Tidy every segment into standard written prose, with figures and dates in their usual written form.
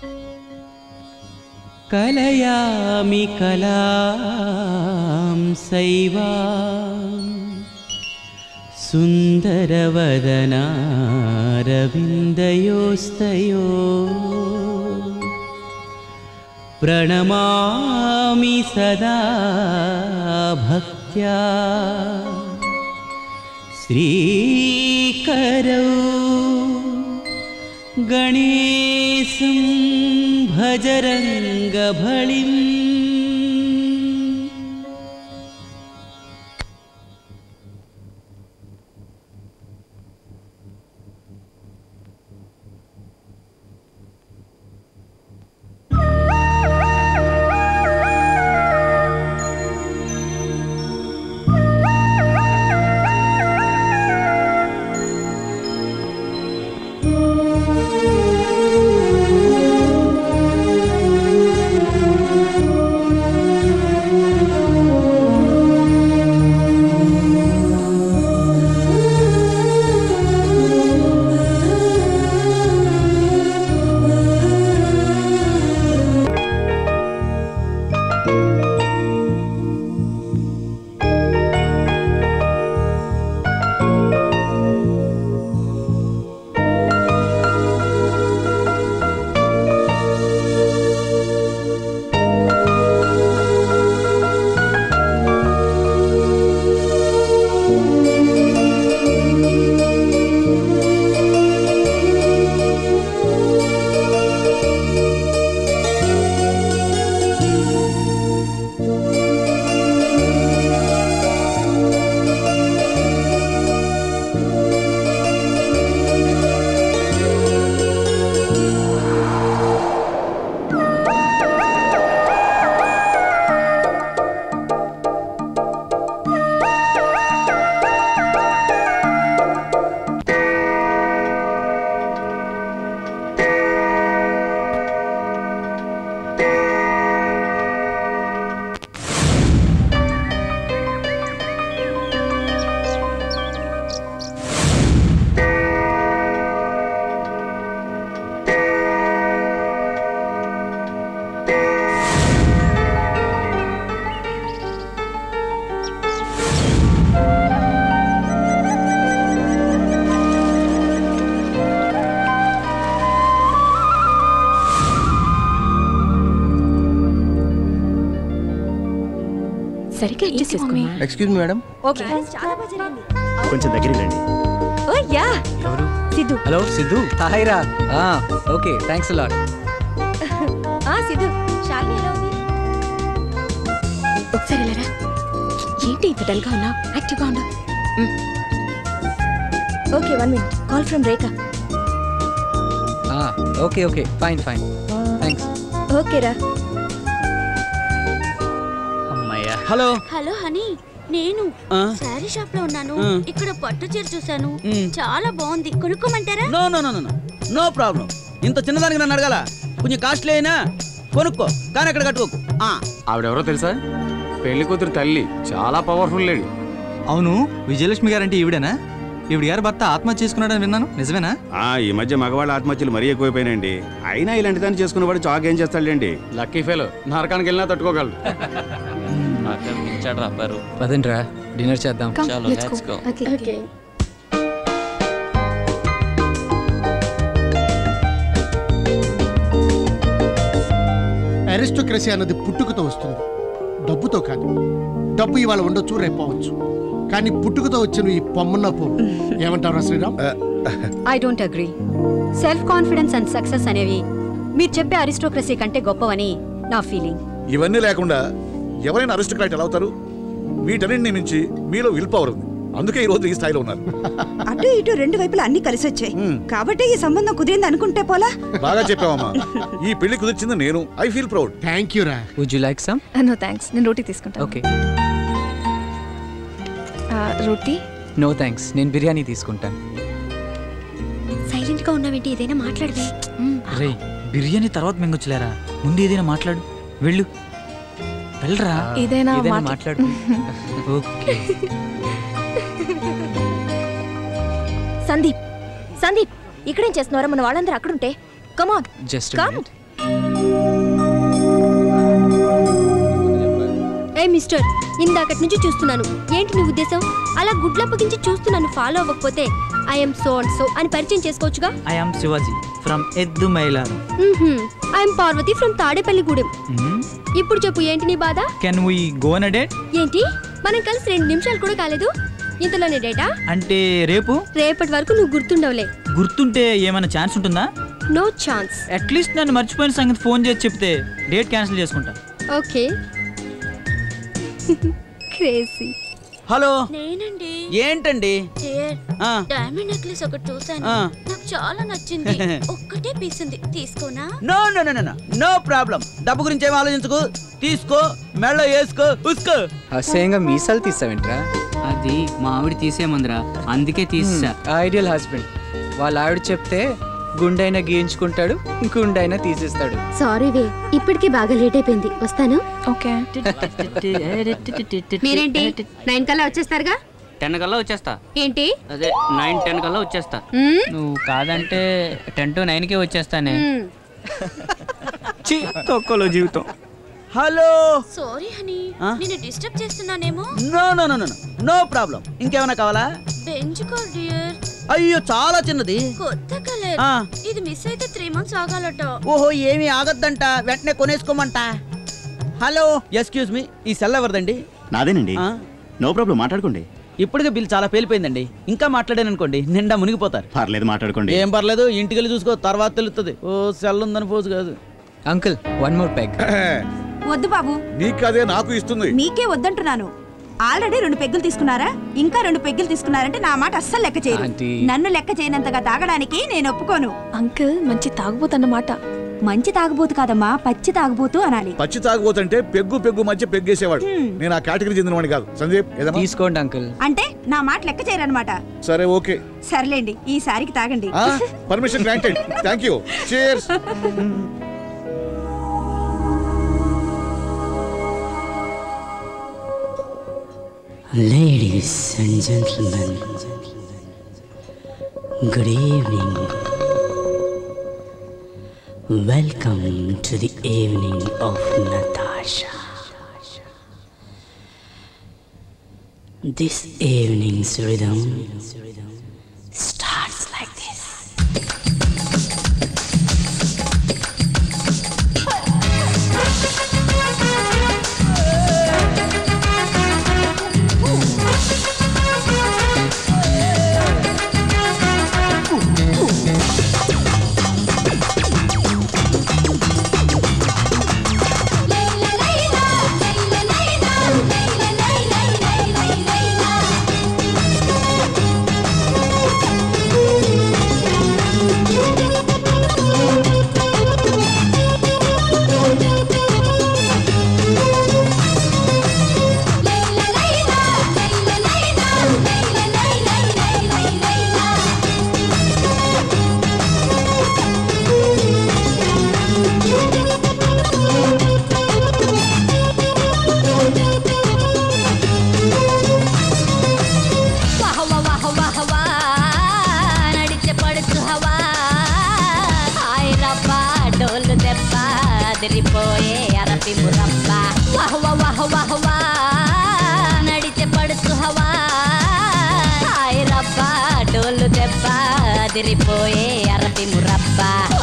కలయామి కలాం సైవా సుందరవదనారవిందయోస్తయో ప్రణమామి సదా భక్త్యా శ్రీకరౌ గణేశం భజరంగభళిం. సరిగ్గా అడ్జస్ట్ చేసుకోమా. Excuse me madam. ఓకే కొంచెం దగ్గరికి రండి. ఓ యా ఎవరు? సిద్ధు. హలో సిద్ధు. హాయ్ రా. Okay thanks a lot. Siddhu Shalini ఎలా ఉంది? ఒకసారి వెళ్ళరా. ఏంటి ఇంత డల్గా ఉన్నావు? యాక్టివ్గా ఉండు. Okay 1 minute. Call from Rekha. Okay okay fine fine thanks. Okay రా. హలో హలో హనీ, నేను సారీ షాప్ లో ఉన్నాను. ఇక్కడ పట్టు చీర చూసాను, చాలా బాగుంది. కొనుక్కోమంటారా? No no no no no problem. ఇంత చిన్నదానికి నన్ను అడగాల? కొంచెం కాస్ట్లీ అయినా కొనుక్కో, కానీ అక్కడ కట్టుకోకు. ఆవిడెవరో తెలుసా? పెళ్లి కూతురు తల్లి, చాలా పవర్ఫుల్ లేడీ. అవును, విజయలక్ష్మి గారంటే ఈవిడేనా? ఈవిడ గారు భర్త ఆత్మహత్య చేసుకున్నాడని విన్నాను, నిజమేనా? ఈ మధ్య మగవాళ్ళ ఆత్మహత్యలు మరీ ఎక్కువైపోయినాయండి. అయినా ఇలాంటి దాన్ని చేసుకున్నవాడు చాక్ ఏం చేస్తాడులేండి. లక్కీ ఫెలో, నరకానికి వెళ్ళినా తట్టుకోగలడు. పదండ్రా డిన్నర్ చేద్దాం. అరిస్టోక్రసీ అన్నది పుట్టుకతో వస్తుంది, డబ్బుతో కాదు. డబ్బు ఇవాళ ఉండొచ్చు, రేపు పోవచ్చు, కానీ పుట్టుకతో వచ్చిన ఈ పొమ్మన్న పువ్వు ఏమంటారా Sriram? I don't agree. Self confidence and success అనేవి మీరు చెప్పే అరిస్టోక్రసీ కంటే గొప్పవని నా ఫీలింగ్. ఇవన్నీ లేకుండా ఎవరైనా అరిస్టోక్రాట్ ఎలా అవుతారు? వీటన్నింటిని మించి మీలో విల్ పవర్ ఉంది, అందుకే ఈ రోజు ఈ స్థాయిలో ఉన్నారు. అటు ఇటు రెండు వైపులా అన్ని కలిసి వచ్చాయి కాబట్టి ఈ సంబంధం కుదిరింది అనుకుంటే పోలా. బాగా చెప్పావమ్మా. ఈ పెళ్లి కుదిర్చింది నేను. I feel proud. Thank you రా. Would you like some? No thanks, నేను రోటీ తీసుకుంటాను. ఓకే. రోటీ? నో థాంక్స్, నేను బిర్యానీ తీసుకుంటాను. సైలెంట్ గా ఉన్నావేంటి? ఏదైనా మాట్లాడవే. రే, బిర్యానీ తర్వాత మింగొచ్చులేరా, ముందు ఏదైనా మాట్లాడు. వెళ్ళు, వెళ్ళరా. ఏదైనా మాట్లాడు. ఓకే. సందీప్, సందీప్ ఇక్కడేం చేస్తున్నారా? మన వాళ్ళందరూ అక్కడుంటే. Come on, just come. Hey mister, ఇందాకటి నుంచి చూస్తున్నాను. ఏంటి నీ ఉద్దేశం? అలా గుడ్లప్పగించి చూస్తున్నాను. ఫాలో అవ్వకపోతే ఐఎమ్ సో అండ్ సో అని పరిచయం చేసుకోవచ్చుగా. I'm Shivaji from Eddu Mailaram. I'm Parvati from Tadepalligudem. ఇప్పుడు చెప్పు, ఏంటి నీ బాధ? Can we go on a date? ఏంటి, మనం కలిసి 2 నిమిషాలు కూడా కాలేదు, ఇంతలోనే డేటా? అంటే రేపటి వరకు నువ్వు గుర్తుండవులే. గుర్తుంటే ఏమైనా ఛాన్స్ ఉంటుందా? No chance. అట్లీస్ట్ నన్ను మర్చిపోయిన సంగతి ఫోన్ చేసి చెప్తే డేట్ క్యాన్సిల్ చేసుకుంటా. ఓకే. క్రేజీ. హలో, నేనండి. ఏంటండి? డైమండ్ నెక్లెస్ ఒకటి చూసాను, నాకు చాలా నచ్చింది. ఒక్కటే పీస్ ఉంది, తీసుకోనా? No no no no no problem. డబ్బు గురించి ఏం ఆలోచించుకో, తీసుకో, మెళ్ళో వేసుకో, ఉసుకో. అసహ్యంగా మీసాలు తీసావేంట్రా? అది మా ఆవిడ తీసేమందిరా, అందుకే తీసా. Ideal husband. వాళ్ళ ఆవిడ చెప్తే గుండైనా గీయించుకుంటాడు, గుండైనా తీసేస్తాడు. సారీ వే, ఇప్పటికే బాగా లేట్ అయిపోయింది, వస్తాను. ఓకే. మీరేంటి 9 కల్లా వచ్చేస్తారుగా? 10 కల్లా వచ్చేస్తా. ఏంటి? అదే 9-10 కల్లా వచ్చేస్తా. నువ్వు కాదంటే 10 to 9కే వచ్చేస్తానే. తొక్కలో జీవితం. హలో, సారీ హనీ, నిన్ను డిస్టర్బ్ చేస్తున్నానేమో. No no no no no problem. ఇంకేమైనా కావాలా? Benz car dear. అయ్యో, చాలా చిన్నది, కొత్త కలర్. ఇది మిస్ అయితే 3 months ఆగాలట. ఓహో, ఏమీ ఆగద్దంట, వెంటనే కొనేసుకోమంట. హలో, ఎక్స్క్యూజ్ మీ, ఈ సెల్ ఎవరిదండి? నాదేనండి. నో ప్రాబ్లం, మాట్లాడుకోండి. ఇప్పటికే బిల్ చాలా పేలిపోయిందండి, ఇంకా మాట్లాడాననుకోండి నిండా మునిగిపోతారు. పర్లేదు, మాట్లాడుకోండి. ఏం పర్లేదు, ఇంటికి వెళ్ళి చూసుకో, తర్వాత తెలుస్తుంది. ఓ, సెల్ ఉందని పోజు కాదు. Uncle, 1 more peg. వద్దు బాబు, నీకదే నాకు ఇస్తుంది. మీకే వద్దంటున్నాను. ఆల్రెడీ 2 పెగ్గులు తీసుకున్నారా? ఇంకా 2 పెగ్గులు తీసుకున్నారంటే నా మాట అస్సలు లెక్క చేయరు. నన్ను లెక్క చేయనంతగా తాగడానికి నేను ఒప్పుకోను. అంకుల్ మంచి తాగుబోతు అన్నమాట. మంచి తాగుబోతు కాదమ్మా, పచ్చి తాగుబోతు అనాలి. పచ్చి తాగుబోతుంటే పెగ్గు మధ్య పెగ్గేసేవాడు. నేను ఆ కేటగిరీ చెందినవాడిని కాదు. సందీప్, తీసుకోండి అంకుల్. అంటే నా మాట లెక్క చేయరన్నమాట. సరే, ఓకే. సర్లేండి, ఈసారికి తాగండి. Permission granted. Thank you. Cheers. Ladies and gentlemen, good evening. Welcome to the evening of Natasha. This evening's rhythm starts like this. అదిరిపోయే అరపి మురబ్బ వహవ వహవ వహవ నడిచే పడుచు హవా హాయ్ రబ్బా డోలు దెబ్బ అదిరిపోయే అరపి మురబ్బ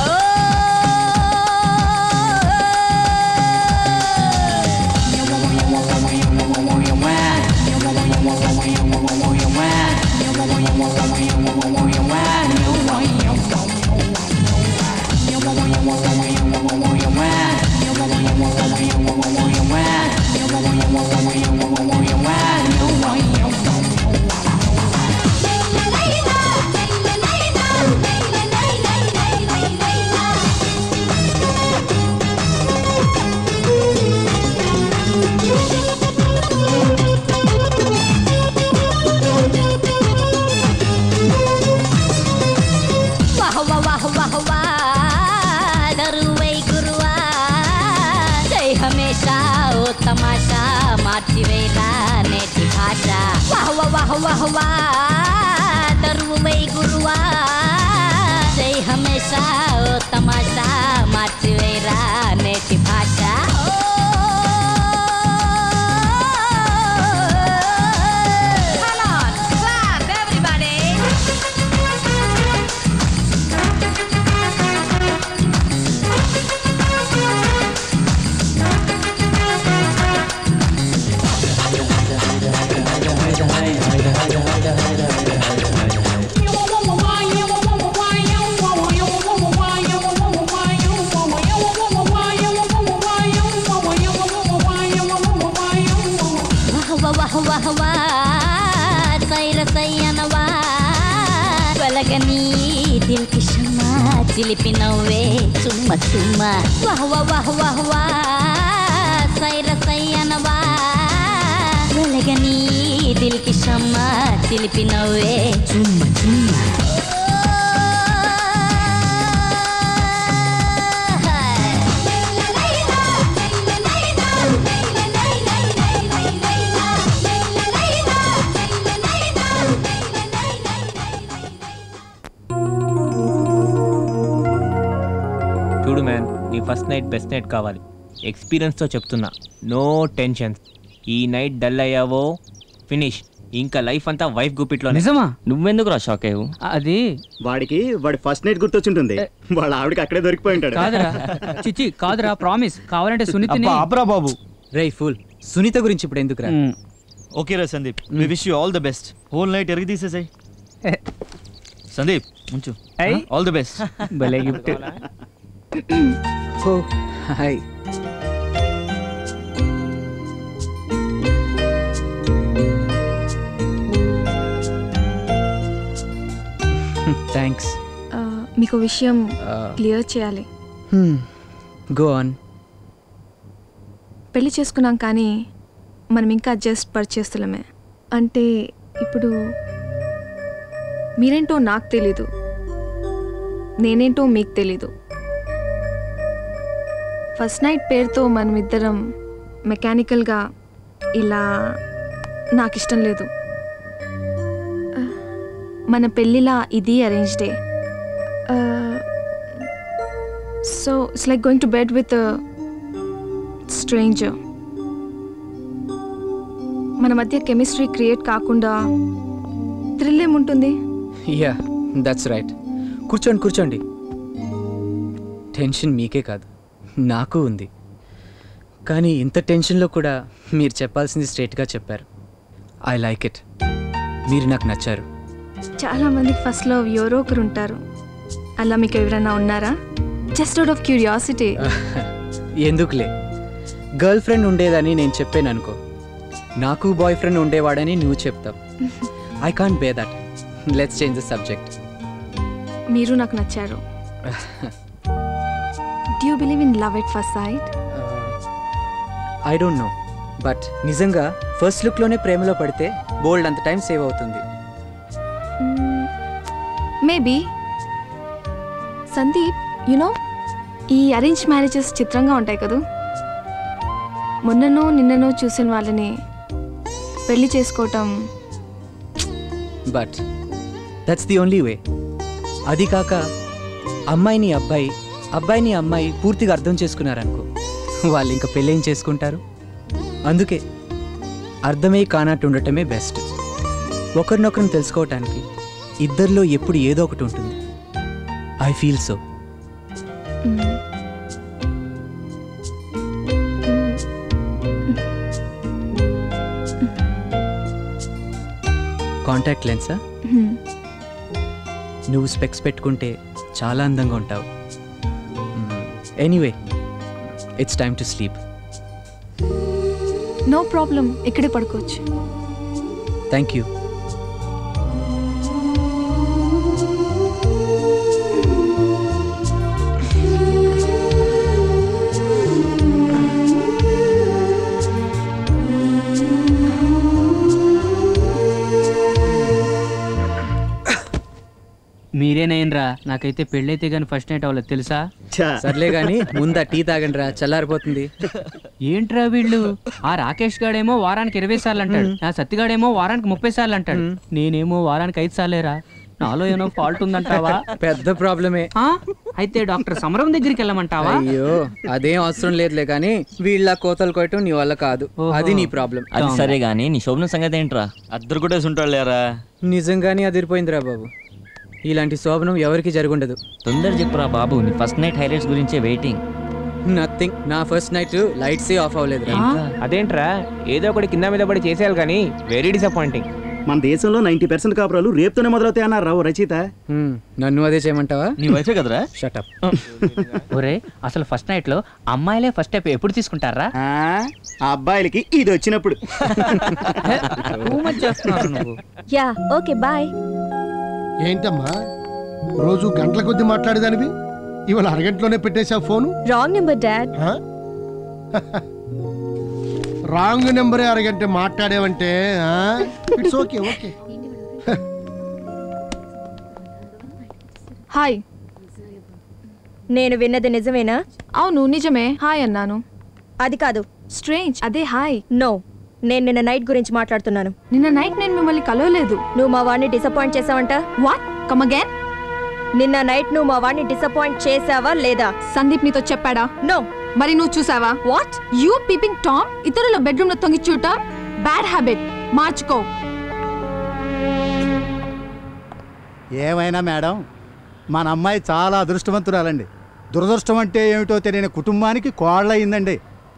तमाशा मार्ची वेला नेटी भाषा वाह वाह वाह वाह वाह दरु वही गुरुआ जय हमेशा ओ तमाशा मार्ची वेला नेटी भाषा సయ్యనవా వెలగని దిల్కి షమ్మా చిలిపి నవ్వే చుమ్మ చుమ్మ వాహ్వ వాహ్ వాహ్ వా సైర సయ్యనవా వెలగని దిల్కి షమ్మా చిలిపి నవ్వే చుమ్మ చుమ్మ చూడు మ్యాన్, నీ ఫస్ట్ నైట్ బెస్ట్ నైట్ కావాలి. ఎక్స్పీరియన్స్తో చెప్తున్నా, నో టెన్షన్స్. ఈ నైట్ డల్ అయ్యావో ఫినిష్, ఇంకా లైఫ్ అంతా వైఫ్ గుప్పిట్లో. నిజమా? నువ్వెందుకు రా షాక్ అయ్యావు? అది వాడి ఫస్ట్ నైట్ గుర్తొచ్చుంటుంది. వాళ్ళ ఆవిడకి అక్కడే దొరికిపోయి ఉంటాడు. కాదురా చిచ్చి, కాదురా ప్రామిస్. కావాలంటే సునీత ఆబ్రా బాబు. రై ఫుల్, సునీత గురించి ఇప్పుడు ఎందుకురా? ఓకే రా Sandeep, we wish you all the best. Whole night ఎరగి తీసేసాయి. సందీప్ ఉంచు, ఆల్ ది బెస్ట్. భలే గిఫ్ట్. Oh hi. థ్యాంక్స్. మీకు విషయం క్లియర్ చేయాలి. Go on. పెళ్లి చేసుకున్నాం కానీ మనం ఇంకా జస్ట్ పరిచయస్తులమే. అంటే ఇప్పుడు మీరేంటో నాకు తెలీదు, నేనేంటో మీకు తెలీదు. ఫస్ట్ నైట్ పేరుతో మనమిద్దరం మెకానికల్గా ఇలా నాకు ఇష్టం లేదు. మన పెళ్ళిలా ఇది అరేంజ్డే. So it's like going to bed with stranger. మన మధ్య కెమిస్ట్రీ క్రియేట్ కాకుండా థ్రిల్ ఏముంటుంది? Yeah that's right. కూర్చోండి కూర్చోండి. టెన్షన్ మీకే కాదు, నాకు ఉంది. కానీ ఇంత టెన్షన్లో కూడా మీరు చెప్పాల్సింది స్ట్రైట్గా చెప్పారు. I like it. మీరు నాకు నచ్చారు. చాలామందికి ఫస్ట్ లవ్ ఎవరో ఒకరు ఉంటారు. అలా మీకు ఎవరైనా ఉన్నారా? Just out of curiosity. ఎందుకులే, గర్ల్ ఫ్రెండ్ ఉండేదని నేను చెప్పాను అనుకో, నాకు బాయ్ ఫ్రెండ్ ఉండేవాడని నువ్వు చెప్తావు. I can't bear that. Let's change the subject. మీరు నాకు నచ్చారు. Do you believe in love at first sight? I don't know, but నిజంగా ఫస్ట్ లుక్లోనే ప్రేమలో పడితే బోల్డ్ అంత టైం సేవ్ అవుతుంది. మేబీ. సందీప్, యునో ఈ అరేంజ్ మ్యారేజెస్ చిత్రంగా ఉంటాయి కదా. మొన్ననో నిన్ననో చూసిన వాళ్ళని పెళ్లి చేసుకోవటం. But that's the only way. అది కాక అమ్మాయిని అబ్బాయి, అబ్బాయిని అమ్మాయి పూర్తిగా అర్థం చేసుకున్నారనుకో, వాళ్ళు ఇంకా పెళ్ళేం చేసుకుంటారు? అందుకే అర్థమై కానట్టు ఉండటమే బెస్ట్. ఒకరినొకరిని తెలుసుకోవటానికి ఇద్దరిలో ఎప్పుడు ఏదో ఒకటి ఉంటుంది. I feel so. కాంటాక్ట్ లెన్సా? నువ్వు స్పెక్స్ పెట్టుకుంటే చాలా అందంగా ఉంటావు. Anyway, it's time to sleep. No problem, ఇక్కడే పడుకోవచ్చు. Thank you. మీరేనైనరా, నాకైతే పెళ్ళైతే గానీ ఫస్ట్ నైట్ అవ్వలేదు తెలుసా? సర్లే గానీ ముందా టీ తాగండి రా, చల్లారిపోతుంది. ఏంట్రా వీళ్ళు? ఆ రాకేష్ గాడేమో వారానికి 20 సార్లు అంటాడు, ఆ సత్తిగాడేమో వారానికి 30 సార్లు అంటాడు, నేనేమో వారానికి 5 సార్లేరా. నాలో ఏమో ఫాల్ట్ ఉందంటావా? పెద్ద ప్రాబ్లమే. అయితే డాక్టర్ సమరం దగ్గరికి వెళ్ళమంటావా? అయ్యో అదేం అవసరం లేదులే కానీ వీళ్ళ కోతలు కొట్టడం నీ వల్ల కాదు, అది నీ ప్రాబ్లం. అది సరే గానీ నీ శోభన సంగతి ఏంట్రా? అద్దరు కూడా ఉంటాడు లేరా? నిజంగానే అదిరిపోయిందిరా బాబు. ఇలాంటి శోభనం ఎవరికి జరుగుండదు. తొందర చెప్పురా బాబు, నీ ఫస్ట్ నైట్ హైలైట్స్ గురించే వెయిటింగ్. నథింగ్. నా ఫస్ట్ నైట్ లైట్స్ ఆఫ్ అవ్వలేదు. అదేంట్రా, ఏదో ఒకటి కింద మీద పడి చేసేయాలి కానీ వెరీ డిసప్పాయింటింగ్. మన దేశంలో 90% కాపురాలు రేపుతోనే మొదలవుతాయి అన్నారు రావు రచయిత. నన్ను అదే చేయమంటావా? నీ వైఫే కదరా. షటప్. ఒరే అసలు ఫస్ట్ నైట్ లో అమ్మాయిలే ఫస్ట్ స్టెప్ ఎప్పుడు తీసుకుంటారా? ఆ అబ్బాయిలకి ఇది వచ్చినప్పుడు. Yeah okay bye. ఏంటమ్మా రోజు గంటల కొద్ది మాట్లాడేదానివి ఇవాళ అరగంటలోనే పెట్టేశావు phone? Wrong number dad. Wrong నెంబరే అరగంట మాట్లాడేవంటే ఇట్స్ ఓకే ఓకే. హాయ్. నేను విన్నది నిజమేనా? అవును నిజమే, హాయ్ అన్నాను. అది కాదు, స్ట్రేంజ్. అదే హాయ్. నో, నేను నిన్న నైట్ గురించి మాట్లాడుతున్నాను. నిన్న నైట్ నేను మిమ్మల్ని కలవలేదు. నువ్వు మా వాడిని డిసప్పాయింట్ చేసావంట. వాట్? Come again. నిన్న నైట్ నువ్వు మా వాడిని డిసప్పాయింట్ చేసావా లేదా? సందీప్ నీతో చెప్పాడా? నో. మరి నువ్వు చూసావా? వాట్? యూ పీపింగ్ టామ్, ఇతరుల బెడ్రూమ్ లో తొంగి చూట బ్యాడ్ హ్యాబిట్, మార్చుకో. ఏమైనా మేడం, మన అమ్మాయి చాలా అదృష్టవంతురాలండి. దురదృష్టం అంటే ఏమిటో తెలియని కుటుంబానికి కోళ్ళయిందండి.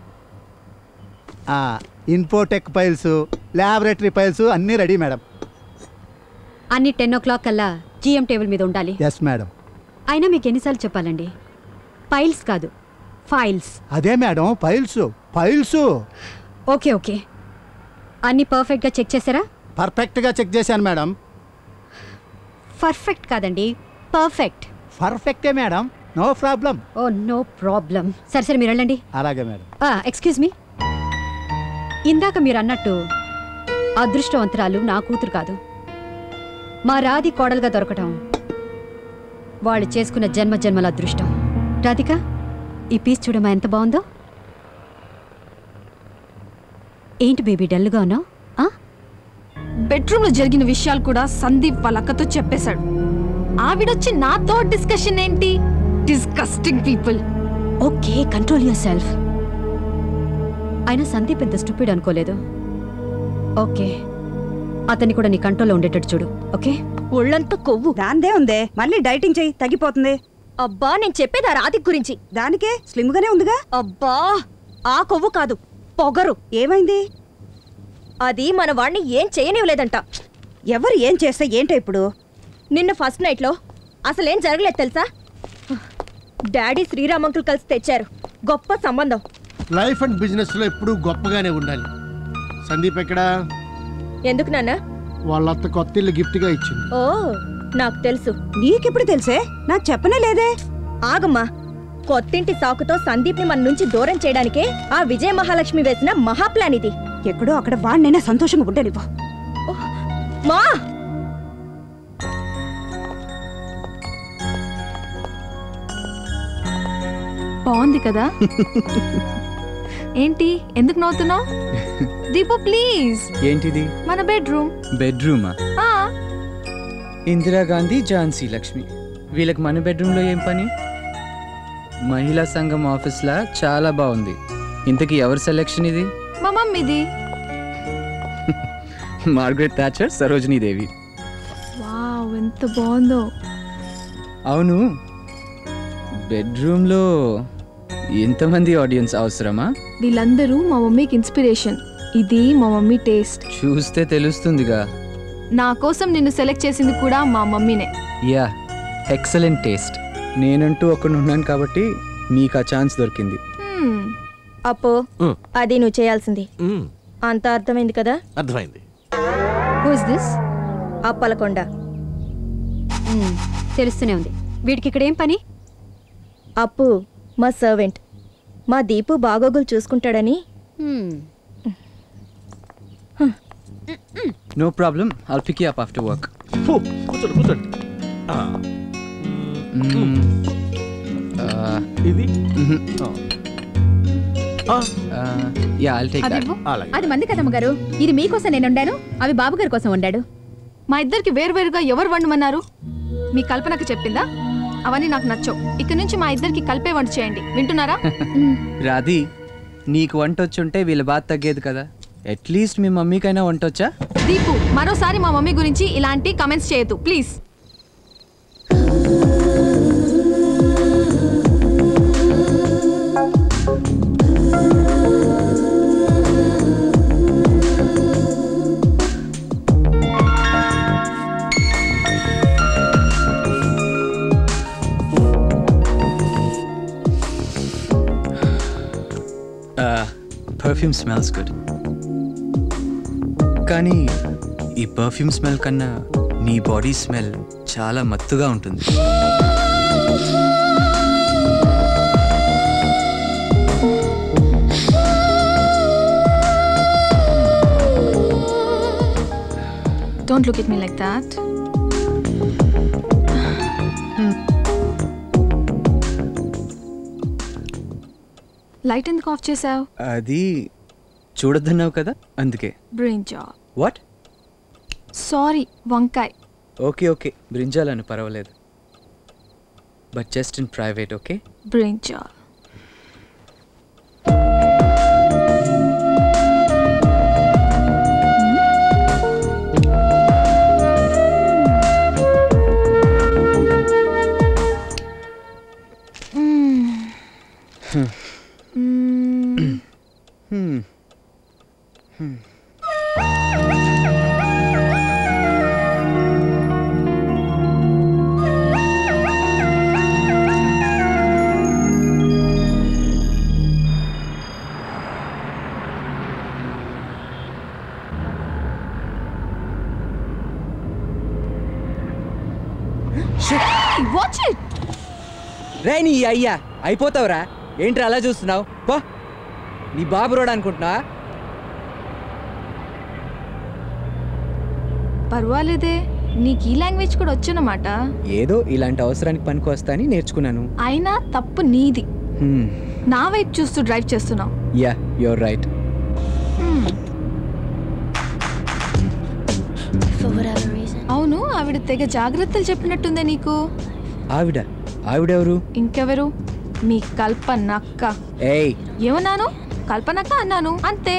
ఇన్ఫోటెక్ ఫైల్స్, ల్యాబొరేటరీ ఫైల్స్ అన్నీ రెడీ మేడం. అన్ని 10 o'clock కల్లా జిఎం టేబుల్ మీద ఉండాలి. Yes madam. అయినా మీకు ఎన్నిసార్లు చెప్పాలండి? ఫైల్స్ కాదు, ఫైల్స్. అదే madam, files files. Okay okay, అన్ని పర్ఫెక్ట్గా చెక్ చేశారా? పర్ఫెక్ట్గా చెక్ చేశాను మేడం. పర్ఫెక్ట్ కాదండి, పర్ఫెక్ట్. పర్ఫెక్టే madam, no problem. Oh no problem. సరే సరే మీరు వెళ్ళండి. అలాగే మేడం. ఎక్స్క్యూజ్ మీ, ఇందాక మీరు అన్నట్టు అదృష్టవంతురాలు నా కూతురు కాదు. మా రాధి కోడలుగా దొరకటం వాళ్ళు చేసుకున్న జన్మ జన్మల అదృష్టం. రాధిక, ఈ పీస్ చూడమా ఎంత బాగుందో. ఏంటి బేబీ డల్గా ఉన్నావు? బెడ్రూమ్ లో జరిగిన విషయాలు కూడా సందీప్ వాళ్ళ అక్కతో చెప్పేశాడు. ఆవిడొచ్చి నాతో డిస్కషన్ ఏంటి? Disgusting people. Okay, control yourself. అయినా సందీప్ ఎంత స్టూపిడ్ అనుకోలేదు. ఓకే, అతన్ని కూడా నీ కంట్రోల్లో ఉండేటట్టు చూడు. ఓకే, ఒళ్ళంతా కొవ్వు దాందే ఉందే, మళ్ళీ డైటింగ్ చెయ్యి తగ్గిపోతుంది. అబ్బా నేను చెప్పేది ఆ రాధిక గురించి. దానికే స్లిమ్ గానే ఉందిగా. అబ్బా ఆ కొవ్వు కాదు, పొగరు. ఏమైంది? అది మన వాడిని ఏం చేయనివ్వలేదంట. ఎవరు ఏం చేస్తే ఏంటో ఇప్పుడు? నిన్న ఫస్ట్ నైట్ లో అసలేం జరగలేదు తెలుసా? డాడీ శ్రీరామ్ అంకుల్ కలిసి తెచ్చారు గొప్ప సంబంధం. లైఫ్ అండ్ బిజినెస్ లో ఎప్పుడూ గొప్పగానే ఉండాలి. సందీప్ ఎక్కడా? ఎందుకు నాన్న? వాళ్ళ అత్త కొత్త ఇల్లు గిఫ్ట్ గా ఇచ్చింది. ఓ నాకు తెలుసు. నీకెప్పుడు తెలుసే? నాకు చెప్పనే లేదే. ఆగమ్మా, కొత్తింటి సాకుతో సందీప్ ని మన నుంచి దూరం చేయడానికే ఆ విజయ మహాలక్ష్మి వేసిన మహాప్లాన్ ఇది. ఎక్కడో అక్కడ వాడినైనా సంతోషంగా ఉండనివ్వు. మా బాగుంది కదా? ఏంటి ఎందుకు నవ్వుతున్నావు? దీపు ప్లీజ్. ఏంటిది? మన బెడ్రూమ్. బెడ్రూమా? ఇందిరాగాంధీ, ఝాన్సీ లక్ష్మి, వీళ్ళకి మన బెడ్రూమ్లో ఏం పని? మహిళా సంఘం ఆఫీస్లా చాలా బాగుంది. ఇంతకీ ఎవరి సెలెక్షన్ ఇది? మా మమ్మీది. Margaret Thatcher, Sarojini Devi. Wow ఎంత బాగుందో. అవును, బెడ్రూమ్లో ఎంతమంది ఆడియన్స్ అవసరమా? వీళ్ళందరూ మా మమ్మీకి ఇన్స్పిరేషన్. ఇది మా మమ్మీ టేస్ట్. చూస్తే తెలుస్తుందిగా. నా కోసం నిన్ను సెలెక్ట్ చేసింది కూడా మా మమ్మీనే. Yeah, excellent taste. నేనంటూ ఒకడు ఉన్నాను కాబట్టి నీకు ఆ ఛాన్స్ దొరికింది. అప్పో, అది నువ్వు చేయాల్సింది. అంత అర్థమైంది కదా? అర్థమైంది. Who's this? అప్పలకొండ. తెలుస్తూనే ఉంది. వీడికి ఇక్కడ ఏం పని? అప్పు మా సర్వెంట్. మా దీపు బాగోగులు చూసుకుంటాడని. No problem, I'll pick you up after work. కూర్చోండి కూర్చోండి. ఇది యా, I'll take that. అది మంది కదమ్మ గారు, ఇది మీకోసం నేను వండాను, అవి బాబు గారి కోసం వండాడు. మా ఇద్దరికి వేరువేరుగా ఎవరు వండమన్నారు? మీ కల్పనకు చెప్పిందా? అవన్నీ నాకు నచ్చవు. ఇక నుంచి మా ఇద్దరికి కలిపే వంట చేయండి, వింటున్నారా? రాధి, నీకు వంట వచ్చుంటే వీళ్ళ బాధ తగ్గేది కదా. అట్లీస్ట్ మీ మమ్మీకైనా వంట వచ్చా? దీపు, మరోసారి మా మమ్మీ గురించి ఇలాంటి కమెంట్స్ చేయొద్దు ప్లీజ్. Perfume smells good. కానీ ఈ పర్ఫ్యూమ్ స్మెల్ కన్నా నీ బాడీ స్మెల్ చాలా మత్తుగా ఉంటుంది. Don't look at me like that. Light ఎందుకు ఆఫ్ చేసావు? అది చూడొద్దన్నావు కదా అందుకే. బ్రింజాల్. వాట్? సారీ, వంకాయ్. ఓకే ఓకే, బ్రింజాలను పర్వాలేదు. But just in private, okay? Brinjal. Watch it. రే నీ అయ్యా అయిపోతావురా, ఏంట్రా అలా చూస్తున్నావు? పో, నీ బాబు రోడ్ అనుకుంటున్నా. పర్వాలేదే, నీకు ఈ లాంగ్వేజ్ కూడా వచ్చనమాట. ఏదో ఇలాంటి అవసరానికి పనికి వస్తా అని నేర్చుకున్నాను. అయినా తప్పు నీది. నా వైపు చూస్తూ డ్రైవ్ చేస్తున్నావు. Yeah, you're right. అవును, ఆవిడ తెగ జాగ్రత్తలు చెప్పినట్టుందే నీకు. ఆవిడెవరు? ఇంకెవరు? మీ కల్పనక్క. ఏయ్, ఏమన్నాను? కల్పనక్క అన్నాను, అంతే.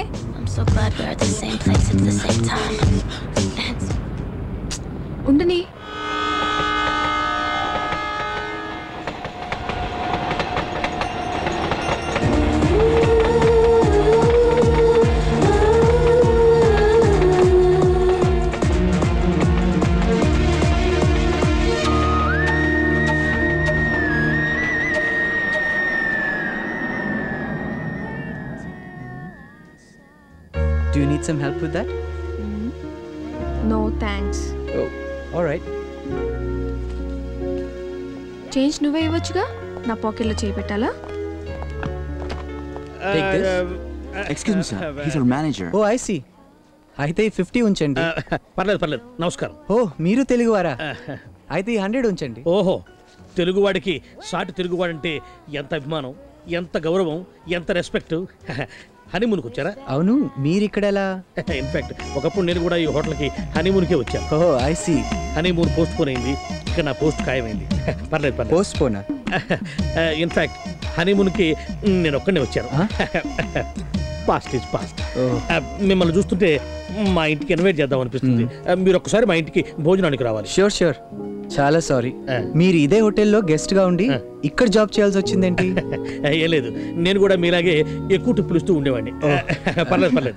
ఉండని. Do you need some help with that? No thanks. Oh, all right. Change నువ్వే ఇవ్వచ్చుగా, నా పాకెట్లో చేయి పెట్టాలా? Take this. Excuse me, sir. He's our manager. Oh, I see. అయితే 50 ఉంచండి. పర్లేదు, నమస్కారం. ఓ, మీరు తెలుగువారా? అయితే 100 ఉంచండి. ఓహో, తెలుగువాడికి సాటి తెలుగువాడంటే ఎంత అభిమానం, ఎంత గౌరవం, ఎంత రెస్పెక్ట్. హనీమూన్కి వచ్చారా? అవును, మీరు ఇక్కడ ఎలా? ఇన్ఫాక్ట్ ఒకప్పుడు నేను కూడా ఈ హోటల్కి హనీమూన్కే వచ్చాను. ఓహో, I see. Honeymoon postpone అయింది, ఇక్కడ నా పోస్ట్ ఖాయమైంది. పర్లేదు. పోస్ట్ పోనా? ఇన్ఫాక్ట్ హనీమూన్కి నేను ఒక్కడే వచ్చాను. Past is past. మిమ్మల్ని చూస్తుంటే మా ఇంటికి ఇన్వైట్ చేద్దాం అనిపిస్తుంది. మీరు ఒక్కసారి మా ఇంటికి భోజనానికి రావాలి. షూర్. చాలా సారీ, మీరు ఇదే హోటల్లో గెస్ట్ గా ఉండి ఇక్కడ జాబ్ చేయాల్సి వచ్చిందేంటి? ఏ లేదు, నేను కూడా మీలాగే ఎక్కువ టిప్పులు ఇస్తూ ఉండేవాడిని. పర్లేదు.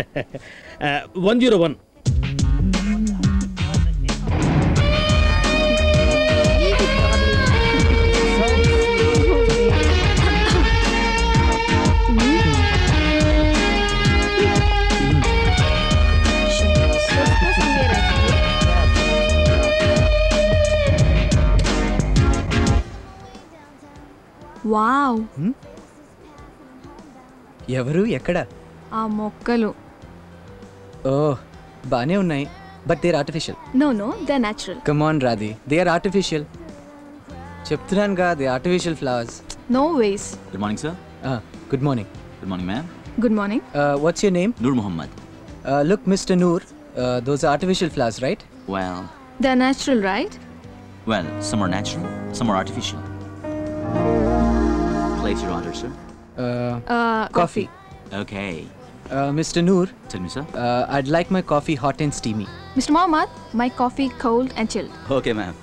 101. వావ్, ఎవరు, ఎక్కడ? ఆ మొక్కలు. ఓ, బానే ఉన్నాయి, but they are artificial. No, they are natural. Come on Radhi, they are artificial. చెప్తున్నానుగా, they artificial flowers. No ways. Good morning, sir. Good morning. Good morning, ma'am. Good morning. What's your name? Noor Muhammad. Look, Mr. Noor, those are artificial flowers, right? Well, they are natural, right? Well, some are natural, some are artificial. Place your order, sir. Coffee. Okay. Mr. Noor. Tell me, sir. I'd like my coffee hot and steamy. Mr. Mohammed, my coffee cold and chilled. Okay, ma'am.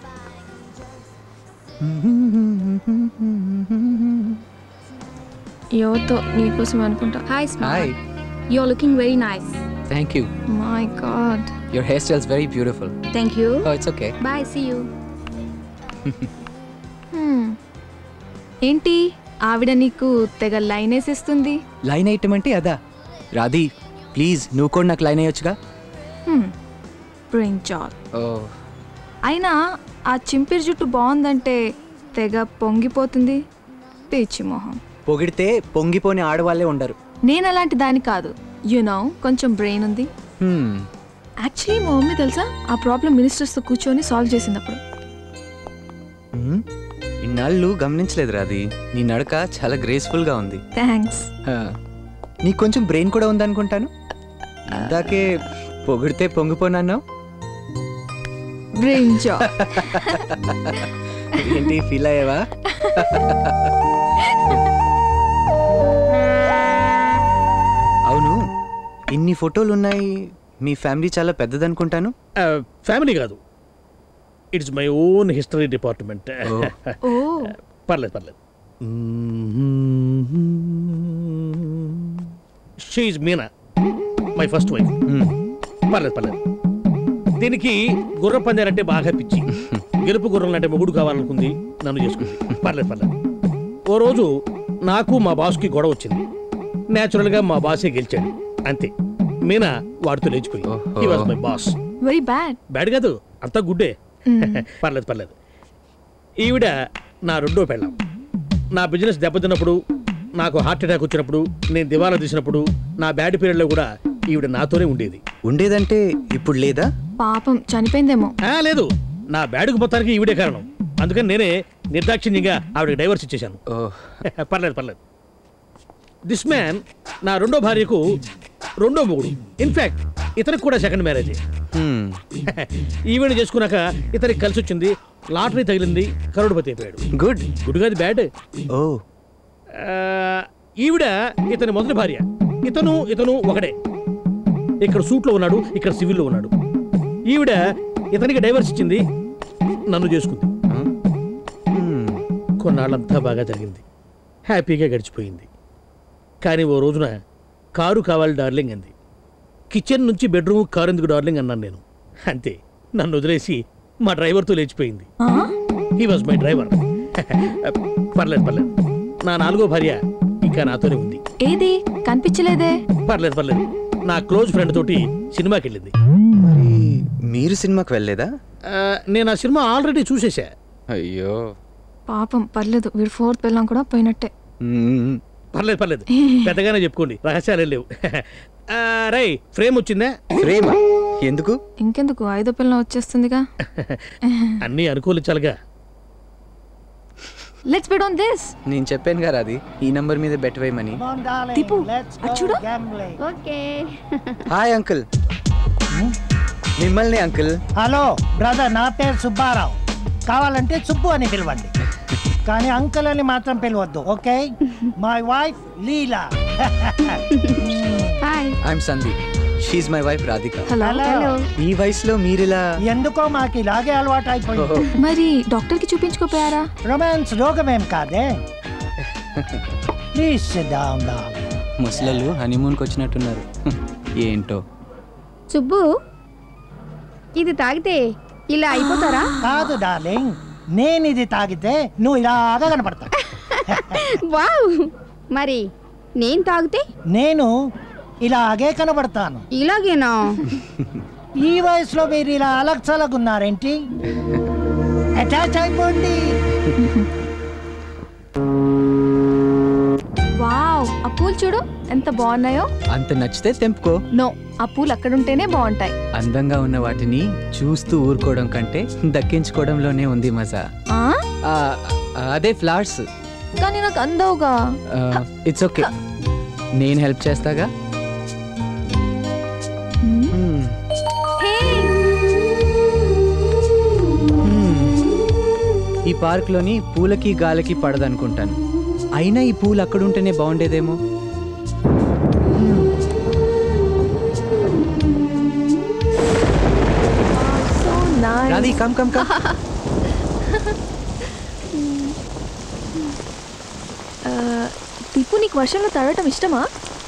Yoto, నీకోసం అనుకుంటా. Hi, Smart. Hi. You're looking very nice. Thank you. My God. Your hairstyle's very beautiful. Thank you. Oh, it's okay. Bye, see you. ఏంటి ఆవిడ నీకు తెగ line వేసేస్తుంది? Line item అంటే అదా? Radhi please నువ్వు కూడా నాకు లైన్ అయ్యొచ్చుగా. బ్రెయిన్ జాల్. అయినా ఆ చింపిరి జుట్టు బాగుందంటే తెగ పొంగిపోతుంది. పిచ్చి మొహం. పొగిడితే పొంగిపోని ఆడవాళ్ళే ఉండరు. నేను అలాంటి దాని కాదు. కొంచెం బ్రెయిన్ ఉంది. యాక్చువల్లీ మా మమ్మీ తెలుసా ఆ ప్రాబ్లం మినిస్టర్స్తో కూర్చొని సాల్వ్ చేసినప్పుడు. ఇన్నాళ్ళు గమనించలేదు రాది. నీ నడక చాలా గ్రేస్ఫుల్గా ఉంది. థ్యాంక్స్. నీకు కొంచెం బ్రెయిన్ కూడా ఉందనుకుంటాను. ఇందాకే పొగిడితే పొంగిపోనన్నావు. బ్రెయిన్ జాల్. ఏంటి ఫీల్ అయ్యావా? అవును, ఇన్ని ఫోటోలు ఉన్నాయి. మీ ఫ్యామిలీ చాలా పెద్దదనుకుంటాను. ఫ్యామిలీ కాదు, it's my own history department. పర్లేదు పర్లేదు. She is Meena, my first wife. పర్లేదు పర్లేదు. దీనికి గుర్ర పందాలంటే బాగా పిచ్చి. గెలుపు గుర్రం అంటే మొగుడు కావాలనుకుంది, నన్ను చేసుకుంది. పర్లేదు పర్లేదు. ఓ రోజు నాకు మా బాస్కి గొడవ వచ్చింది. న్యాచురల్గా మా బాసే గెలిచాడు, అంతే. మీనా వాడితో లేచిపోయింది. He was my boss. Very bad. Bad కాదు, అంతా గుడ్డే. పర్లేదు పర్లేదు. ఈవిడ నా రెండో పెళ్ళాం. నా బిజినెస్ దెబ్బతిన్నప్పుడు, నాకు హార్ట్ అటాక్ వచ్చినప్పుడు, నేను దివాలా తీసినప్పుడు, నా బ్యాడ్ పీరియడ్లో కూడా ఈవిడ నాతోనే ఉండేది. ఉండేదంటే ఇప్పుడు లేదా? పాపం చనిపోయిందేమో. లేదు, నా బ్యాడ్కు మొత్తానికి ఈవిడే కారణం. అందుకని నేనే నిర్దాక్షిణ్యంగా ఆవిడకి డైవర్స్ ఇచ్చేశాను. పర్లేదు పర్లేదు. దిస్ మ్యాన్ నా రెండో భార్యకు రెండో మొగుడు. ఇన్ఫాక్ట్ ఇతనికి కూడా సెకండ్ మ్యారేజ్. ఈవెంట్ చేసుకున్నాక ఇతనికి కలిసి వచ్చింది, లాటరీ తగిలింది, కరోడ్పతి అయిపోయాడు. గుడ్. గుడ్ కాదు, బ్యాడ్. ఈవిడ ఇతని మొదటి భార్య. ఇతను ఒకడే. ఇక్కడ సూట్లో ఉన్నాడు, ఇక్కడ సివిల్లో ఉన్నాడు. ఈవిడ ఇతనికి డైవర్స్ ఇచ్చింది, నన్ను చేసుకుంది. కొన్నాళ్ళంతా బాగా జరిగింది, హ్యాపీగా గడిచిపోయింది. కానీ ఓ రోజున కారు కావాలి డార్లింగ్ అంది. కిచెన్ నుంచి బెడ్రూమ్ కారు ఎందుకు డార్లింగ్ అన్నాను నేను. అంతే, నన్ను వదిలేసి మా డ్రైవర్తో లేచిపోయింది. He was my driver. పర్లేదు పర్లేదు. నా నాలుగో భార్య ఇంకా నాతోనే ఉంది. ఏది కనిపించలేదే? పర్లేదు పర్లేదు. నా క్లోజ్ ఫ్రెండ్ తోటి సినిమాకి వెళ్ళింది. మరి మీరు సినిమాకి వెళ్ళలేదా? నేను ఆ సినిమా ఆల్రెడీ చూసేసా. అయ్యో పాపం. పర్లేదు, వీడు ఫోర్త్ పిల్లం కూడా పోయినట్టే. పర్లేదు పర్లేదు, పెద్దగానే చెప్పుకోండి, రహస్యాలు లేవు. రై, ఫ్రేమ్ వచ్చిందా? ఫ్రేమ్ ఎందుకు? ఇంకెందుకు, 5వ పిల్లం వచ్చేస్తుందిగా. అన్నీ అనుకూలించాలిగా. Let's bet on this. నేను చెప్పాను కదా అది ఈ నంబర్ మీద బెట్ వేయమని. దీపు చూడు. ఓకే. Hi uncle. మిమ్మల్ని అంకుల్. హలో బ్రదర్, నా పేరు సుబ్బారావు. కావాలంటే సుబ్బు అని పిలవండి, కానీ అంకుల్ అని మాత్రం పిలవద్దు. Okay? My wife Leela. Hi. I'm Sandeep. She's my wife Radhika. Hello. ఈ వయసులో మీరిలా? ఎందుకో మాకు ఇలాగే అలవాటు అయిపోయింది. మరి డాక్టర్ కి చూపించుకోపోయారా? రొమాన్స్ రోగమేం కాదే. Please sit down darling. ముసలలు హనీమూన్కి వచ్చినట్టున్నారు. ఏంటో. సుబ్బు, ఇది తాగితే ఇలా అయిపోతారా? కాదు డార్లింగ్, నేను ఇది తాగితే నువ్వు ఇలాగా కనపడతా. వావ్. మరి నేను తాగితే? నేను ఇలాగే కనబడతాను. ఇలాగేనా? ఈ వయసులో మీరు ఇలా అలక్సలగున్నారేంటి? అటాచ్ అయిపోండి. వావ్, ఆ పూలు చూడు ఎంత బాగున్నాయో. అంత నచ్చితే తెంపుకో. నో, ఆ పూలు అక్కడుంటేనే బాగుంటాయి. అందంగా ఉన్న వాటిని చూస్తూ ఊరుకోవడం కంటే దక్కించుకోవడంలోనే ఉంది మజా. అదే ఫ్లవర్స్. కానీ నాకు అందవుగా. ఇట్స్ ఓకే, నేను హెల్ప్ చేస్తాగా. ఈ పార్క్లోని పూలకి గాలికి పడదనుకుంటాను. అయినా ఈ పూలు అక్కడుంటేనే బాగుండేదేమో. Radhi, come come come. Deepu, నీకు వర్షంలో తడవటం ఇష్టమా?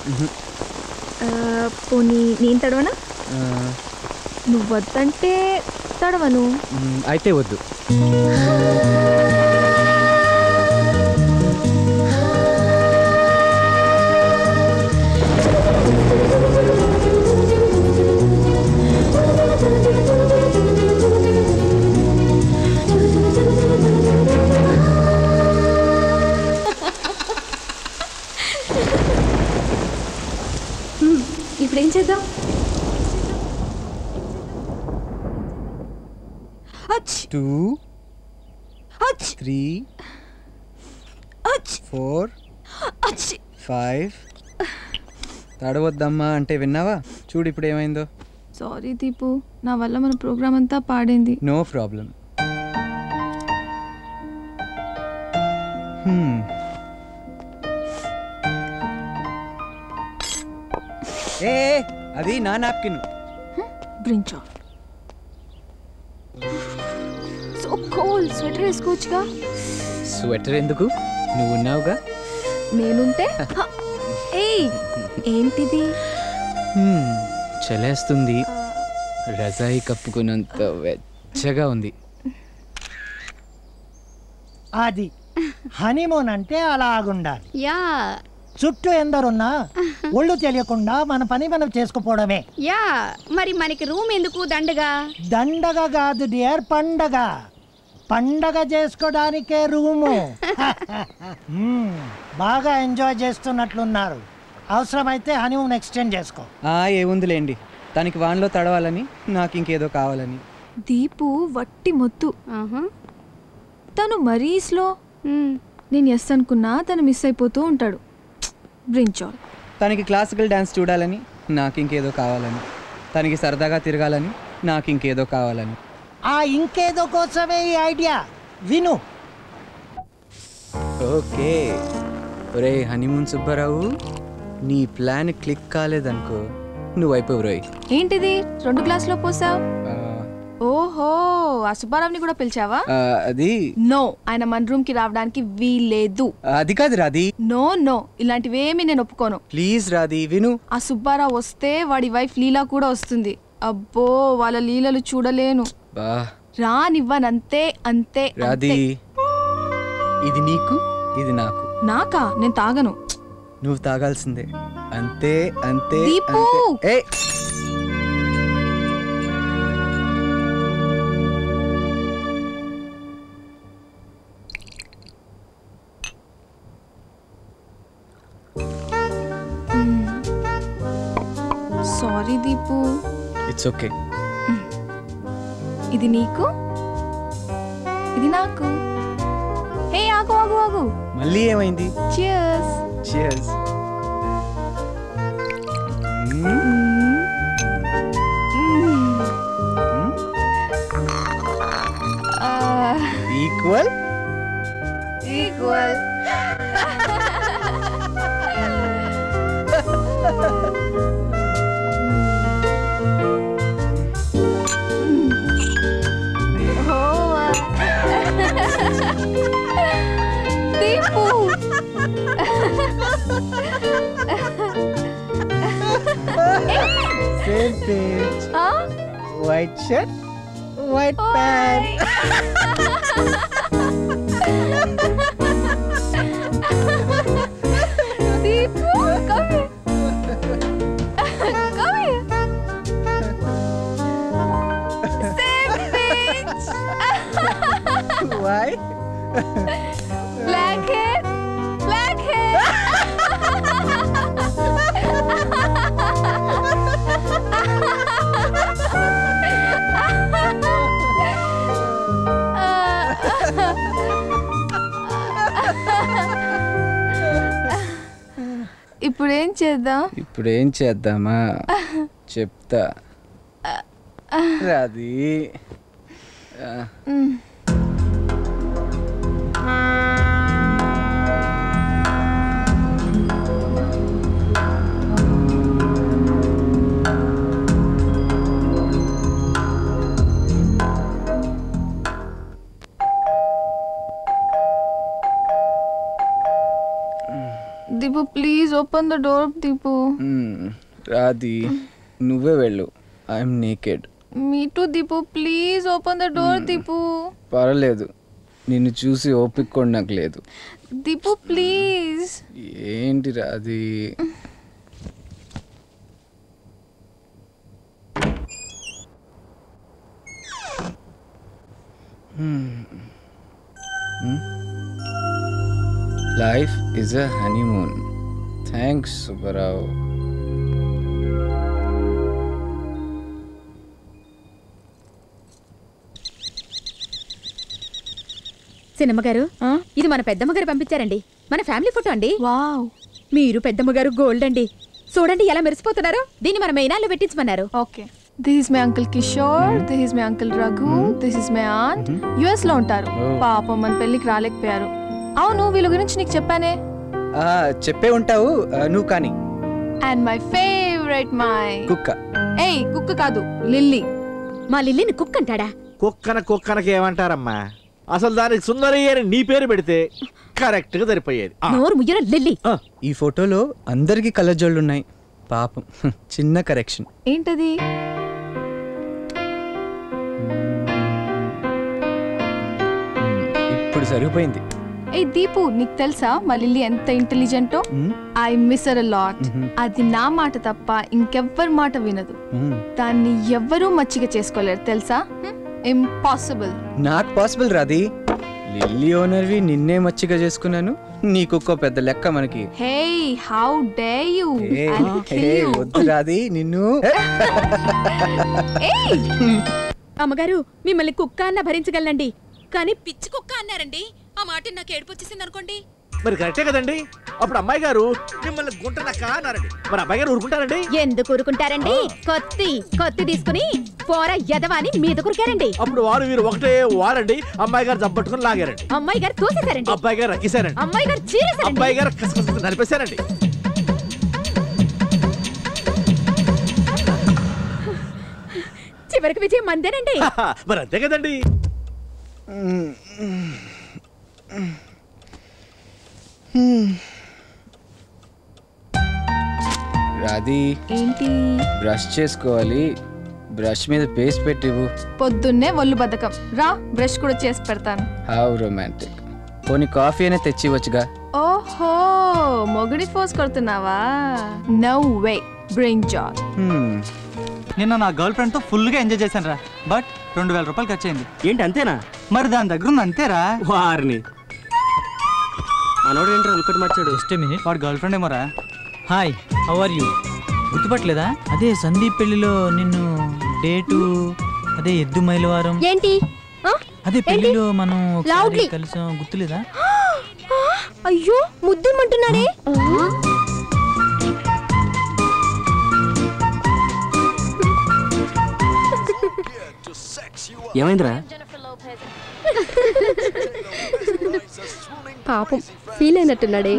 పోనీ నేను తడవనా? నువ్వు వద్దంటే తడవను. అయితే వద్దు. 2 3 4 5 తడవద్దమ్మా అంటే విన్నావా? చూడు ఇప్పుడు ఏమైందో. సారీ దీపు, నా వల్ల మన ప్రోగ్రామ్ అంతా పాడైంది. No problem. ఏ అది నా napkin. Brinjal. So cold. Sweater వేసుకోవచ్చుగా. స్వెటర్ ఎందుకు? నువ్వు ఉన్నావుగా. నేనుంటే ఏయ్ ఏంటిది? చలేస్తుంది. రజాయి కప్పుకున్నంత వెచ్చగా ఉంది. అది హనీమూన్ అంటే అలాగుండాలి. యా చుట్టూ ఎందరున్నా ఒళ్ళు తెలియకుండా మన పని మనం చేసుకుపోవడమే. యా మరి మనకి రూమ్ ఎందుకు? దండగా దండగా కాదు డియర్, పండగ. పండగ చేసుకోవడానికే రూము. బాగా ఎంజాయ్ చేస్తున్నట్లున్నారు. అవసరమైతే హనీమూన్ ఎక్స్టెండ్ చేసుకో. ఏముందిలేండి, తనకి వాన్లో తడవాలని, నాకు ఇంకేదో కావాలని. దీపు వట్టి మొత్తు. తను మరీ స్లో. నేను ఎస్ అనుకున్నా తను మిస్ అయిపోతూ ఉంటాడు. బ్రింజాల్. తనకి క్లాసికల్ డ్యాన్స్ చూడాలని, నాకు ఇంకేదో కావాలని. తనకి సరదాగా తిరగాలని, నాకు ఇంకేదో కావాలని. ఆ ఇంకేదో కోసమే ఈ ఐడియా. విను. ఓకే. ఒరే హనీమూన్ సుబ్బారావు, నీ ప్లాన్ క్లిక్ కాలేదనుకో, నువ్వు అయిపోవు రోయ్. ఏంటిది 2 గ్లాసులో పోసావు? ఓహో, ఆ సుబ్బారావుని కూడా పిలిచావా? అది నో, ఆయన మన రూమ్ కి రావడానికి వీల్లేదు. అది కాదు రాధి. నో నో, ఇలాంటివేమీ నేను ఒప్పుకోను. ప్లీజ్ రాధి విను. ఆ సుబ్బారావు వస్తే వాడి వైఫ్ లీలా కూడా వస్తుంది. అబ్బో, వాళ్ళ లీలలు చూడలేను. రానివ్వనంతే. అంతే రాధి, ఇది నీకు, ఇది నాకు. నాకా? నేను తాగను. నువ్వు తాగాల్సిందే. అంతే అంతే. Deepu! Sorry Deepu. It's okay. ఇది నీకు, ఇది నాకు. హే ఆగు ఆగు ఆగు. మళ్ళీ ఏమైంది? Cheers. Cheers. Equal? Equal. Tipu. Same page. White shirt, white pants. Tipu, come here. Come here. Same page. Why? Black hair. Black hair. ఇప్పుడేం చేద్దాం? ఇప్పుడేం చేద్దామా చెప్తా Radhi. Deepu please open the door. Deepu. Radhi నువ్వే వెళ్ళు. I'm naked. Me too Deepu, please open the door. Deepu పర్లేదు, నిన్ను చూసి ఓపిక కూడా నాకు లేదు. దీపు ప్లీజ్. ఏంటి Radhi? Life is a honeymoon. Thanks, Subbarao. చిన్నమ్మగారు ఇది మన పెద్దమ్మగారు పంపించారండి. మన ఫ్యామిలీ ఫోటో అండి. వావ్, మీరు పెద్దమ్మగారు గోల్డ్ అండి. చూడండి ఎలా మెరిసిపోతున్నారో. దీన్ని మన మెయినాల్లో పెట్టించమన్నారు. Okay, this is my uncle Kishore, this is my uncle Raghu, this is my aunt. US లో ఉంటారు. పాపం మన పెళ్లికి రాలేకపోయారు. అవును, వీళ్ళ గురించి నీకు చెప్పానే. చెప్పే ఉంటావు నువ్వు కానీ. అండ్ మై ఫేవరెట్ మై కుక్క. ఏయ్, కుక్క కాదు, లిల్లీ. మా లిల్లీని కుక్క అంటాడా? కుక్కనకి ఏమంటారమ్మా? అసలు దానికి సుందరి అని నీ పేరు పెడితే కరెక్ట్ గా సరిపోయేది. నోరు ముయ్యరా లిల్లీ. ఈ ఫోటోలో అందరికి కళ్ళజోళ్ళు ఉన్నాయి. పాపం చిన్న కరెక్షన్. ఏంటది? ఇప్పుడు సరిపోయింది. ఏ దీపు, నీకు తెలుసా మా లిల్లీ ఎంత intelligent? I miss her a lot. అది నా మాట తప్ప ఇంకెవ్వరి మాట వినదు. దాన్ని ఎవ్వరూ మచ్చిక చేసుకోలేరు తెలుసా. ఇంపాసిబుల్. నాకు పాసిబుల్ రాది. లిల్లీ ఓనర్వి నిన్నే మచ్చిగా చేసుకున్నాను. నీకు పెద్ద లెక్క మనకి. Hey, how dare you? వద్దు రాది నిన్ను. అమ్మగారు, మిమ్మల్ని కుక్క అన్న భరించగలనండి, కానీ పిచ్చి కుక్క అన్నారండి. ఆ మాట నాకు ఏడుపు వచ్చేసింది అనుకోండి. మరి కరెక్టే కదండి. అప్పుడు అమ్మాయి గారు మిమ్మల్ని గుంటనక్క అన్నారండి. మరి అబ్బాయి గారు ఊరుకుంటారండి? ఎందుకు ఊరుకుంటారండి? కొత్తి తీసుకుని పోరా యదవాని మీద కురికారండి. అప్పుడు వారు వీరు ఒకటే వారండి. అమ్మాయి గారు జబ్బట్టుకుని లాగారండి. అమ్మాయి గారు తోసేశారండి. అబ్బాయి గారు రక్కేశారండి. అమ్మాయి గారు చీరేశారండి. అబ్బాయి గారు కసకస నలిపేశారండి. చివరికి విజయం మందేనండి. మరి అంతే కదండి. రాది, ఏంటి? బ్రష్ చేసుకోవాలి. బ్రష్ మీద పేస్ట్ పెట్టివు. పొద్దున్నే ఒళ్ళు బద్ధకం. రా, బ్రష్ కూడా చేసి పెడతాను. How romantic. పోనీ కాఫీ అయినా తెచ్చివచ్చుగా. ఓహో, మొగుడి ఫోర్స్ కొడుతున్నావా? No way, brinjal. నిన్న నా గర్ల్ ఫ్రెండ్ తో ఫుల్ గా ఎంజాయ్ చేశాను రా. బట్ 2000 రూపాయలు ఖర్చు అయింది. ఏంటి అంతేనా? మరి దాని దగ్గర ఉంది అంతేరా. వారిని మనోడు ఏంటి అనుకటి మార్చాడు. జస్ట్ మినిట్, వాడు గర్ల్ ఫ్రెండ్ ఏమోరా. Hi, how are you? గుర్తుపట్టలేదా? అదే సందీప్ పెళ్లిలో నిన్ను డేటు, అదే ఎద్దు మైలవారం ఏంటి, అదే పెళ్లిలో మనం కలిసాం, గుర్తులేదా? అయ్యో, ముద్దుమంటున్నాడే. ఏమైందిరా? పాపం ఫీల్ అయినట్టున్నాడే.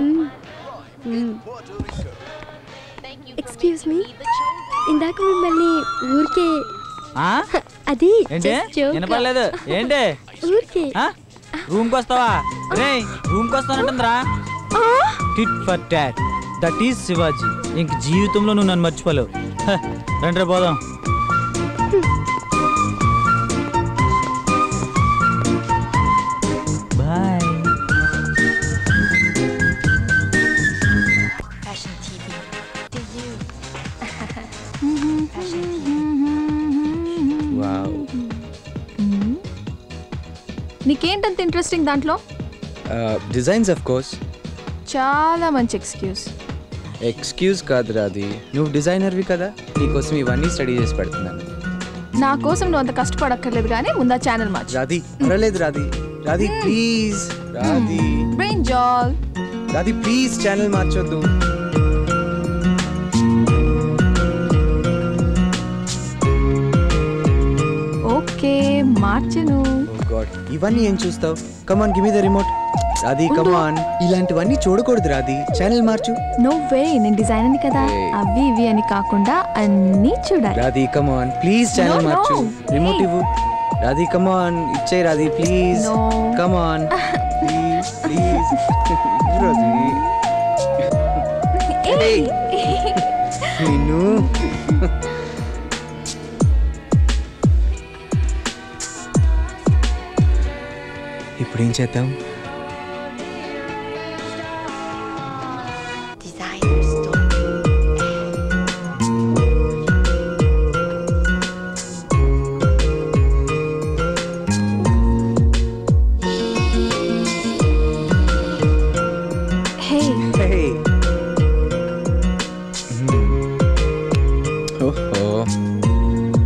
ఎక్స్క్యూజ్ మీ, ఇందాక మిమ్మల్ని ఊరికే అది వినపడలేదు. ఏంటి ఊరికే రూమ్ కి వస్తావా? రూమ్ కి వస్తానంటుందిరా. Tit for tat, that is Shivaji. ఇంక జీవితంలో నువ్వు నన్ను మర్చిపోలేవు. రండి పోదాం. బాయ్. నీకేంటంత ఇంట్రెస్టింగ్ దాంట్లో? Designs of course. చాలా మంచి ఎక్స్క్యూజ్ కాదు రాది, నువ్వు డిజైనర్వి కదా, నీకోసం ఇవన్నీ స్టడీ చేసి పెడుతున్నాను. నా కోసం నువ్వు అంత కష్టపడక్కర్లేదు, కానీ ముందా ఛానల్ మార్చు. రాది, పర్వాలేదు రాది. రాది ప్లీజ్. రాది brinjal. Radhi please, channel మార్చొద్దు. ఓకే, మార్చను. ఇవన్నీ ఏం చూస్తావు? Come on, give me the remote. Radhi come on, ఇలాంటివన్నీ చూడకూడదు రాది, ఛానల్ మార్చు. నో వే, నేను డిజైనర్ని కదా, అవి ఇవి అని కాకుండా అన్నీ చూడాలి. రాది కమాన్ ప్లీజ్, ఛానల్ మార్చు. రిమోట్ ఇవ్వు. రాది కమాన్, ఇచ్చే రాది ప్లీజ్. Come on please please. రాది నిన్ను. ఇప్పుడు ఏం చేద్దాం?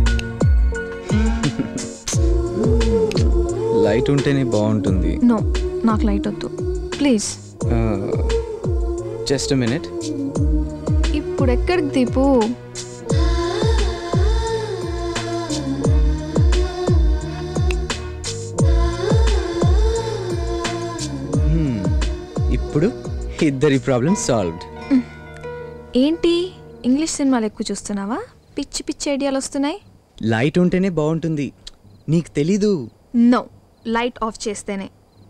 లైట్ ఉంటేనే బాగుంటుంది. నో, నాకు లైట్ వద్దు ప్లీజ్. Just minute. ఇప్పుడు ఎక్కడికి దీపు? ఇప్పుడు ఇద్దరి ప్రాబ్లమ్ సాల్వ్డ్. ఏంటి ఇంగ్లీష్ సినిమాలు ఎక్కువ చూస్తున్నావా? పిచ్చి పిచ్చి ఐడియాలు వస్తున్నాయి. లైట్ ఉంటేనే బాగుంటుంది, నీకు తెలీదు. నో, లైట్ ఆఫ్ చేస్తేనే.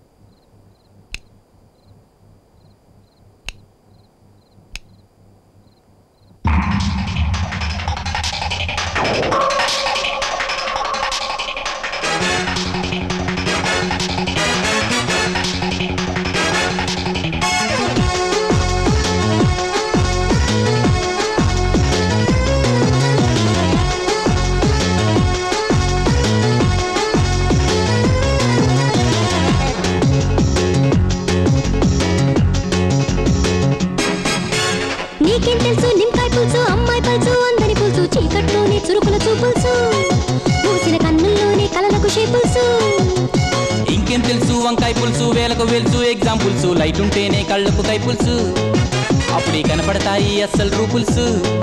నీకేం తెలుసు నిమ్కాయ పులుసు, అమ్మాయి పలుసు, అందరి పులుసు, చీకట్లోనే చురుకుల చూపుల్సు, మూసిన కన్నుల్లోనే కలలకు షేపుల్సు. ఇంకేం తెలుసు వంకాయ పులుసు, వేలకు వెలుసు, ఎగ్జాంపుల్స్, లైట్ ఉంటేనే కళ్ళకు కైపుల్సు, అప్పుడే కనపడతాయి అస్సలు రూపుల్సు.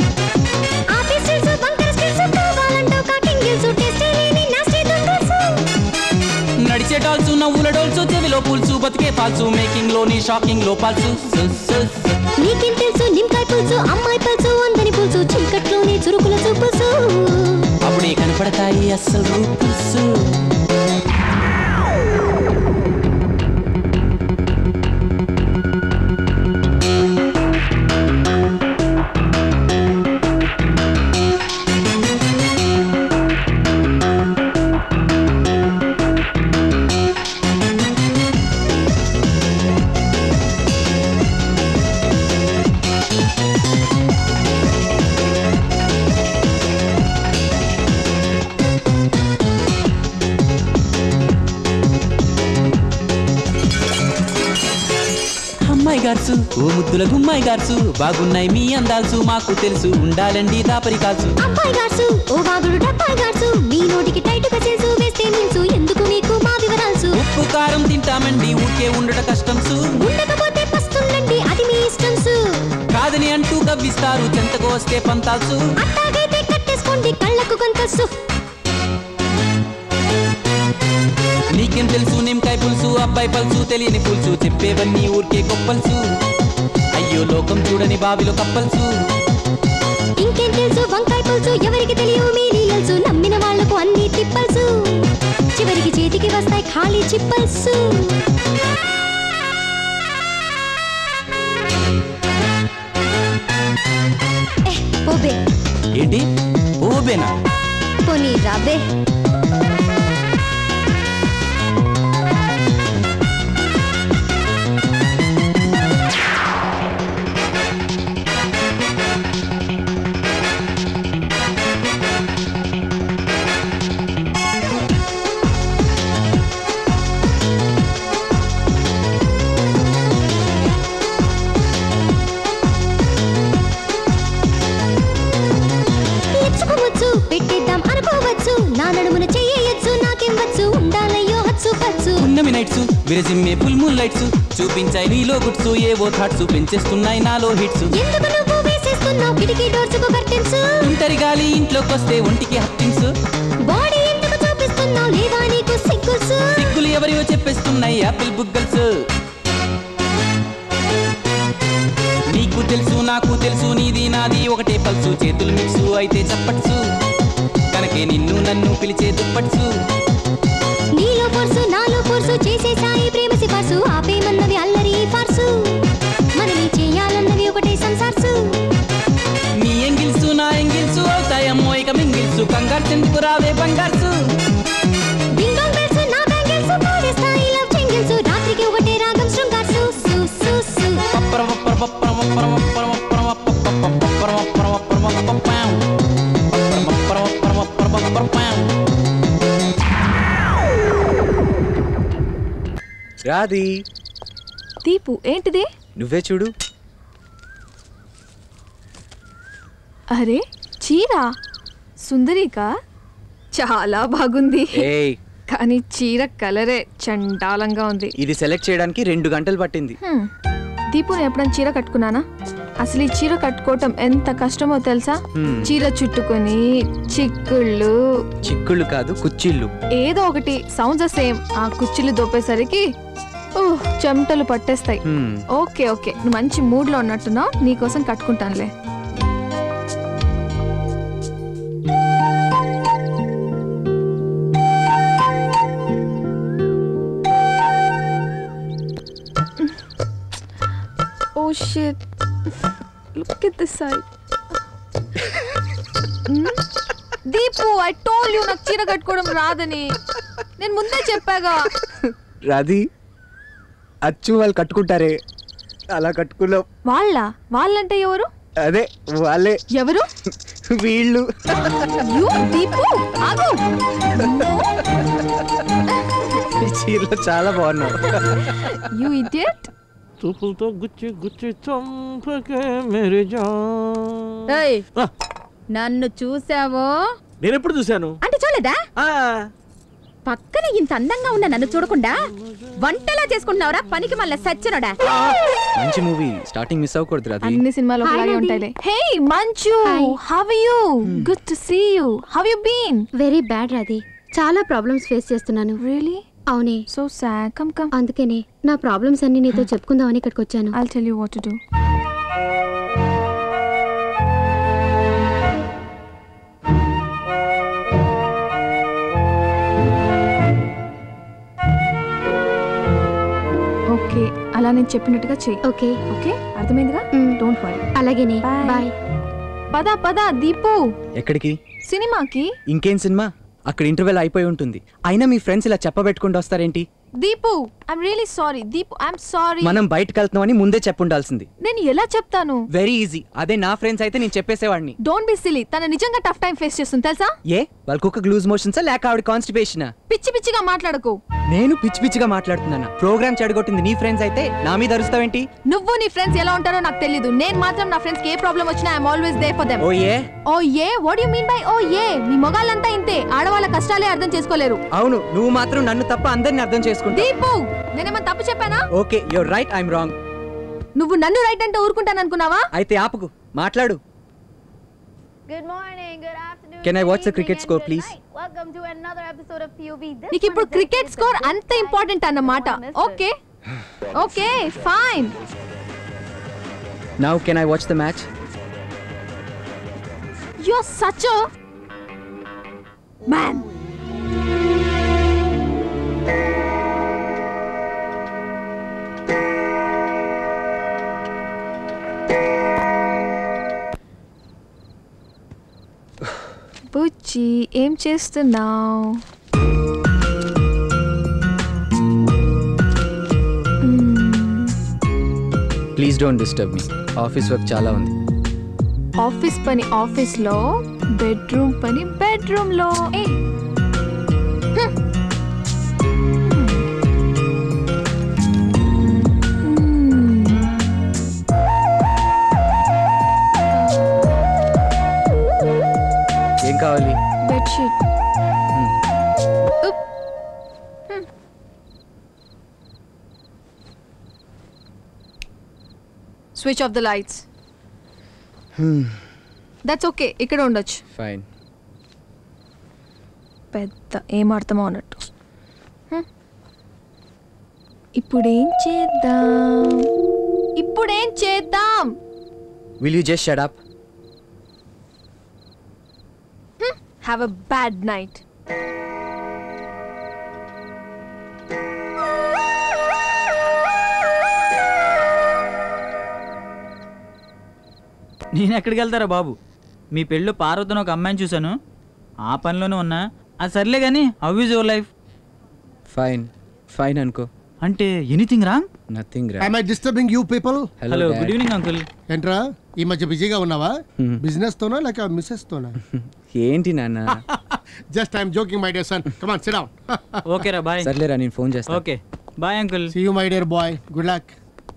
నడిచే డాల్సు, నవ్వుల డోల్సు, చెవిలో పులుసు, బతికే పాల్సు, మేకింగ్ లోని షాకింగ్ లో పాల్సు. నీకేం తెలుసు నిమ్కాయ పులుసు, అమ్మాయి పలుసు, అందరి పులుసు, చీకట్లోనే చురుకుల చూపుల్సు, అప్పుడే కనపడతాయి అస్సలు రూపుల్సు. గార్సు, ఓ ముద్దుల గుమ్మాయి గార్సు, బాగున్నాయి మీ అందాల్సు, మాకు తెలుసు ఉండాలండి దాపరి కాల్సు. అబ్బాయి గార్సు, ఓ బాగుడు డబ్బాయి గార్సు, మీ నోటికి టైటుగా చేసు, వేస్తే నిల్సు, ఎందుకు మీకు మా వివరాల్సు. ఉప్పు కారం తింటామండి, ఊరికే ఉండట కష్టంసు, ఉండకపోతే పస్తుండండి, అది మీ ఇష్టంసు. కాదని అంటూ గవ్విస్తారు, చెంతకు వస్తే పంతాల్సు, అట్టాగైతే కట్టేసుకోండి కళ్ళకు గంతస్సు. నీకేం తెలుసు నిమ్కాయ పులుసు, అబ్బాయి పల్సు, తెలియని పులుసు, చెప్పేవన్నీ ఊరికే కొప్పల్సు, అయ్యో లోకం చూడని బావిలో కప్పల్సు. ఇంకేం తెలుసు వంకాయ పులుసు, ఎవరికి తెలియవు మీ లీలల్సు, నమ్మిన వాళ్లకు అన్ని తిప్పల్సు, చివరికి చేతికి వస్తాయి ఖాళీ చిప్పల్సు. పోబే. ఏంటి ఓబేనా? పోనీ రాబే. పెట్టేద్దాం అనుకోవచ్చు, నా నడుమున చెయ్యొచ్చు, నాకేం వచ్చు, ఉండాలయ్యో హచ్చు పచ్చు. ఉన్నమి నైట్స్, విరజిమ్మే ఫుల్ మూన్ లైట్స్, చూపించాయి నీలో గుడ్స్, ఏవో థాట్స్ పెంచేస్తున్నాయి నాలో హిట్స్. ఎందుకు నువ్వు వేసేస్తున్నావు కిటికీ డోర్స్ కు కర్టెన్స్, ఒంటరి గాలి ఇంట్లోకి వస్తే ఒంటికి హత్తిన్స్. బాడీ ఎందుకు చూపిస్తున్నావు, లేవా నీకు సిగ్గుల్స్, సిగ్గులు ఎవరియో చెప్పేస్తున్నాయి యాపిల్ బుగ్గల్స్. నీకు తెలుసు నాకు తెలుసు, నీది నాది ఒకటే పల్సు, చేతులు మిక్సు అయితే చప్పట్సు, కనకే నిన్ను నన్ను పిలిచే దుప్పట్సు. నీలో ఫోర్సు నాలో ఫోర్సు, చేసేసాయి ప్రేమ సిఫార్సు, ఆపేమన్నవి అల్లరి ఫార్సు, మనమే చేయాలన్నవి ఒకటే సంసార్సు. నీ ఎంగిల్సు నా ఎంగిల్సు అవుతాయమ్మో ఇక మింగిల్సు, కంగారు చెందుకు రావే బంగార్సు. డింగోంగ్ బెల్స్ నా బ్యాంగిల్స్, పాడేస్తాయి లవ్ చెంగిల్సు, రాత్రికి ఒకటే రాగం శృంగార్సు. సు సు సు రాది. దీపు ఏంటిది? నువ్వే చూడు. అరే చీర సుందరిక చాలా బాగుంది. ఏయ్ కానీ చీర కలరే చండాలంగా ఉంది. ఇది సెలెక్ట్ చేయడానికి 2 గంటలు పట్టింది. దీపుని ఎప్పుడైనా చీర కట్టుకున్నానా? అసలు ఈ చీర కట్టుకోవటం ఎంత కష్టమో తెలుసా? చీర చుట్టుకొని చిక్కుళ్ళు కాదు కుచ్చిళ్ళు, ఏదో ఒకటి సౌండ్స్ సేమ్. ఆ కుచ్చిళ్ళు దోపేసరికి చెమటలు పట్టేస్తాయి. ఓకే ఓకే, నువ్వు మంచి మూడ్ లో ఉన్నట్టున్నావు, నీకోసం కట్టుకుంటానులే. Oh shit. Look at this side. Deepu, I told you నాకు చీర కట్టుకోవడం రాదని. నేను ముందే చెప్పాగా. రాది అచ్చు వాళ్ళు కట్టుకుంటారే, అలా కట్టుకున్నావు. వాళ్ళంటే ఎవరు? అదే వాళ్ళే. ఎవరు? వీళ్ళు. దీపు ఆగు. ఈ చీరలో చాలా బాగున్నావు. You idiot. చూపులతో గుచ్చి గుచ్చి చంపకే మేరే జాన్. ఏయ్, నన్ను చూసావో? నేను ఎప్పుడు చూశాను అంటే చూడలేదా? పక్కన ఇంత అందంగా ఉన్న నన్ను చూడకుండా వంటలా చేసుకుంటున్నావురా పనికి మళ్ళీ సచ్చినోడా. మంచి మూవీ, స్టార్టింగ్ మిస్ అవ్వకూడదు రాది. అన్ని సినిమాలు ఒకలాగే ఉంటాయిలే. Hey Manchu, how are you? Good to see you. How you been? Very bad Radhi, చాలా ప్రాబ్లమ్స్ ఫేస్ చేస్తున్నాను. రియల్లీ? అవునే. So sad. Come come. అందుకనే నా ప్రాబ్లమ్స్ అన్ని నీతో చెప్పుకుందామని ఇక్కడికి వచ్చాను. I'll tell you what to do. Okay, అలా నేను చెప్పినట్టుగా చెయ్యి. ఓకే ఓకే, అర్థమైందిగా? Don't worry. అలాగేనే, బాయ్. పద దీపు. ఎక్కడికి? సినిమాకి. ఇంకేం సినిమా? అక్కడ ఇంటర్వెల్ అయిపోయి ఉంటుంది. అయినా మీ ఫ్రెండ్స్ ఇలా చెప్పబెట్టుకుంటూ వస్తారేంటి? Deepu, I'm really sorry. Deepu, I'm sorry. మనం బయటకు వెళ్తున్నామని ముందే చెప్పుండాల్సింది. నేను ఎలా చెప్తాను? Very easy. అదే నా ఫ్రెండ్స్ అయితే నేను చెప్పేసేవాడిని. Don't be silly. తన నిజంగా టఫ్ టైం ఫేస్ చేస్తుంది తెలుసా? ఏ వాళ్ళకు ఒక లూజ్ మోషన్సా లేక ఆవిడ కాన్స్టిపేషనా? పిచ్చి పిచ్చిగా మాట్లాడకు. నేను పిచ్చి పిచ్చిగా మాట్లాడుతున్నానా? ప్రోగ్రామ్ చెడగొట్టింది నీ ఫ్రెండ్స్ అయితే నా మీద అరుస్తావేంటి? నువ్వు నీ ఫ్రెండ్స్ ఎలా ఉంటారో నాకు తెలీదు. నేను మాత్రం నా ఫ్రెండ్స్ కి ఏ ప్రాబ్లం వచ్చినా I'm always there for them. O A? O A? What you mean by O A? మీ మొగాళ్ళంతా ఇంతే, ఆడవాళ్ళ కష్టాలే అర్థం చేసుకోలేరు. అవును, నువ్వు మాత్రం నన్ను తప్ప అందరిని అర్థం చేసుకుంటావు. దీపు, నేనేమన్నా తప్పు చెప్పానా? Okay, you're right, I'm wrong. నువ్వు నన్ను రైట్ అంటే ఊరుకుంటాను అనుకున్నావా? అయితే ఆపుకు, మాట్లాడు. Good morning, good afternoon. Can I watch the cricket score, please? Welcome to another episode of POV. నీకు ఇప్పుడు క్రికెట్ స్కోర్ అంత ఇంపార్టెంట్ అన్నమాట. Okay okay, fine. Now can I watch the match? You're such a man. బుజ్జి, ఏం చేస్తున్నావు? Please don't disturb me. Office work చాలా ఉంది. Office పని ఆఫీస్లో, బెడ్రూమ్ పని బెడ్రూమ్లో. ఏం కావాలి? Bedsheet. Switch off the lights. That's okay, ఇక్కడ ఉండొచ్చు. ఫైన్. పెద్ద ఏం అర్థమో అన్నట్టు. ఇప్పుడేం చేద్దాం? Will you just shut up? Have a bad night. నేను ఎక్కడికి వెళ్తారా బాబు? మీ పెళ్ళి పార్వతిని ఒక అమ్మాయిని చూశాను, ఆ పనిలోనే ఉన్నా. అది సర్లే కానీ how is your life? Fine fine అనుకో. అంటే anything wrong? Nothing wrong. Am I disturbing you people? Hello, good evening uncle. ఏంట్రా ఈ మధ్య బిజీగా ఉన్నావా? బిజినెస్ తోనా లేక మిస్సెస్ తోనా? ఏంటి నాన్న? Just I'm joking my dear son. Come on, sit down. Okay రా, బాయ్. సర్లేరా, నేను ఫోన్ చేస్తాను. Okay bye uncle. See you my dear boy, good luck.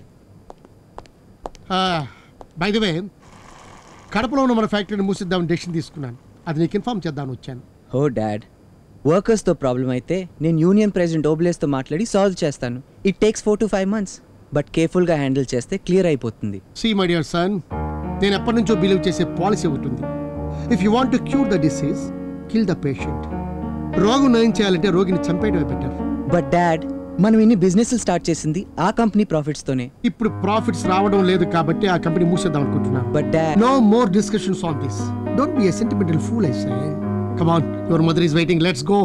By the way, కడపలో ఉన్న మన ఫ్యాక్టరీని మూసిద్దామని డెసిషన్ తీసుకున్నాను. అది నీకు ఇన్ఫార్మ్ చేద్దామని వచ్చాను. ఓ డాడ్, వర్కర్స్తో ప్రాబ్లం అయితే నేను యూనియన్ ప్రెసిడెంట్ ఓబ్లేస్తో మాట్లాడి సాల్వ్ చేస్తాను. It takes 4 to 5 months. But కేర్ఫుల్గా హ్యాండిల్ చేస్తే క్లియర్ అయిపోతుంది. సీ మై డియర్ సన్, నేను ఎప్పటి నుంచో బిలీవ్ చేసే పాలసీ ఉంటుంది. If you want to cure the disease, kill the patient. రోగం నయం చేయాలంటే రోగిని చంపేయడమే బెటర్. బట్ డాడ్, మనం ఇన్ని బిజినెస్ స్టార్ట్ చేసింది ఆ కంపెనీ ప్రాఫిట్స్ తోనే. ఇప్పుడు ప్రాఫిట్స్ రావడం లేదు కాబట్టి ఆ కంపెనీ మూసేద్దాం అనుకుంటున్నాను. But dad, no more discussions on this. Don't be a sentimental fool I say. Come on, your mother is waiting. Let's go.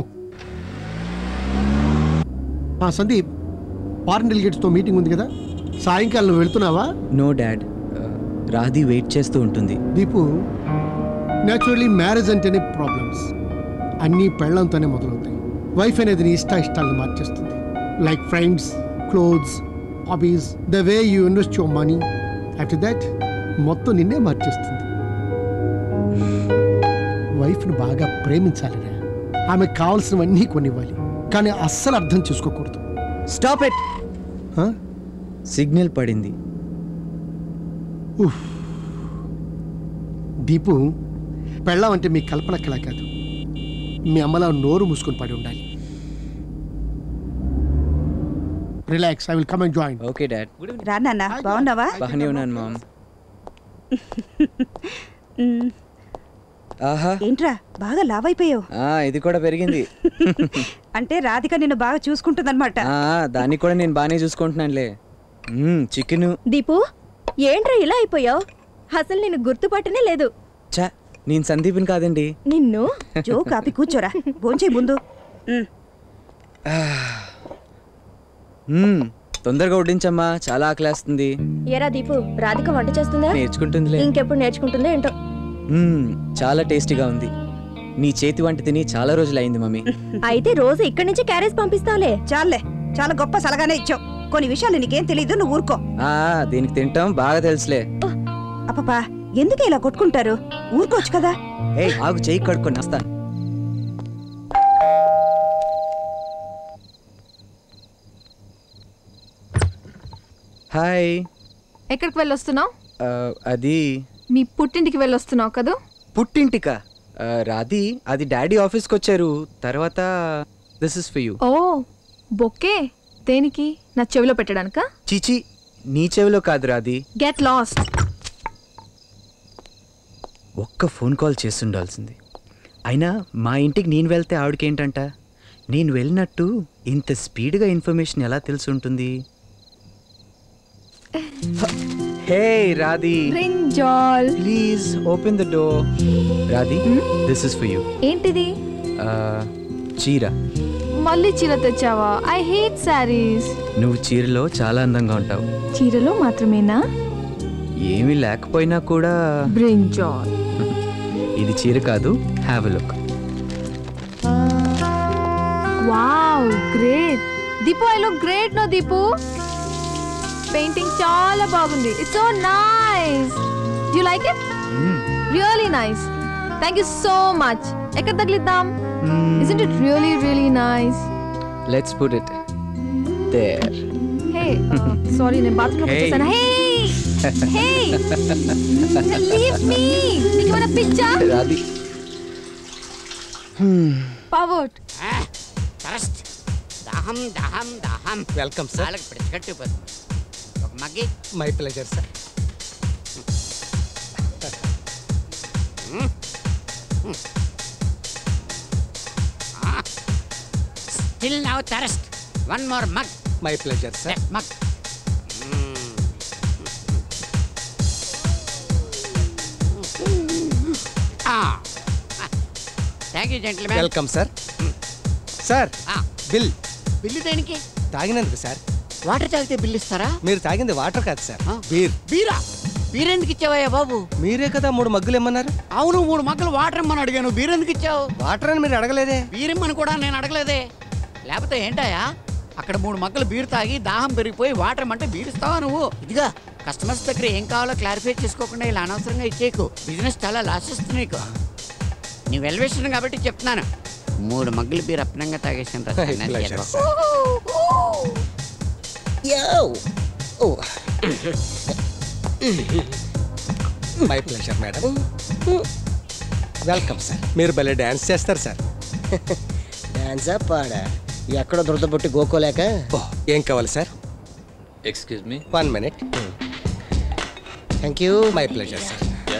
Sandeep, foreign delegates తో మీటింగ్ ఉంది కదా, సాయంకాలం నువ్వు వెళ్తున్నావా? నో డాడ్, రాధి వెయిట్ చేస్తూ ఉంటుంది. దీపు, నేచురల్లీ మ్యారేజ్ అంటేనే ప్రాబ్లమ్స్ అన్నీ పెళ్ళంతోనే మొదలవుతాయి. వైఫ్ అనేది నీ ఇష్టాలను మార్చేస్తుంది. Like friends, clothes, hobbies, the way you invest your money. After that మొత్తం నిన్నే మార్చేస్తుంది. వైఫ్ను బాగా ప్రేమించాలిరా. ఆమెకు కావాల్సినవన్నీ కొనివ్వాలి, కానీ అస్సలు అర్థం చేసుకోకూడదు. Stop it. సిగ్నల్ పడింది. దీపు, పెళ్ళం అంటే మీ కల్పన కళ కాదు. మీ అమ్మలా నోరు మూసుకొని పడి ఉండాలి. Relax, I will come and join. Okay dad. రా నాన్న, బాగున్నావా? బాగానే ఉన్నాను మామ్. ఆహా, ఏంట్రా బాగా లావ్ అయిపోయావు? ఇది కూడా పెరిగింది. అంటే రాధిక నిన్ను బాగా చూసుకుంటుందన్నమాట. దాన్ని కూడా నేను బాగానే చూసుకుంటున్నానులే. చికెన్. దీపు, ఏంట్రా ఇలా అయిపోయావు? అసలు నేను గుర్తుపట్టనే లేదు. చా, నేను సందీప్ని కాదండి. నిన్ను. జో కాపీ కూర్చోరా, భోంచే ముందు. తొందరగా వడ్డించమ్మా, చాలా ఆకలేస్తుంది. ఏరా దీపు, రాధిక వంట చేస్తుందా? నేర్చుకుంటుందిలే. ఇంకెప్పుడు నేర్చుకుంటుందో ఏంటో. చాలా టేస్టీగా ఉంది. నీ చేతి వంట తిని చాలా రోజులు అయింది మమ్మీ. అయితే రోజు ఇక్కడి నుంచి క్యారేజ్ పంపిస్తావులే. చాలే, చాలా గొప్ప సలగానే ఇచ్చావు. కొన్ని విషయాలు నీకేం తెలీదు, నువ్వు ఊరుకో. దీనికి తింటాం బాగా తెలుసులే. అప్పపా, ఎందుకు ఇలా కొట్టుకుంటారు? ఊరుకోవచ్చు కదా. ఆగు, చెయ్యి కడుక్కొని వస్తాను. హాయ్. ఎక్కడికి వెళ్ళొస్తున్నావు? అది మీ పుట్టింటికి వెళ్ళొస్తున్నావు కదా? పుట్టింటికా? రాధి, అది డాడీ ఆఫీస్కి వచ్చారు. తర్వాత this is for you. Oh, bouquet. దేనికి? నా చెవిలో పెట్టడానికా? చీచి, నీ చెవిలో కాదు రాధి. Get lost. ఒక్క ఫోన్ కాల్ చేసి ఉండాల్సింది. అయినా మా ఇంటికి నేను వెళ్తే ఆవిడకేంటంట? నేను వెళ్ళినట్టు ఇంత స్పీడ్గా ఇన్ఫర్మేషన్ ఎలా తెలిసి ఉంటుంది? Hey Radhi, brinjal, please open the door. Radhi, this is for you. ఏంటిది? చీర. మళ్ళీ చీర తెచ్చావా? I hate saris. నువ్వు చీరలో చాలా అందంగా ఉంటావు. చీరలో మాత్రమేనా? ఏమీ లేకపోయినా కూడా. బ్రింజాల్. ఇది చీర కాదు, have a look. Wow, great. Deepu, I look great no Deepu. Painting చాలా బాగుంది. It's so nice. Do you like it? Really nice. Thank you so much. ఎక్కడ తగిలిద్దాం? Isn't it really really nice? Let's put it there. Hey, sorry, నేను బాత్రూంలో వచ్చేసాను. Hey, leave me. నీకు ఏమైనా పిచ్చా? రాధి. పవర్డ్. ఫస్ట్ దాహం దాహం దాహం. Welcome sir. వాళ్ళకి పిచ్చగట్టిపోతుంది. ఒక మగ్గి. My pleasure sir. Still now thirst. One more mug. My pleasure, sir. That mug. Thank you, gentlemen. Welcome, sir. Sir, bill. Bill దేనికి? తాగినందుకు సార్. వాటర్ తాగితే బిల్లు ఇస్తారా? మీరు తాగింది వాటర్ కాదు సార్, బీర్. బీరా? బీర్ ఎందుకు ఇచ్చావయ్యా బాబు? మీరే కదా 3 మగ్గులు ఇమ్మన్నారు. అవును, 3 మగ్గులు వాటర్ ఇమ్మని అడిగాను. బీర్ ఎందుకు ఇచ్చావు? వాటర్ అని మీరు అడగలేదే. బీర్ ఇమ్మని కూడా నేను అడగలేదే. లేకపోతే ఏంటాయా, అక్కడ 3 మగ్గలు బీర్ తాగి దాహం పెరిగిపోయి వాటర్ ఇమ్మంటే బీర్ ఇస్తావా నువ్వు? ఇదిగా కస్టమర్స్ దగ్గర ఏం కావాలో క్లారిఫై చేసుకోకుండా ఇలా అనవసరంగా ఇచ్చేకు. బిజినెస్ చాలా లాస్ వస్తుంది నీకు. నీ వెల్వేషన్ కాబట్టి చెప్తున్నాను. 3 మగ్గలు బీర్ అప్పనంగా తాగేసాను. My pleasure madam. Welcome sir. మీరు భలే డ్యాన్స్ చేస్తారు సార్. హ్యాండ్స్ అప్ ఆడా ఎక్కడ దురదబొట్టి గోకోలేక. ఏం కావాలి sir? Excuse me 1 minute. Thank you. My pleasure sir.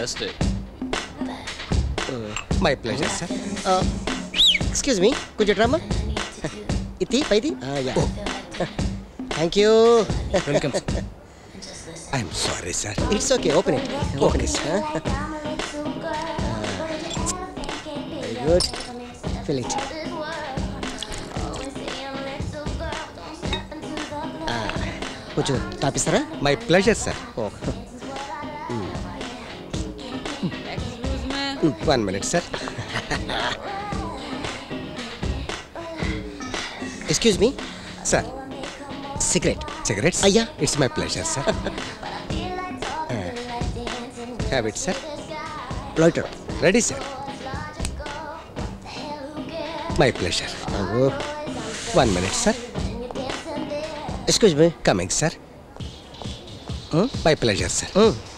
My pleasure sir. Excuse me కొంచెం డ్రామా ఇది పైది. Thank you. Welcome. I'm sorry sir. It's okay. Open it. Okay sir. Very good. Fill it. కొంచెం తాపిస్తారా? My pleasure sir. 1 minute sir. Excuse me sir. Cigarettes అయ్యా. It's my pleasure sir. Have it sir. Lighter ready sir. My pleasure. 1 minute sir. Excuse me. Coming sir. My pleasure sir.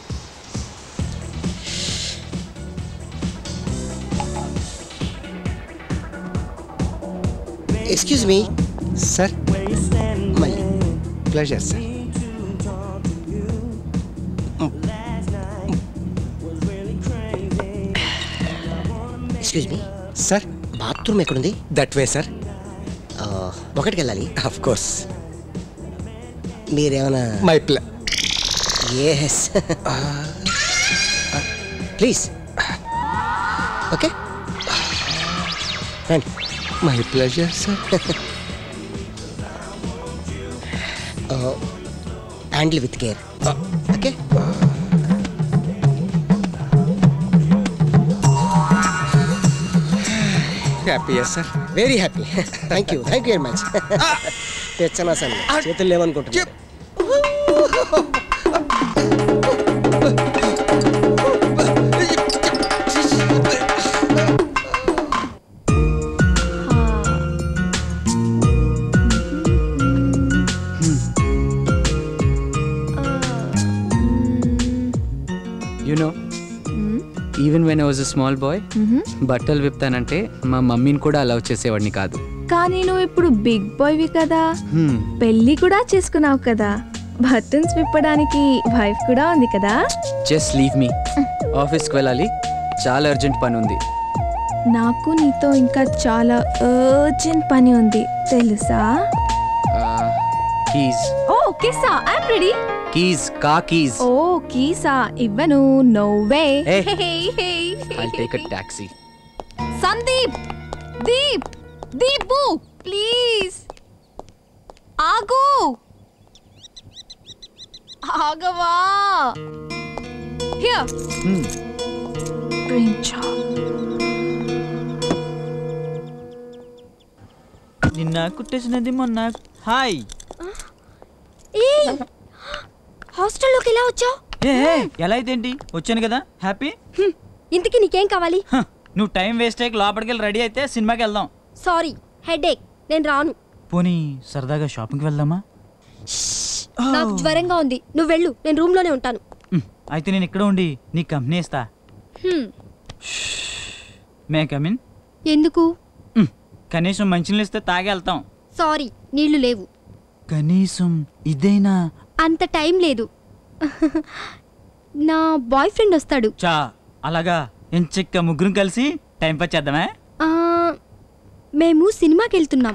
Excuse me sir. మళ్ళీ pleasure sir. Excuse me sir. Bathroom ఎక్కడుంది? That way sir. ఒకటికి వెళ్ళాలి. Of course. మీరేమైనా my yes please. Okay రండి. My pleasure sir. Handle with care. Okay. హ్యాపీయా sir? Very happy. Thank you very much. తెచ్చనా sir చేతులు లేవనుకుంటున్నా. Even when I was a small boy బట్టలు విప్తానంటే మా మమ్మీని కూడా అలౌ చేసేవాడిని కాదు. కానీ నువ్వు ఇప్పుడు బిగ్ బాయ్వి కదా, పెళ్లి కూడా చేసుకున్నావు కదా, బటన్స్ విప్పడానికి వైఫ్ కూడా ఉంది కదా. Just leave me. ఆఫీస్కి వెళ్ళాలి, చాలా అర్జెంట్ పని ఉంది. నాకు నీతో ఇంకా చాలా అర్జెంట్ పని ఉంది తెలుసా. కీస్. ఓ కీసా, ఐ యామ్ రెడీ. కీస్, కా కీస్. ఓ కీసా ఇవ్వను. No way. I'll take a taxi. Sandeep, Deepu please ఆగు. ఆగవా. Here drink chap. నిన్న కుట్టేసినది మొన్న. హాయ్. హాస్టల్లోకి ఎలా వచ్చావు? ఎలా అయితే ఏంటి, వచ్చాను కదా హ్యాపీ. ఇంతకీ నీకేం కావాలి? నువ్వు టైం వేస్ట్ అయ్యి లోపలికి వెళ్ళి రెడీ అయితే సినిమాకి వెళ్దాం. సారీ హెడేక్, నేను రాను. పోనీ సరదాగా షాపింగ్కి వెళ్దామా? నాకు జ్వరంగా ఉంది, నువ్వు వెళ్ళు, నేను రూమ్ లోనే ఉంటాను. అయితే నేను ఇక్కడ ఉండి నీ కంపెనీ ఇస్తా. May come in? ఎందుకు? కనీసం మంచినీళ్ళు ఇస్తే తాగి వెళ్తాం. సారీ నీళ్లు లేవు. కనీసం ఇదేనా? అంత టైం లేదు. నా బాయ్ ఫ్రెండ్ వస్తాడు. చా అలాగా, ఎంచక్క ముగ్గురం కలిసి టైం పాస్ చేద్దామా? మేము సినిమాకి వెళ్తున్నాం.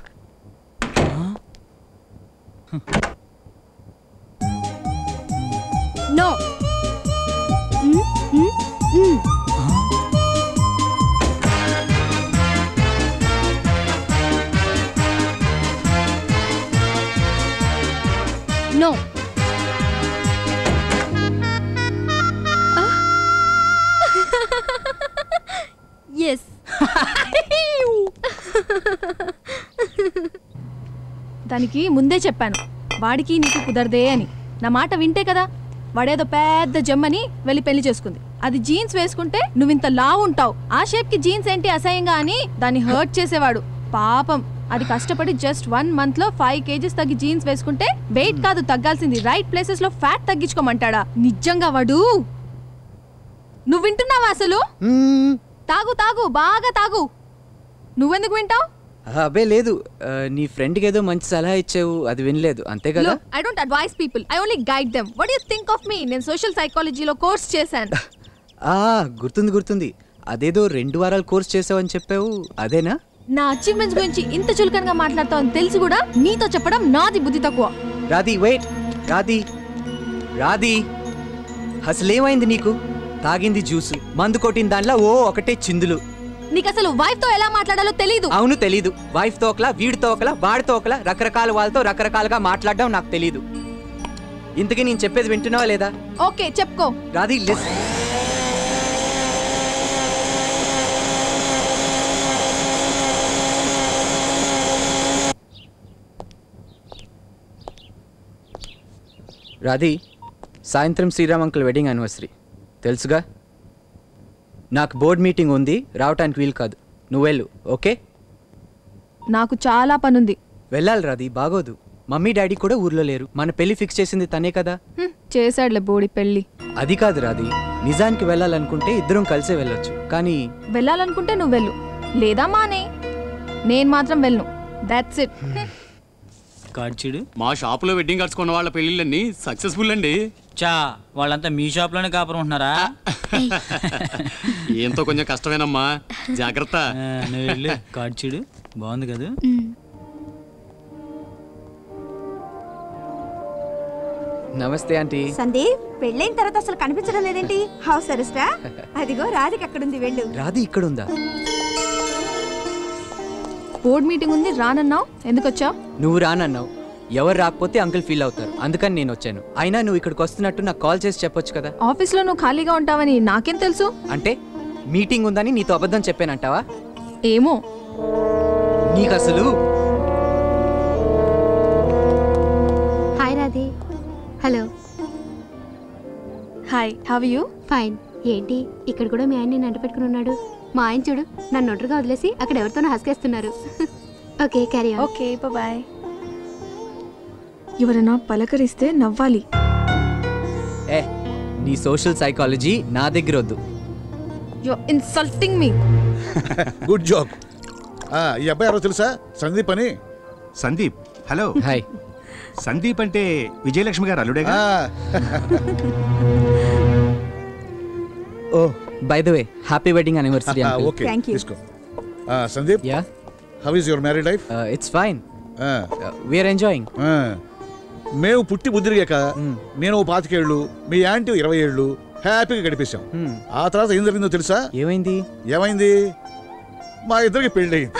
నో. నో. ఎస్. దానికి ముందే చెప్పాను, వాడికి నీకు కుదరదే అని. నా మాట వింటే కదా. వాడేదో పెద్ద జమ్మని వెళ్ళి పెళ్లి చేసుకుంది. అది జీన్స్ వేసుకుంటే నువ్వింత లావు ఉంటావు, ఆ షేప్ కి జీన్స్ ఏంటి అసహ్యంగా అని దాన్ని హర్ట్ చేసేవాడు. పాపం అది కష్టపడి జస్ట్ 1 month లో 5 kgs తగ్గి జీన్స్ వేసుకుంటే వెయిట్ కాదు తగ్గాల్సింది, రైట్ ప్లేసెస్ లో ఫ్యాట్ తగ్గించుకోమంటాడా? నిజంగా వాడు. నువ్వు వింటున్నావా అసలు? తాగు తాగు బాగా తాగు. నువ్వెందుకు వింటావు? అబే లేదు, నీ ఫ్రెండ్కి ఏదో మంచి సలహా ఇచ్చావు, అది వినలేదు అంతే కదా. I don't advise people, I only guide them. What you think of me? నేను సోషల్ సైకాలజీలో కోర్స్ చేశాను. గుర్తుంది, అదేదో 2 వారాలు కోర్స్ చేసావని చెప్పావు, అదేనా? నా అచీవ్మెంట్స్ గురించి ఇంత చులకనగా మాట్లాడతావని తెలిసి కూడా నీతో చెప్పడం నాది బుద్ధి తక్కువ. రాధి వెయిట్, రాధి అసలేమైంది నీకు? తాగింది జ్యూసు, మందు కొట్టిన దాంట్లో ఒకటే చిందులు. నీకు అసలు వైఫ్ తో ఎలా మాట్లాడాలో తెలీదు. అవును తెలీదు. వైఫ్ తో ఒకలా, వీడితో ఒకలా, వాడితో ఒకలా, రకరకాల వాళ్ళతో రకరకాలుగా మాట్లాడడం నాకు తెలీదు. ఇంతకీ నేను చెప్పేది వింటున్నావా లేదా? ఓకే చెప్పుకో. రాధి రాధి, సాయంత్రం శ్రీరామ్ అంకుల్ వెడ్డింగ్ యానివర్సరీ తెలుసుగా. నాకు బోర్డ్ మీటింగ్ ఉంది, రావటానికి వీలు కాదు. నువ్వు వెళ్ళు, ఓకే? నాకు చాలా పనుంది. వెళ్ళాలి రాధి, బాగోదు. మమ్మీ డాడీ కూడా ఊర్లో లేరు. మన పెళ్లి ఫిక్స్ చేసింది తనే కదా. చేశాడులే బోడి పెళ్లి. అది కాదు రాధి, నిజానికి వెళ్ళాలనుకుంటే ఇద్దరం కలిసే వెళ్ళొచ్చు. కానీ వెళ్ళాలనుకుంటే నువ్వు వెళ్ళు, లేదా మానే. నేను మాత్రం వెళ్ళను. That's it. కార్డ్చీడు మా షాపులో వెడ్డింగ్ కార్డ్స్ కొన్న వాళ్ళ పెళ్ళిళ్ళన్నీ సక్సెస్ఫుల్ అండి. చా వాళ్ళంతా మీ షాప్లోనే కాపురం ఉంటున్నారా? ఏంతో కొంచెం కష్టమేనమ్మా, జాగ్రత్త. కార్డ్చీడు బాగుంది కదా. నమస్తే ఆంటీ. సందీప్, పెళ్ళైన తర్వాత అసలు కనిపించడం లేదేంటి? హౌస్ అరెస్టా? అదిగో రాధిక అక్కడుంది, వెళ్ళు. రాధి ఇక్కడ ఉందా? బోర్డ్ మీటింగ్ ఉంది రానన్నావు, ఎందుకు వచ్చావు? నువ్వు రానన్నావు. ఎవరు రాకపోతే అంకుల్ ఫీల్ అవుతారు, అందుకని నేను వచ్చాను. అయినా నువ్వు ఇక్కడికి వస్తున్నట్టు నాకు కాల్ చేసి చెప్పొచ్చు కదా. ఆఫీస్లో నువ్వు ఖాళీగా ఉంటావని నాకేం తెలుసు? అంటే మీటింగ్ ఉందని నీతో అబద్ధం చెప్పానంటావా? ఏమో. నీకు అసలు. Hi Radhi. Hello. Hi, how are you? Fine. ఏంటి ఇక్కడ కూడా మీ ఆయన్ని నంట పెట్టుకుని ఉన్నాడు? మా ఆయన చూడు, నన్ను ఒంటరిగా వదిలేసి అక్కడ ఎవరితోనో హస్కేస్తున్నారు. Okay carry on. Okay bye. ఎవరైనా పలకరిస్తే నవ్వాలి. నీ సోషల్ సైకాలజీ నా దగ్గర వద్దు. You are insulting me. Good job. ఈ అబ్బాయి ఎవరో తెలుసా? సందీప్ అని. సందీప్, హలో. హాయ్. సందీప్ అంటే విజయలక్ష్మి గారు అల్లుడేగా? Oh by the way, happy wedding anniversary. Okay, తీసుకో. Sandeep, yeah, how is your married life? It's fine. We are enjoying. మేము పుట్టి బుద్ధిరిగాక నేను 25 ఏళ్ళు, మీ యాంటీ 20 ఏళ్ళు హ్యాపీగా గడిపేశాం. ఆ తర్వాత ఏం జరిగిందో తెలుసా? ఏమైంది? మా ఇద్దరికి పెళ్ళి అయింది.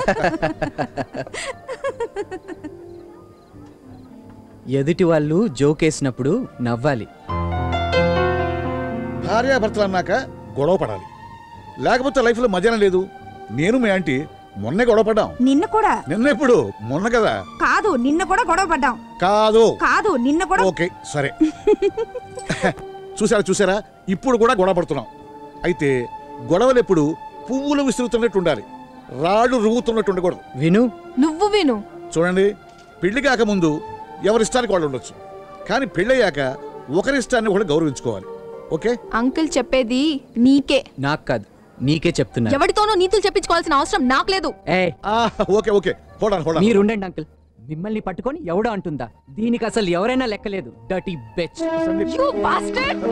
ఎదుటి వాళ్ళు జోకేసినప్పుడు నవ్వాలి. భార్యాభర్తలు అన్నాక గొడవ పడాలి, లేకపోతే లైఫ్లో మధ్యాహ్నం లేదు. నేను మీ ఆంటీ మొన్నే గొడవ పడ్డాం. నిన్న కూడా? నిన్నెప్పుడు? మొన్న కదా. కాదు, నిన్న కూడా గొడవ పడ్డాం. కాదు నిన్న కూడా. ఓకే సరే. చూసారా, ఇప్పుడు కూడా గొడవ పడుతున్నాం. అయితే గొడవలు ఎప్పుడు పువ్వులు విసురుతున్నట్టు ఉండాలి, రాళ్ళు రువ్వుతున్నట్టు ఉండకూడదు. నువ్వు విను. చూడండి, పెళ్లి కాకముందు ఎవరిష్టానికి వాళ్ళు ఉండొచ్చు, కానీ పెళ్ళయ్యాక ఒకరిష్టాన్ని కూడా గౌరవించుకోవాలి. ఓకే? అంకుల్ చెప్పేది నీకే, నాకు కాదు. నీకే చెప్తున్నా. ఎవరితోనూ నీతులు చెప్పించుకోవాల్సిన అవసరం నాకు లేదు. ఓకే మీరు ఉండండి అంకుల్. మిమ్మల్ని పట్టుకొని ఎవడో అంటుందా? దీనికి అసలు ఎవరైనా లెక్కలేదు. Dirty bitch. You bastard.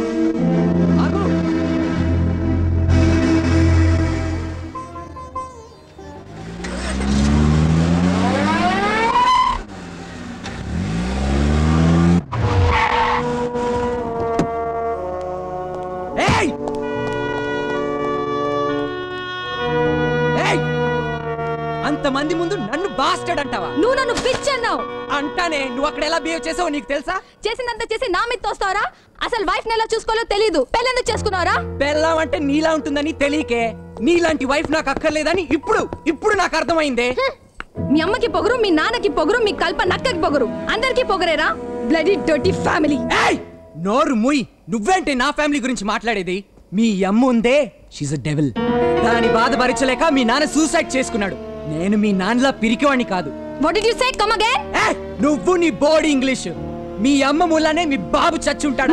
అంతమంది ముందు నన్ను బాస్టర్డ్ అంటావా? నువ్వు నన్ను పిచ్ అన్నావు. అంటానే. నువ్వు అక్కడ ఎలా బిహేవ్ చేసావో నీకు తెలుసా? చేసినంత చేసి నా మీద తోస్తావరా? అసలు వైఫ్ ని ఎలా చూసుకోవాలో తెలీదు. పెళ్ళెందుకు చేసుకున్నావరా? పెళ్ళం అంటే నీలా ఉంటుందని తెలియకే నీలాంటి వైఫ్ నాకు అక్కర్లేదని ఇప్పుడు నాకు అర్థమైందే. మీ అమ్మకి పొగరు, మీ నాన్నకి పొగరు, మీ కల్ప నక్కకి పొగరు, అందరికీ పొగరేరా? Bloody dirty family. నోరు ముయ్. నువ్వేంటి నా ఫ్యామిలీ గురించి మాట్లాడేది? మీ అమ్మ ఉందే, షీజ్ అ డెవిల్. దాని బాధ భరించలేక మీ నాన్న సూసైడ్ చేసుకున్నాడు. నేను మీ నాన్నలా పిరికివాణ్ణి కాదు. What did you say? Come again. నువ్వు నీ బోర్డ్ ఇంగ్లీష్. మీ అమ్మ మూలానే మీ బాబు చచ్చుంటాడు.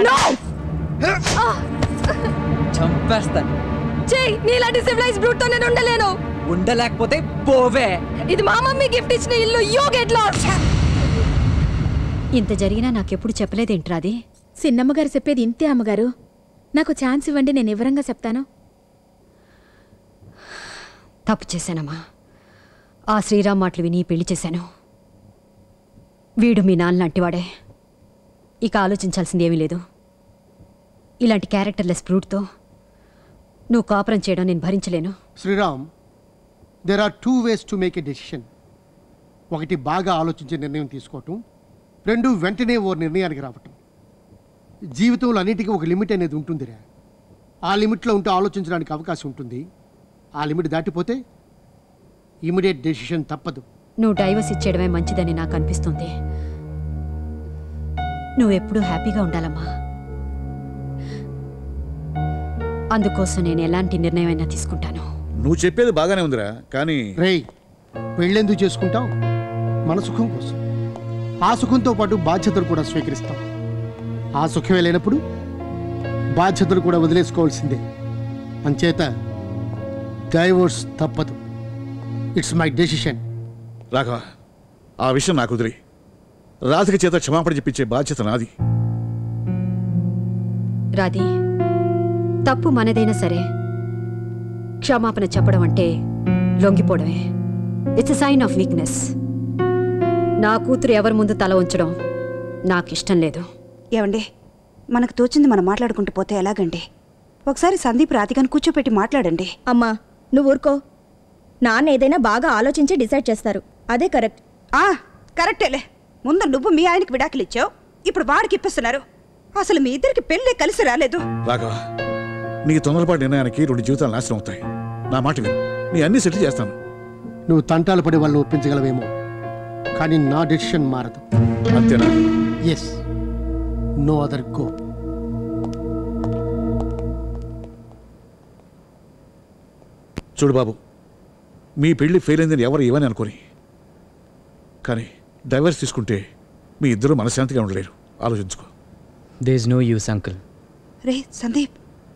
చంపేస్తాను. చెయ్, నీలాంటి సివిలైజ్ బ్రూట్ తో నేను ఉండలేను. ఉండలేకపోతే పోవే. ఇది మా మమ్మీ గిఫ్ట్ ఇచ్చిన ఇల్లు. You get lost. ఇంత జరిగినా నాకెప్పుడు చెప్పలేదేంట్రా అది? చిన్నమ్మగారు చెప్పేది ఇంతే అమ్మగారు. నాకు ఛాన్స్ ఇవ్వండి, నేను వివరంగా చెప్తాను. తప్పు చేశానమ్మా. ఆ శ్రీరామ్ మాటలు విని పెళ్లి చేశాను. వీడు మీ నాన్న లాంటివాడే. ఇక ఆలోచించాల్సింది ఏమీ లేదు. ఇలాంటి క్యారెక్టర్లెస్ బ్రూట్తో నువ్వు కాపురం చేయడం నేను భరించలేను. Sriram, there are 2 ways to make a decision. ఒకటి బాగా ఆలోచించే నిర్ణయం తీసుకోవటం, 2 వెంటనే ఓ నిర్ణయానికి రావటం. జీవితంలో అన్నిటికీ ఒక లిమిట్ అనేది ఉంటుందిరా. ఆ లిమిట్లో ఉంటే ఆలోచించడానికి అవకాశం ఉంటుంది. ఆ లిమిట్ దాటిపోతే ఇమీడియట్ డెసిషన్ తప్పదు. నువ్వు డైవర్స్ ఇచ్చేయడమే మంచిదని నాకు అనిపిస్తుంది. నువ్వెప్పుడూ హ్యాపీగా ఉండాలమ్మా. అందుకోసం నేను ఎలాంటి నిర్ణయమైనా తీసుకుంటాను. నువ్వు చెప్పేది బాగానే ఉందిరా, కానీ రేయ్, పెళ్ళెందుకు చేసుకుంటావు? మన సుఖం కోసం. ఆ సుఖంతో పాటు బాధ్యతలు కూడా స్వీకరిస్తాం. ఆ సుఖమే లేనప్పుడు బాధ్యతలు కూడా వదిలేసుకోవాల్సిందే. అంచేత డైవోర్స్ తప్పదు. It's my decision. రాఘవ, ఆ విషయం నాకు వదిలి. రాధిక చేత క్షమాపణ చెప్పించే బాధ్యత నాది. రాధి, తప్పు మనదైనా సరే క్షమాపణ చెప్పడం అంటే లొంగిపోవడమే. It's a sign of weakness. నా కూతురు ఎవరి ముందు తల ఉంచడం నాకిష్టం లేదు. ఏమండి, మనకు తోచింది మనం మాట్లాడుకుంటూ పోతే ఎలాగండి? ఒకసారి సందీప్ రాధికను కూర్చోపెట్టి మాట్లాడండి. అమ్మా నువ్వు ఊరుకో. నాన్న ఏదైనా బాగా ఆలోచించి డిసైడ్ చేస్తారు. అదే కరెక్ట్. కరెక్టేలే. ముందు నువ్వు మీ ఆయనకి విడాకులు ఇచ్చావు, ఇప్పుడు వాడికి ఇప్పిస్తున్నారు. అసలు మీ ఇద్దరికి పెళ్ళే కలిసి రాలేదు. రాఘవ, నీ తొందరపాటు నిర్ణయానికి 2 జీవితాలు నాశనం అవుతాయి. నా మాట విను, నీ అన్ని సెటిల్ చేస్తాను. నువ్వు తంటాలు పడి వాళ్ళని ఒప్పించగలవేమో, కానీ నా డెసిషన్ మారదు. అంతేనా? Yes, no other go. చూడు బాబు, మీ పెళ్లి ఫెయిల్ అయిందని ఎవరు ఇవ్వని అనుకోని, కానీ డైవర్స్ తీసుకుంటే మీ ఇద్దరు మనశ్శాంతిగా ఉండలేరు. ఆలోచించుకో. There is no use uncle. రే సందీప్,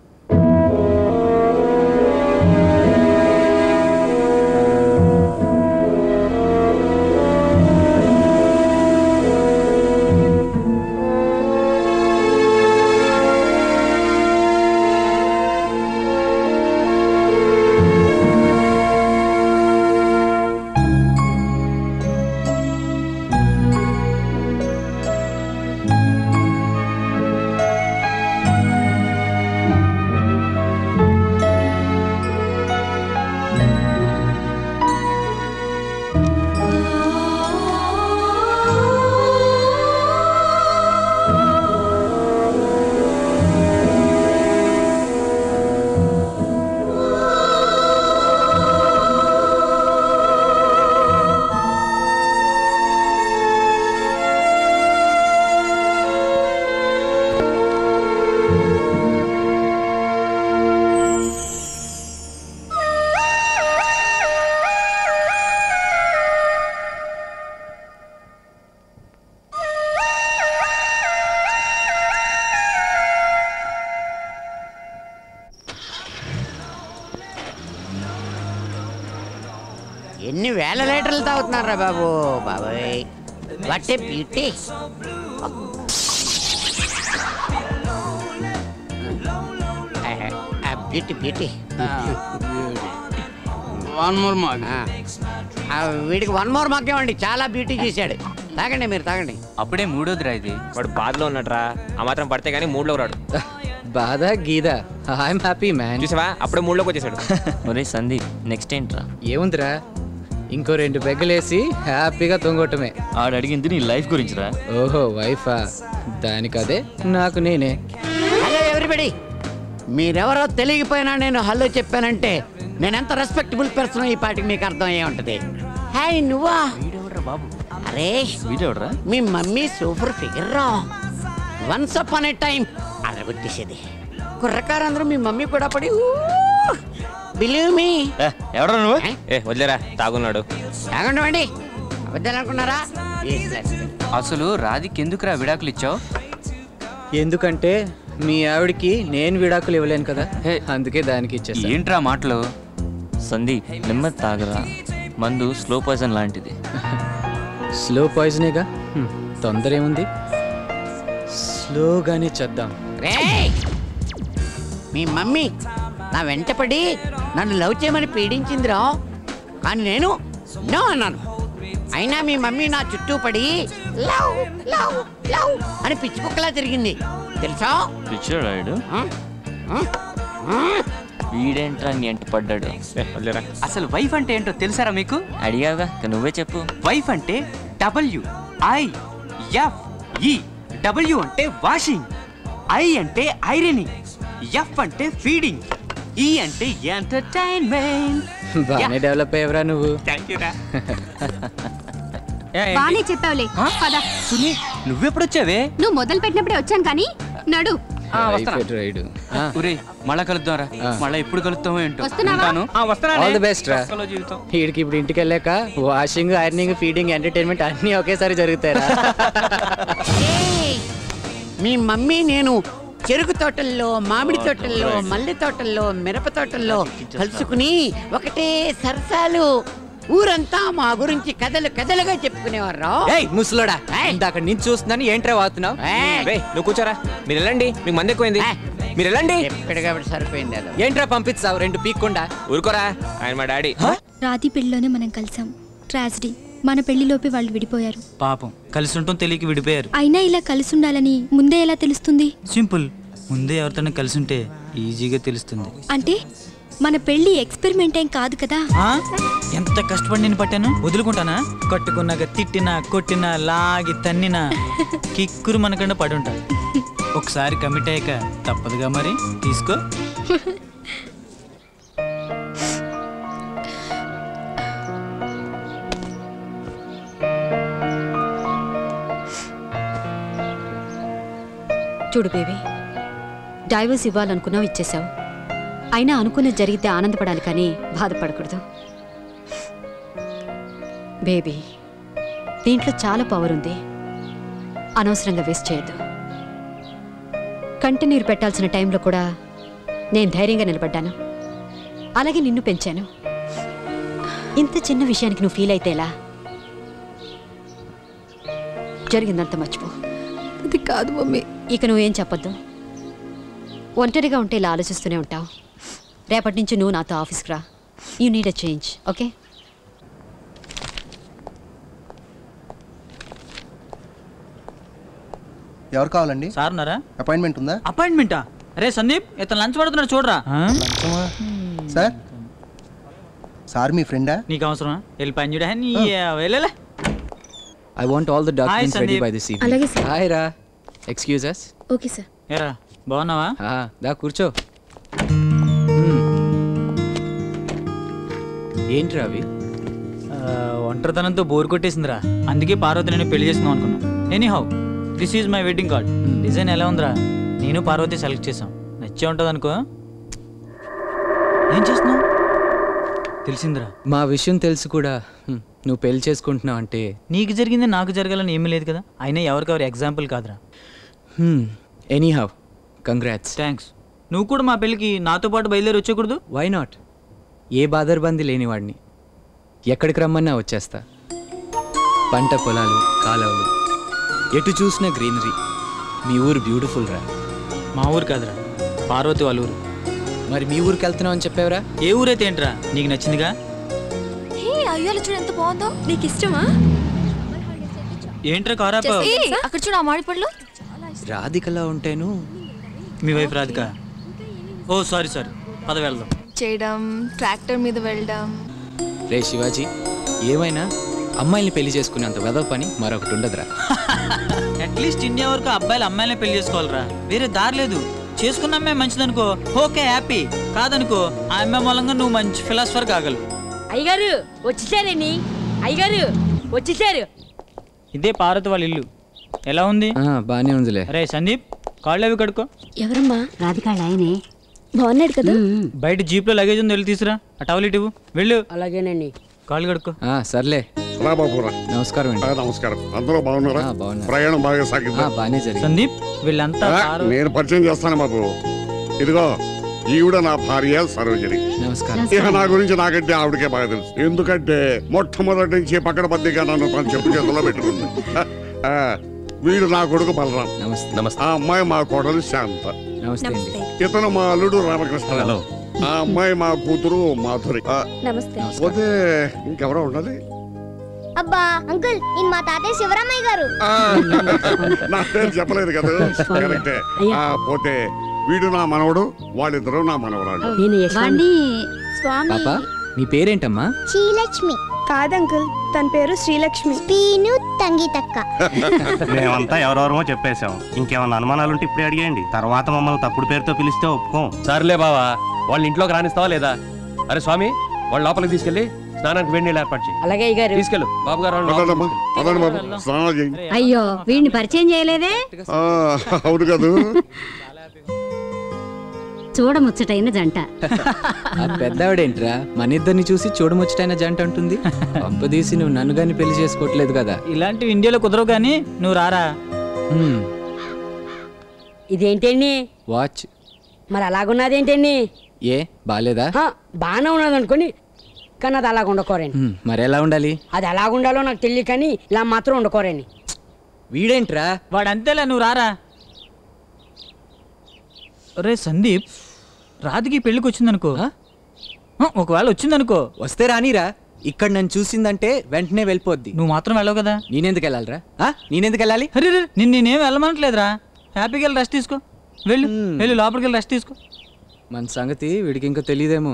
ఎన్ని వేల లీటర్లు తాగుతున్నారా బాబు? బాబాయ్ వాటే బ్యూటీ. Beauty beauty. వీడికి 1 more మగ్ ఇవ్వండి, చాలా బ్యూటీ చేశాడు. తాగండి, మీరు తాగండి. అప్పుడే 3వదిరా ఇది. వాడు బాధలో ఉన్నట్రా, ఆ మాత్రం పడితే కానీ మూడ్లోకి రాడు. బాధ గీద, ఐఎమ్ హ్యాపీ మ్యాన్. చూసావా, అప్పుడే మూడ్లోకి వచ్చేసాడు. ఒరే సందీప్, నెక్స్ట్ ఏంట్రా? ఏముందిరా, ఇంకో 2 పెగ్గలేసి హ్యాపీగా తొంగొట్టమే. ఆడు అడిగింది నీ లైఫ్ గురించిరా. ఓహో వైఫా, దానికదే నాకు నేనే. హలో ఎవ్రీబడి, మీరెవరో తెలియకపోయినా నేను హలో చెప్పానంటే నేను ఎంత రెస్పెక్టబుల్ పర్సన్ ఈ పాటికి మీకు అర్థం అయ్యే ఉంటది. హాయ్ నువ్వా? బాబు అరే వీడెవడరా? మీ మమ్మీ సూపర్ ఫిగర్ రా. వన్స్ అపాన్ ఏ టైం అరగొట్టేసేది. కుర్రకారందరూ మీ మమ్మీ కూడా పడి బిలీవ్ మీ. ఎవడరా నువ్వు? వదిలేరా, తాగున్నాడు. తాగండి, అబద్ధాలు అనుకున్నారా? అసలు రాధికి ఎందుకురా విడాకులు ఇచ్చావు? ఎందుకంటే మీ ఆవిడికి నేను విడాకులు ఇవ్వలేను కదా, అందుకే దానికి ఇచ్చేసా. ఏంట్రా మాటలు? సందీప్ నెమ్మది తాగరా, మందు స్లో పాయిజన్ లాంటిది. స్లో పాయిజనేగా, తొందర ఏముంది, స్లోగానే చేద్దాం. మీ మమ్మీ నా వెంటపడి నన్ను లవ్ చేయమని పీడించిందిరా, కానీ నేను నో అన్నాను. అయినా మీ మమ్మీ నా చుట్టూ పడి లవ్ లవ్ లవ్ అని పిచ్చి కుక్కలా తిరిగింది తెలుసా? పిచ్చాడు వీడేంట్రా నీ ఎంట పడ్డాడు. అసలు వైఫ్ అంటే ఏంటో తెలుసారా మీకు? అడిగావుగా, నువ్వే చెప్పు. వైఫ్ అంటే WIFE. W అంటే వాషింగ్, I అంటే ఐరనింగ్, F అంటే ఫీడింగ్, E అంటే ఎంటర్టైన్మెంట్. బాగానే డెవలప్ అయ్యవరా నువ్వు. థ్యాంక్ యూ రా. బానే చెప్పావులే. పద. సునీ నువ్వెప్పుడు వచ్చావే? నువ్వు మొదలు పెట్టినప్పుడే వచ్చాను కానీ నడు. మళ్ళా కలుద్దాంరా. మళ్ళా ఎప్పుడు కలుద్దామో ఏంటో. వస్తున్నావా? ఆల్ ది బెస్ట్ రా. వీడికి ఇప్పుడు ఇంటికి వెళ్ళాక వాషింగ్, ఐరనింగ్, ఫీడింగ్, ఎంటర్టైన్మెంట్ అన్ని ఒకేసారి జరుగుతాయిరా. మీ మమ్మీ నేను చెరుకు తోటల్లో, మామిడి తోటల్లో, మల్లె తోటల్లో, మిరప తోటల్లో కలుసుకుని ఒకటే సరసాలు, ఊరంతా మా గురించి కథలు కథలుగా చెప్పుకునేవారు. ముసలోడా, ఇందాక నేను చూస్తున్నాను, ఏంట్రా వాడుతున్నావు? నువ్వు కూర్చోరా, మీరు వెళ్ళండి, మీకు మంది ఎక్కువైంది, మీరు వెళ్ళండి. ఎప్పటికప్పుడు సరిపోయింది. ఏంట్రా పంపిస్తావు రెండు పీక్కుండా? ఊరుకోరా, ఆయన మా డాడీ. రాధి పెళ్లిలోనే మనం కలిసాం. ట్రాజడీ, మన పెళ్లిలోపే వాళ్ళు విడిపోయారు. పాపం కలిసి ఉంటాం తెలియక విడిపోయారు. అయినా ఇలా కలిసి ఉండాలని ముందే ఎలా తెలుస్తుంది? సింపుల్, ముందే ఎవరితోనే కలిసి ఉంటే ఈజీగా తెలుస్తుంది. అంటే మన పెళ్లి ఎక్స్పెరిమెంట్ ఏం కాదు కదా? ఎంత కష్టపడి నేను పట్టాను, వదులుకుంటానా? కట్టుకున్నాక తిట్టినా, కొట్టినా, లాగి తన్నినా కిక్కురు మనకన్నా పడి ఉంటారు. ఒకసారి కమిట్ అయ్యాక తప్పదుగా, మరి తీసుకో. చూడు బేబీ, డైవర్స్ ఇవ్వాలనుకున్నావు, ఇచ్చేసావు. అయినా అనుకున్నది జరిగితే ఆనందపడాలి కానీ బాధపడకూడదు. బేబీ, దీంట్లో చాలా పవర్ ఉంది, అనవసరంగా వేస్ట్ చేయొద్దు. కంటి నీరు పెట్టాల్సిన టైంలో కూడా నేను ధైర్యంగా నిలబడ్డాను, అలాగే నిన్ను పెంచాను. ఇంత చిన్న విషయానికి నువ్వు ఫీల్ అయితే ఎలా? జరిగిందంత మర్చిపో. అది కాదు మమ్మీ. ఇక నువ్వేం చెప్పొద్దు. ఒంటరిగా ఉంటే ఇలా ఆలోచిస్తూనే ఉంటావు. రేపటి నుంచి నువ్వు నాతో ఆఫీస్కి రా. You need a change, okay? ఎవరు కావాలండి? సార్ ఉన్నారా? అపాయింట్మెంట్ ఉందా? అపాయింట్మెంటా? అరే సందీప్, ఇతను లంచ్ పడుతున్నాడు చూడరా. సార్, సార్ మీ ఫ్రెండా? నీకు అవసరమా? వెళ్ళి పని చూడ. వెళ్ళలే. I want all the documents ready by this evening. అలాగే సార్. Hi రా. Excuse us. Okay sir. ఏరా బాగున్నావా? దా కూర్చో. ఏంట్రా అవి? ఒంటరితనంతో బోర్ కొట్టేసిందిరా, అందుకే పార్వతి నేను పెళ్లి చేసుకుందాం అనుకున్నాం. Anyhow, this is my wedding card. Design ఎలా ఉందిరా? నేను పార్వతి సెలెక్ట్ చేసాం. నచ్చే ఉంటుంది అనుకో. ఏం చేస్తున్నావు? తెలిసిందిరా. మా విషయం తెలుసు కూడా నువ్వు పెళ్లి చేసుకుంటున్నావు అంటే నీకు జరిగింది నాకు జరగాలని ఏమీ లేదు కదా. అయినా ఎవరికెవరు ఎగ్జాంపుల్ కాదురా. Anyhow, congrats. థ్యాంక్స్. నువ్వు కూడా మా పెళ్ళికి నాతో పాటు బయలుదేరి వచ్చేకూడదు? Why not? ఏ బాదర్బందీ లేనివాడిని, ఎక్కడికి రమ్మన్నా వచ్చేస్తా. పంట పొలాలు, కాలువలు, ఎటు చూసినా గ్రీనరీ. మీ ఊరు బ్యూటిఫుల్ రా. మా ఊరు కాదురా, పార్వతి వాళ్ళ ఊరు. మరి మీ ఊరికి వెళ్తున్నావు అని చెప్పావురా? ఏ ఊరైతే ఏంట్రా, నీకు నచ్చిందిగా. అయ్యాలు చూడు ఎంత బాగుందో. నీకు ఇష్టమా? ఏంట్రా కారాపా? అక్కడ చూడు ఆ మామిడి పళ్ళు. రాధికలా ఉంటాను. మీ wife Radhika? Oh sorry sorry, పద వెళ్దాం. చేయడం, ట్రాక్టర్ మీద వెళ్ళడం. రే శివాజీ, ఏమైనా అమ్మాయిని పెళ్లి చేసుకునేంత వెదవ పని మరొకటి ఉండదురా. అట్లీస్ట్ ఇండియా వరకు అబ్బాయిలు అమ్మాయిలనే పెళ్లి చేసుకోవాలరా, వేరే దారి లేదు. చేసుకున్న అమ్మాయి మంచిదనుకో, ఓకే హ్యాపీ. కాదనుకో, ఆ అమ్మాయి మూలంగా నువ్వు మంచి ఫిలాసఫర్ కాగలవు. అయ్యగారు వచ్చేసారండి. అయ్యగారు వచ్చేసారు. ఇదే పార్వతి వాళ్ళ ఇల్లు. ఎలా ఉంది? బానే ఉందిలే. రే సందీప్, కాళ్ళు అవి కడుకో. ఎవరమ్మా? రాధికాళ్ళ ఆయనే. బాగున్నాడు కదా. బయట జీప్లో లగేజ్ ఉంది, వెళ్ళి తీసురా. ఆ టవల్ ఇటు వెళ్ళు. అలాగేనండి. కాళ్ళు కడుకో. సర్లే. నమస్కారం అండి. నమస్కారం. అందరూ బాగున్నారా? ప్రయాణం బాగా సాగింది. బానే జరిగింది. సందీప్, వీళ్ళంతా నేను పరిచయం చేస్తాను బాబు. ఇదిగో ఈవిడ నా భార్య సరోజిని. ఇక నా గురించి నాకంటే ఆవిడకే బాగా తెలుసు. ఎందుకంటే మొట్టమొదటి నుంచి పక్కన బద్దీగా నన్ను తన చెప్పు చేతుల్లో పెట్టుకుంది. వీడు నా కొడుకు బలరాం. ఆ అమ్మాయి మా కోడలు శాంత. ఇతను మా అల్లుడు రామకృష్ణ. ఆ అమ్మాయి మా కూతురు మాధురి. పోతే ఇంకెవరో ఉన్నది. అబ్బా అంకుల్ ఇన్ మా తాతయ్య శివరామయ్య గారు. నా పేరు చెప్పలేదు కదా. కరెక్టే. పోతే వీడు నా మనవడు, వాళ్ళిద్దరు నా మనవరాడు. పాపా నీ పేరేంటమ్మా? శ్రీలక్ష్మి. కాదంకుల్ తన పేరు శ్రీలక్ష్మి. పీను తంగితక్క. మేమంతా ఎవరెవరమో చెప్పేశాం. ఇంకేమన్నా అనుమానాలు ఉంటే ఇప్పుడే అడిగేయండి. తర్వాత మమ్మల్ని తప్పుడు పేరుతో పిలిస్తే ఒప్పుకోం. సర్లే బావా, వాళ్ళ ఇంట్లోకి రానిస్తావా లేదా? అరే స్వామి, వాళ్ళ లోపలికి తీసుకెళ్ళి స్నానానికి వేడి నీళ్ళు ఏర్పాటు చేయి. అలాగే గారు తీసుకెళ్ళు. బాబు గారు అయ్యో వీడిని పరిచయం చేయలేదే. అవును కదా, చూడముచ్చటైన జంట. ఆ పెద్దవాడేంట్రా మన ఇద్దరిని చూసి చూడముచ్చటైన జంట అంటుంది. పంపదీసి నువ్వు నన్ను గాని పెళ్లి చేసుకోవట్లేదు కదా. ఇలాంటివి ఇండియాలో కుదరవు కానీ నువ్వు రారా. ఇదేంటండి? వాచ్. మరి అలాగున్నదేంటండి? ఏ బాలేదా? బాగానే ఉన్నది అనుకోని, కానీ అది అలాగ ఉండకోరండి. మరి ఎలా ఉండాలి? అది ఎలాగుండాలో నాకు తెలియదు కానీ ఇలా మాత్రం ఉండకోరండి. వీడేంట్రా? వాడు అంతేలే, నువ్వు రారా. రే సందీప్, రాధికి పెళ్ళికి వచ్చిందనుకో. ఒకవేళ వచ్చిందనుకో. వస్తే రానిరా. ఇక్కడ నన్ను చూసిందంటే వెంటనే వెళ్ళిపోద్ది. నువ్వు మాత్రం వెళ్ళవు కదా. నేనెందుకు వెళ్ళాలిరా? నేనెందుకు వెళ్ళాలి? అరే నేనేం వెళ్ళమనట్లేదురా. హ్యాపీగా వెళ్ళి రెస్ట్ తీసుకో. వెళ్ళు వెళ్ళు, లోపలికి వెళ్ళి రెస్ట్ తీసుకో. మన సంగతి వీడికి ఇంకా తెలియదేమో.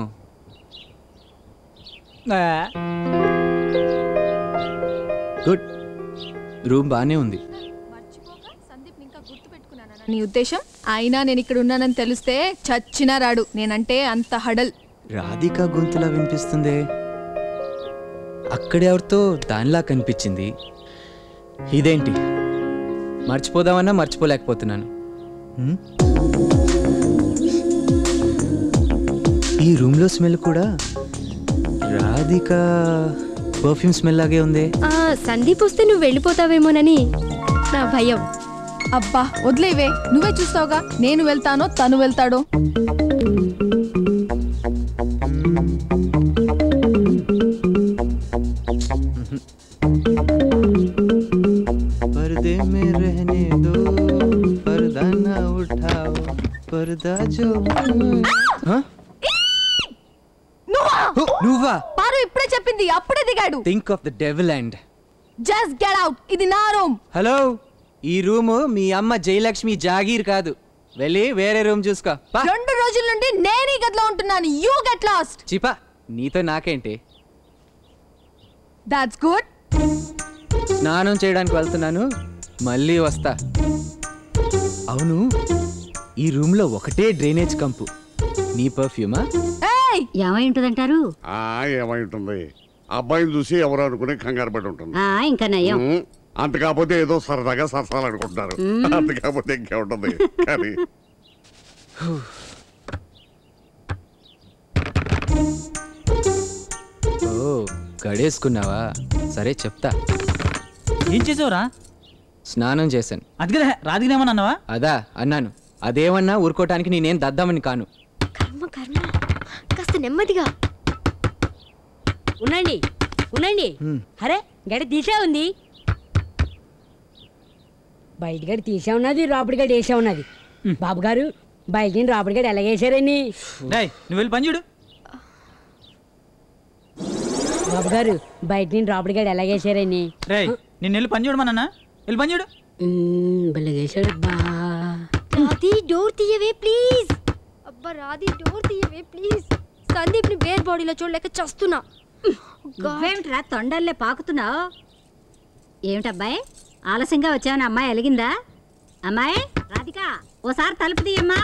గుడ్, రూమ్ బానే ఉంది. నీ ఉద్దేశం? అయినా నేను ఇక్కడ ఉన్నానని తెలిస్తే చచ్చినా రాడు. నేనంటే అంత హడల్. రాధిక గొంతులా వినిపిస్తుంది. అక్కడెవరితో దానిలా కనిపించింది. ఇదేంటి? మర్చిపోదామన్నా మర్చిపోలేకపోతున్నాను. ఈ రూమ్లో స్మెల్ కూడా రాధిక పర్ఫ్యూమ్ స్మెల్ లాగే ఉంది. సందీప్ వస్తే నువ్వు వెళ్ళిపోతావేమోనని నా భయం. అబ్బా వదిలేవే, నువ్వే చూస్తావుగా నేను వెళ్తానో తను వెళ్తాడో. पर्दे में रहने दो, पर्दा ना उठाओ, पर्दा जो. నువ్వా? పారు ఇప్పుడే చెప్పింది, అప్పుడే దిగాడు. Think of the devil and just get out. ఇది నా రూమ్. హలో, ఈ రూము మీ అమ్మ జయలక్ష్మి జాగీర్ కాదు. వెళ్ళి వేరే రూమ్ చూసుకో. 2 రోజుల నుండి నేను ఈ గదిలో ఉంటున్నాను. You get last. చిపా, నీతో నాకేంటి? That's good. స్నానం చేయడానికి వెళ్తున్నాను, మళ్ళీ వస్తా. అవును, ఈ రూమ్ లో ఒకటే డ్రైనేజ్ కంపు. నీ పర్ఫ్యూమా? ఏమై ఉంటుందంటారు? ఏమై ఉంటుంది? అబ్బాయిని చూసి ఎవరు అనుకుని కంగారు పడి ఉంటుంది. ఇంకా నయం. అంత కాకపోతే ఏదో సరదాగా సరసాలనుకుంటున్నారు. అంత కాకపోతే ఇంకే ఉంటుంది. కానీ ఓ, గడేసుకున్నావా? సరే చెప్తా. ఏం చేసావురా? స్నానం చేశాను. అది కదా రాధికనేమన్నా అన్నావా? అదా అన్నాను. అదేమన్నా ఊరుకోవటానికి నేనేం దద్దామని కాను. కర్మ కర్మ, కాస్త నెమ్మదిగా ఉండండి ఉండండి. అరే గడి తీసే ఉంది. బయట గడి తీసే ఉన్నది, లోపలి గడి వేసే ఉన్నది. బాబు గారు బయట లోపలి గడి ఎలాగేసారండి? నువ్వు వెళ్ళి పని చూడు. బాబు గారు బయట నుంచి లోపలి గడి ఎలాగేసారండి? నేను వెళ్ళి పని చూడమన్నా. వెళ్ళి పని చూడు. బలగేసాడు. రాధి డోర్ తీయవే ప్లీజ్. అబ్బా రాధి డోర్ తీయవే ప్లీజ్. సందీప్ ని వేర్ బాడీలో చూడలేక చస్తున్నా. నువ్వేమిట్రా తొండల్లే పాకుతున్నావు? ఏమిటబ్బాయి ఆలస్యంగా వచ్చావని అమ్మాయి అలిగిందా? అమ్మాయి రాధిక, ఓసారి తలుపు తీయమ్మా.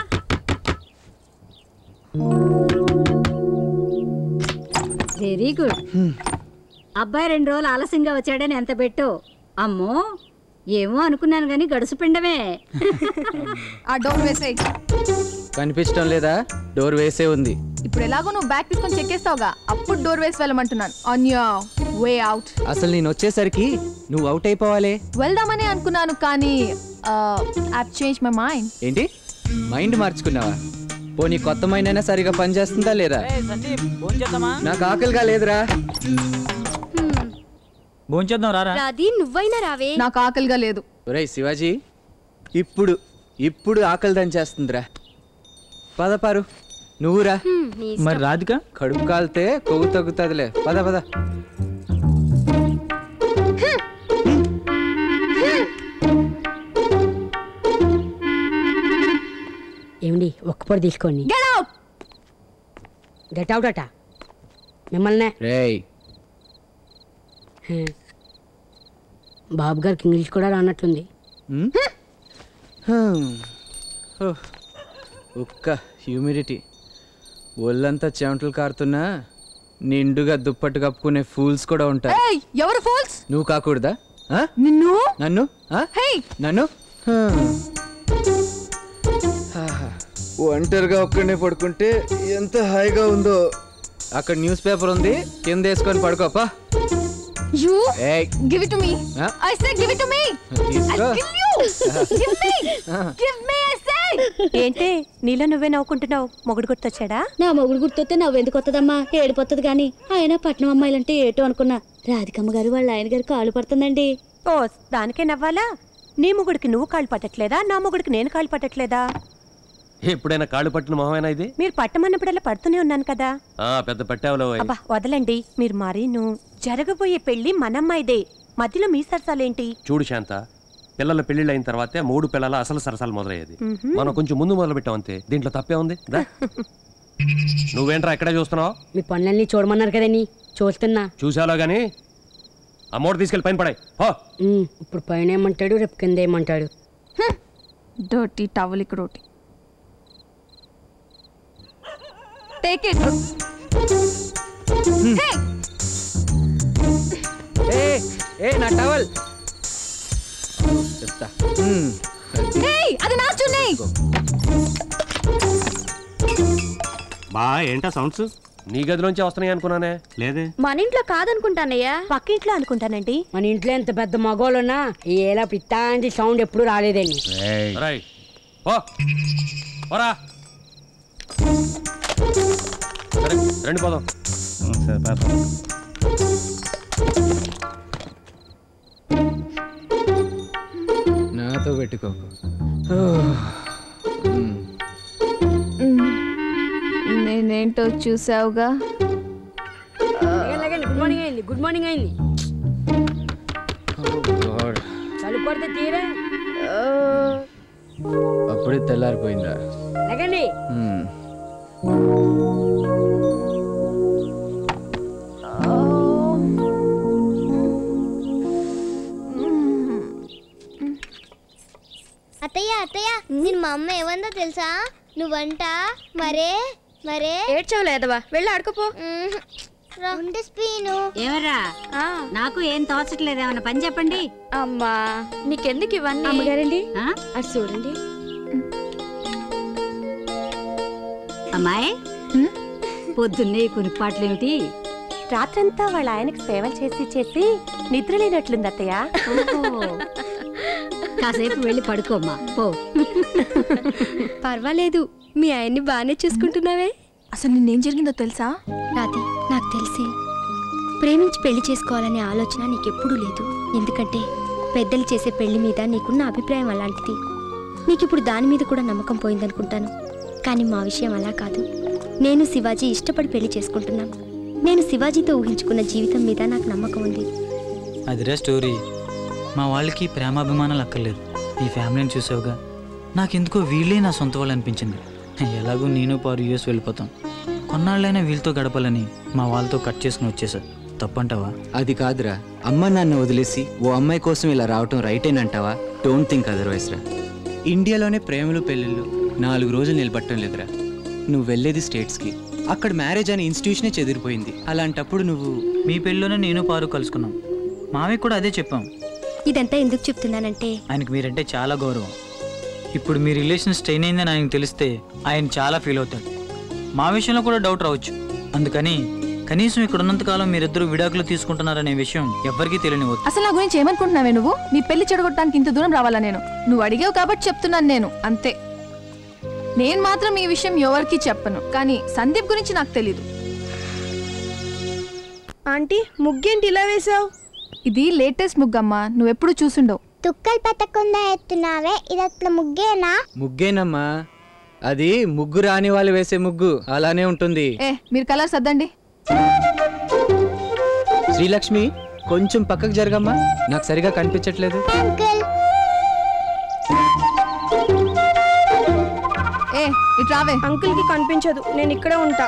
Very good. అబ్బాయి 2 రోజులు ఆలస్యంగా వచ్చాడని ఎంత పెట్టు. అమ్మో, ఏమో అనుకున్నాను గాని గడుసు పిండమే. ఆ డోర్ వేసేయ్. కనిపించడం లేదా? డోర్ వేసే ఉంది. ఇప్పుడు ఎలాగో నువ్వు బ్యాగ్ తీసుకొని చెక్కేస్తావుగా, అప్పుడు డోర్ వేసి వెళ్ళమంటున్నాను. On your way out. అసలు నేను వచ్చేసరికి నువ్వు అవుట్ అయిపోవాలి. వెళ్దామని అనుకున్నాను కానీ ఐ చేంజ్ మై మైండ్. ఏంటి మైండ్ మార్చుకున్నావా? పోనీ కొత్త మైనైనా సరిగా పనిచేస్తుందా లేదా? నాకు ఆకలిగా లేదురా. భోంచేద్దాం రారా. రాది నువ్వైనా రావే. నాకు ఆకలిగా లేదు. ఒరేయ్ శివాజీ, ఇప్పుడు ఆకలి దంచేస్తుందిరా. పదపారు నువ్వురా. మరి రాధిక కడుపు కాలితే కొవ్వు తగ్గుతుందిలే. పద పద. ఏమండి ఒక్కపొడి తీసుకోండి. గెట్ అవుట్ అట మిమ్మల్నే. రేయ్ బాబు గారికి ఇంగ్లీష్ కూడా రానట్లుంది. ఒక్క హ్యూమిడిటీ, ఒళ్ళంతా చెమటలు కారుతున్నా నిండుగా దుప్పట్టు కప్పుకునే ఫూల్స్ కూడా ఉంటారు. ఎవరు ఫూల్స్? నువ్వు కాకూడదా? నిన్ను నన్ను నన్ను ఒంటరిగా ఒక్కడే పడుకుంటే ఎంత హాయిగా ఉందో. అక్కడ న్యూస్ పేపర్ ఉంది, కింద వేసుకొని పడుకోపా. You give it to me. I said give it to me. I'll kill you. Give me I said. ఏంటి నీలో నువ్వే నవ్వుకుంటున్నావు? మొగుడు గుర్తొచ్చాడా? నా మొగుడు గుర్తొస్తే నవ్వెందుకు వస్తుందమ్మా, ఏడిపోతుంది గాని. ఆయన పట్నం అమ్మాయిలంటే ఏటో అనుకున్నా. రాధికమ్మ గారు వాళ్ళ ఆయన గారు కాళ్ళు పడుతుందండి. ఓ దానికే నవ్వాలా? నీ మొగుడికి నువ్వు కాళ్ళు పట్టట్లేదా? నా మొగుడికి నేను కాళ్ళు పట్టట్లేదా? ఎప్పుడైనా కాళ్ళు పట్టిన మొహమేనా ఇది? మీరు పట్టమన్నప్పుడల్లా పడుతూనే ఉన్నాను కదా. పెద్ద పట్టావులో. అబ్బా వదలండి మీరు. మరీను జరగబోయే పెళ్లి మనమ్మాయిదే, మధ్యలో మీ సరసాలేంటి? చూడు శాంత, పిల్లల పెళ్లిళ్ళు అయిన తర్వాతే 3 పిల్లల అసలు సరసాలు మొదలయ్యేది. మనం కొంచెం ముందు మొదలు పెట్టాం అంతే. దీంట్లో తప్పే ఉంది? నువ్వేంట్రా ఎక్కడే చూస్తున్నావు? మీ పనులన్నీ చూడమన్నారు కదండి, చూస్తున్నా. చూసాలో గానీ అమ్మోడు తీసుకెళ్ళి పైన పడాయి. ఇప్పుడు పైన ఏమంటాడు, రేపు కింద ఏమంటాడు? డర్టీ టవలిక్ రోటీ. Take it. Hey, నా టవల్. చెప్తా. అది నా చున్నీ. బా ఏంటా సౌండ్స్? నీ గదిలోంచి వస్తున్నాయి అనుకున్నానే. లేదే, మన ఇంట్లో కాదనుకుంటానయ్యా, పక్కింట్లో అనుకుంటానండి. మన ఇంట్లో ఎంత పెద్ద మగోళ్ళున్నా ఏలా పిత్తాంటి సౌండ్ ఎప్పుడు రాలేదండి. రండి పోదాం. నాతో పెట్టుకోకు. నేనేంటో చూసావుగా. గుడ్ మార్నింగ్ అయింది, గుడ్ మార్నింగ్ అయింది. చలుకొడితే తీరా అప్పుడే తెల్లారిపోయిందా? లేకండి. అత్తయ్య అత్తయ్య, నేను మా అమ్మ ఏమందో తెలుసా? నువ్వంట మరే ఏడ్చవలేదవా, వెళ్ళి ఆడుకోపో. ఎవరా? నాకు ఏం తోచట్లేదు, ఏమన్నా పని చెప్పండి. అమ్మా నీకెందుకు ఇవన్నీ? అమ్మగారండి అది చూడండి. అమ్మాయి పొద్దున్నే కునిపాట్లేమిటి? రాత్రంతా వాళ్ళ ఆయనకి సేవలు చేసి నిద్రలేనట్లుంది అత్తయ్య. కాసేపు వెళ్ళి పడుకోమ్మా పో. పర్వాలేదు, మీ ఆయన్ని బాగానే చూసుకుంటున్నావే. అసలు నిన్నేం జరిగిందో తెలుసా? రాధి, నాకు తెలిసి ప్రేమించి పెళ్లి చేసుకోవాలనే ఆలోచన నీకెప్పుడూ లేదు. ఎందుకంటే పెద్దలు చేసే పెళ్లి మీద నీకున్న అభిప్రాయం అలాంటిది. నీకిప్పుడు దాని మీద కూడా నమ్మకం పోయిందనుకుంటాను. కానీ మా విషయం అలా కాదు. నేను శివాజీ ఇష్టపడి పెళ్లి చేసుకుంటున్నాం. నేను శివాజీతో ఊహించుకున్న జీవితం మీద నాకు నమ్మకం ఉంది. అదిరా స్టోరీ. మా వాళ్ళకి ప్రేమాభిమానాలు అక్కర్లేదు. ఈ ఫ్యామిలీని చూసావుగా, నాకెందుకో వీళ్ళే నా సొంత వాళ్ళు అనిపించింది. ఎలాగో నేను పారు యూఎస్ వెళ్ళిపోతాం. కొన్నాళ్ళైనా వీళ్ళతో గడపాలని మా వాళ్ళతో కట్ చేసుకుని వచ్చేసా. తప్పంటావా? అది కాదురా, అమ్మ నాన్న వదిలేసి ఓ అమ్మాయి కోసం ఇలా రావటం రైటేనంటావా? డోంట్ థింక్ అదర్వైజ్ రా. ఇండియాలోనే ప్రేమలు పెళ్ళిళ్ళు 4 రోజులు నిలబట్టడం లేదురా. నువ్వు వెళ్ళేది స్టేట్స్కి, అక్కడ మ్యారేజ్ అనే ఇన్స్టిట్యూషనే చెదిరిపోయింది. అలాంటప్పుడు నువ్వు మీ పెళ్ళిలోనే నేను పారు కలుసుకున్నాం. మామయ్య కూడా అదే చెప్పాం. ఇదంతా ఎందుకు చెప్తున్నానంటే ఆయనకు మీరంటే చాలా గౌరవం. ఇప్పుడు మీ రిలేషన్ స్ట్రెయిన్ అయిందని ఆయనకు తెలిస్తే ఆయన చాలా ఫీల్ అవుతాడు. మా విషయంలో కూడా డౌట్ రావచ్చు. అందుకని కనీసం ఇక్కడ ఉన్నంతకాలం మీరిద్దరు విడాకులు తీసుకుంటున్నారనే విషయం ఎవ్వరికీ తెలియనివ్వద్దు. అసలు నా గురించి ఏమనుకుంటున్నావే నువ్వు? నీ పెళ్లి చెడగొట్టడానికి ఇంత దూరం రావాలా నేను? నువ్వు అడిగావు కాబట్టి చెప్తున్నాను నేను, అంతే. నేను మాత్రం ఈ విషయం ఎవరికి చెప్పను, కానీ సందీప్ గురించి నాకు తెలీదు. ఆంటీ ముగ్గేంటి ఇలా వేసావు? ఇది లేటెస్ట్ ముగ్గమ్మా, నువ్వెప్పుడు చూసుండవు. తుక్కలు పెట్టకుండా ఎత్తున్నావే, ఇది అట్లా ముగ్గేనా? ముగ్గేనమ్మా, అది ముగ్గు రాని వాళ్ళు వేసే ముగ్గు అలానే ఉంటుంది. మీరు కలర్స్ అద్దండి. శ్రీలక్ష్మి కొంచెం పక్కకు జరగమ్మా, నాకు సరిగా కనిపించట్లేదు. ఇట్రావే. అంకుల్ కి కనిపించదు, నేను ఇక్కడే ఉంటా.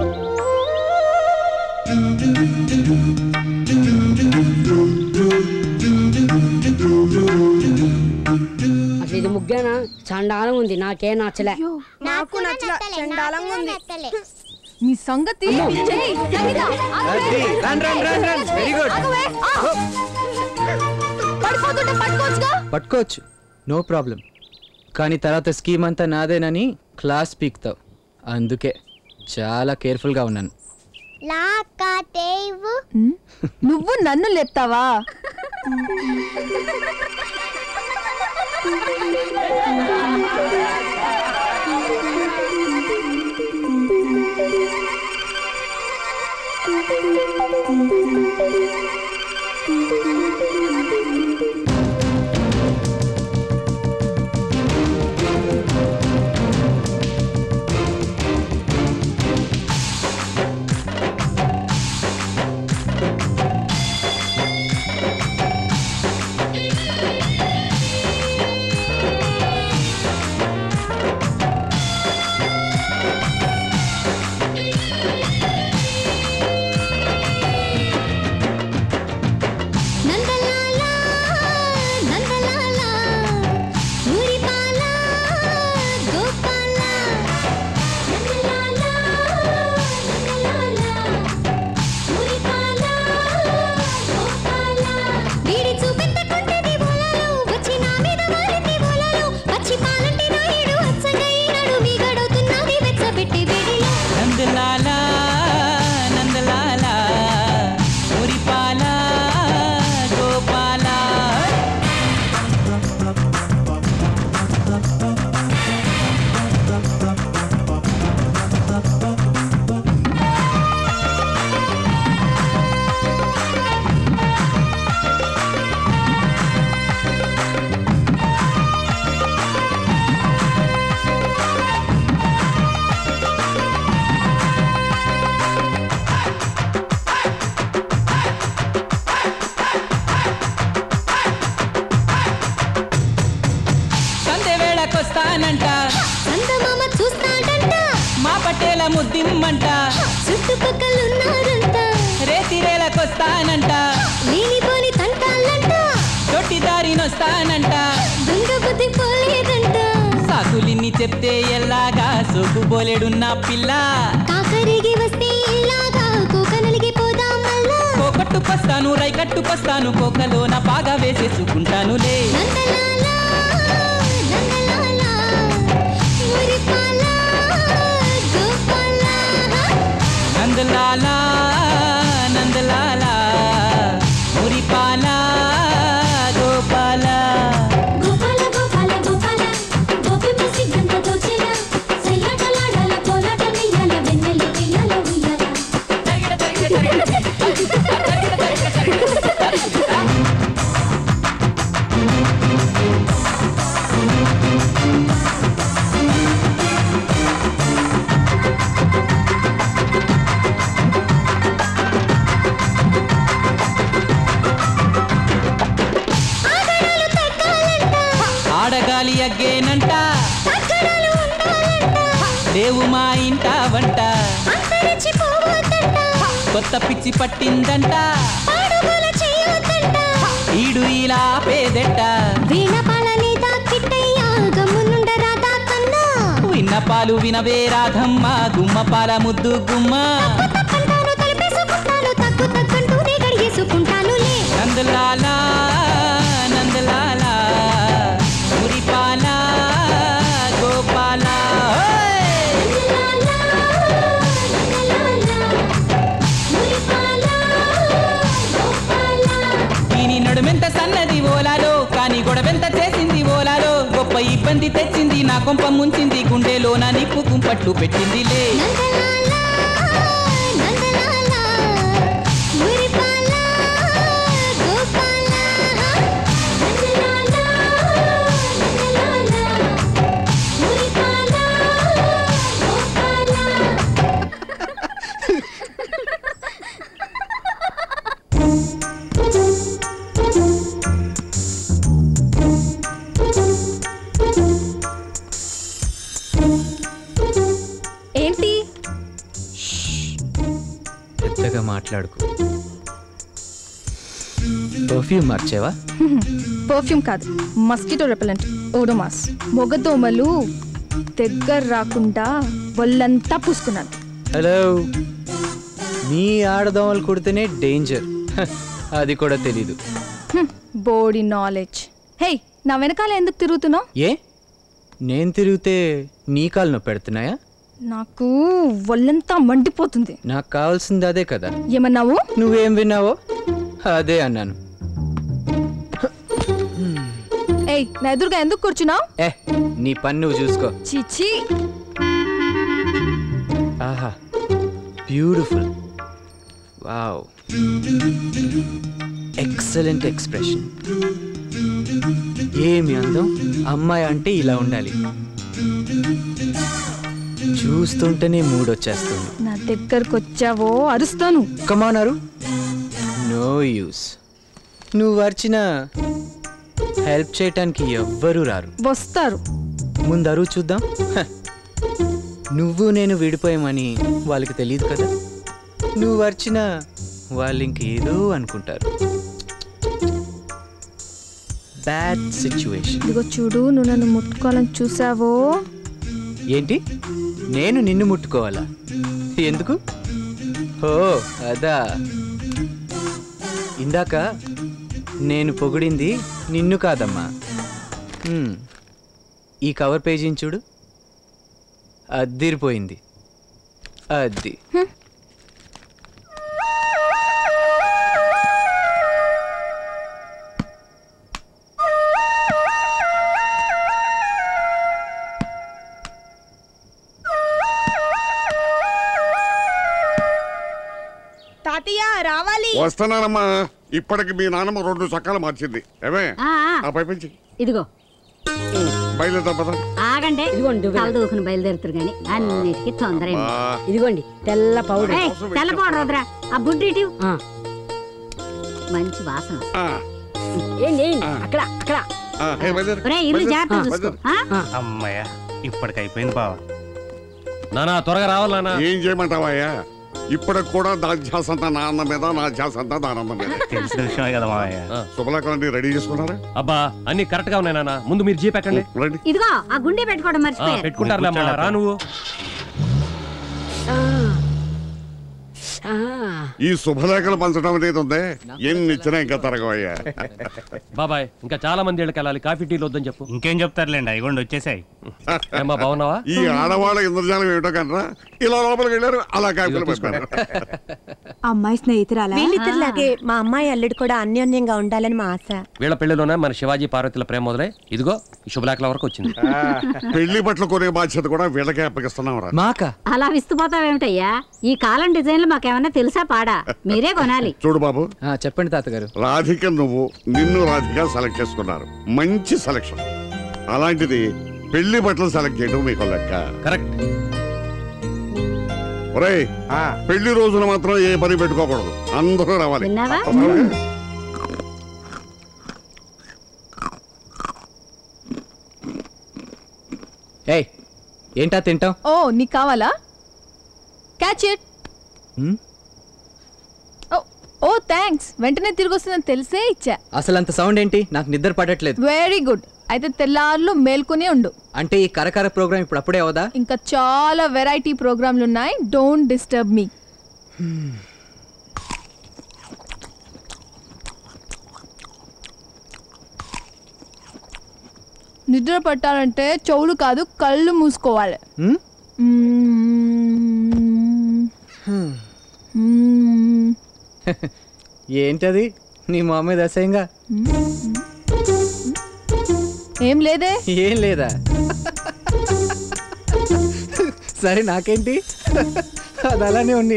అసలు ఇది ముగ్గేనా? చండాలం ఉంది, నాకేం నచ్చలే. నాకు నచ్చలే, చండాలంగా ఉంది. మీ సంగతి పట్టుకోవచ్చు, నో ప్రాబ్లం. కానీ తర్వాత స్కీమ్ అంతా నాదేనని క్లాస్ పీక్తావు, అందుకే చాలా కేర్ఫుల్గా ఉన్నాను. నువ్వు నన్ను లేపుతావా? ముద్దిమ్మంట చుట్టుపక్కలున్నారంట రేతిరేలకొస్తానంట లేనిపోని తంటాలంట దొడ్డిదారినొస్తానంట దొంగ బుద్ధి పోలేదంట సాకులిన్ని చెప్తే ఎల్లాగా సోకు బోలెడున్న పిల్ల కాకరిగి వస్తే ఇల్లాగా కోకనలిగి పోదాం మళ్ళా కోకట్టుకొస్తాను రైకట్టుకొస్తాను కోకలోన బాగా వేసేసుకుంటానులే నందలాలా నందలాలా మురిపాలా నందలాలా నందలాలా మురిపాలా గోపాల గోపాల గోపాల గోపాల గోపి ముసి గంట దోచేలా సయ్యాటలాడాల కోలాట మియ్యాల వెన్నెల పియ్యాల ఉయ్యాల ఆడగాలి అగ్గేనంట లేవు మా ఇంట వంట కొత్త పిచ్చి పట్టిందంట ఈడు ఇలా పేదెట్ట విన్న పాలు వినవే రాధమ్మ గుమ్మ పాల ముద్దు గుమ్మ నందలాలా నందలాలా మురిపాలా గోపాల దీని నడుమెంత సన్నది ఓలాలో కానీ గొడవెంత చేసింది ఓలాలో గొప్ప నాపై ఇబ్బంది తెచ్చింది, నా కొంప ముంచింది, గుండెలోన నిప్పు కుంపట్లు పెట్టిందిలే. ఏంటి పెద్దగా మాట్లాడుకో. పర్ఫ్యూమ్ మార్చేవా? పర్ఫ్యూమ్ కాదు, మస్కిటో రెపెలెంట్ ఓడోమాస్. మొగదోమలు దగ్గర రాకుండా ఒళ్ళంతా పూసుకున్నాను. హలో, మీ ఆడదోమలు కుడితేనే డేంజర్, అది కూడా తెలీదు. Body knowledge. హే, నా వెనకాల ఎందుకు తిరుగుతున్నావు? ఏ, నేను తిరిగితే నీ కాలు నొప్పి పెడుతున్నాయా? నాకు ఒళ్ళంతా మండిపోతుంది. నాకు కావాల్సింది అదే కదా. ఏమన్నావు? నువ్వేం విన్నావో అదే అన్నాను. ఏయ్, నా ఎదురుగా ఎందుకు కూర్చున్నావు? ఏ, నీ పని నువ్వు చూసుకో. చీచీ. ఆహా, బ్యూటిఫుల్. Wow, excellent expression. ఏమి అందం. అమ్మాయి అంటే ఇలా ఉండాలి. చూస్తుంటేనే మూడొచ్చేస్తుంది. నా దగ్గరకు వచ్చావో అరుస్తాను. కమానరు, నో యూస్. నువ్వు అరిచిన హెల్ప్ చేయటానికి ఎవ్వరూ రారు. వస్తారు. ముందు అరువు చూద్దాం. నువ్వు నేను విడిపోయామని వాళ్ళకి తెలియదు కదా. నువ్వు అరిచిన వాళ్ళు ఇంకేదో అనుకుంటారు. Bad situation. ఇదిగో చూడు, నువ్వు నన్ను ముట్టుకోవాలని చూసావో. ఏంటి, నేను నిన్ను ముట్టుకోవాలా? ఎందుకు? ఓ అదా, ఇందాక నేను పొగిడింది నిన్ను కాదమ్మా. ఈ కవర్ పేజీని చూడు, అద్దిరిపోయింది. అది తాతయ్య రావాలి. వస్తున్నానమ్మా. ఇప్పటికి మీ నాన్నమ్మ 2 చక్రాలు మార్చింది. ఏమే ఆ పైపించి ఇదిగో బయలుదేరుతాం పద. ఆగండి, ఇదిగోండి దూకుని బయలుదేరుతారు గాని అన్నిటికీ తొందర. ఇదిగోండి తెల్ల పౌడర్. తెల్ల పౌడర్ వదరా. ఆ బుడ్డి ఇటు. మంచి వాసన. ఏంటి అక్కడ అక్కడ. ఇల్లు జాగ్రత్త చూసుకో. అమ్మయ్య, ఇప్పటికి అయిపోయింది బావ. నానా త్వరగా రావాలి నాన్న. ఏం చేయమంటావయ్యా? ఇప్పటికి కూడా నా ధ్యాస అంతా నా అన్న మీద, నా ధ్యాస అంతా నా అన్న మీద. తెలిసిన విషయమే కదా మావయ్య. శుభలేఖలన్నీ రెడీ చేసుకున్నారా? అబ్బా, అన్ని కరెక్ట్ గా ఉన్నాయి నాన్న. ముందు మీరు జీప్ ఎక్కండి. ఇదిగో ఆ గుండె పెట్టుకోవడం మర్చిపోయారు. పెట్టుకుంటారులే, రా నువ్వు. ఈ శుభలేఖలు పంచడం అనేది ఉందే, ఎన్ని ఇచ్చినా ఇంకా తరగవయ్యా. బాబాయ్, ఇంకా చాలా మంది ఇళ్ళకి వెళ్ళాలి. కాఫీ టీలు వద్దని చెప్పు. ఇంకేం చెప్తారులేండి, అయ్యి వచ్చేసాయి. ఏమ్మా, బాగున్నావా? ఈ ఆడవాళ్ళ ఇంద్రజాలం ఏమిటో కనరా, ఇలా లోపలికి వెళ్ళారు, అలా కాఫీలు పెట్టారు. అమ్మాయి స్నేహితురాలా? వీళ్ళిద్దరిలాగే మా అమ్మాయి అల్లుడు కూడా అన్యోన్యంగా ఉండాలని మా ఆశ. వీళ్ళ పెళ్లిలోనే మన శివాజీ పార్వతుల ప్రేమ మొదలై ఇదిగో ఈ శుభలేఖల వరకు వచ్చింది. పెళ్లి బట్టలు కొనే బాధ్యత కూడా వీళ్ళకే అప్పగిస్తున్నాం. అలా విస్తుపోతావేమిటయ్యా? ఈ కాలం డిజైన్లు మాకేమన్నా తెలుసా పాడా? మీరే కొనాలి. చూడు బాబు, చెప్పండి తాతగారు. రాధిక నిన్ను రాధిక సెలెక్ట్ చేసుకున్నారు. మంచి సెలక్షన్. అలాంటిది పెళ్లి బట్టలు సెలెక్ట్ చేయడం మీకు లెక్క. కరెక్ట్. ఒరేయ్, పెళ్లి రోజున మాత్రం ఏ పని పెట్టుకోకూడదు, అందరూ రావాలి. ఏయ్, ఏంటా తింటాం? ఓ, నీకు కావాలా? Catch it. ఓ థ్యాంక్స్, వెంటనే తిరిగి వస్తుందని తెలిసే ఇచ్చా. అసలు అంత సౌండ్ ఏంటి? నాకు నిద్ర పడట్లేదు. వెరీ గుడ్, అయితే తెల్లార్లు మేల్కొని ఉండు. అంటే ఈ కరకర ప్రోగ్రామ్ ఇప్పుడు అప్పుడే అవదా? ఇంకా చాలా వెరైటీ ప్రోగ్రాంలు ఉన్నాయి. Don't disturb me. నిద్ర పట్టాలంటే చెవులు కాదు, కళ్ళు మూసుకోవాలి. ఏంటది నీ మా మీద అసహ్యంగా? ఏం లేదే. ఏం లేదా? సరే నాకేంటి, అది అలానే ఉంది.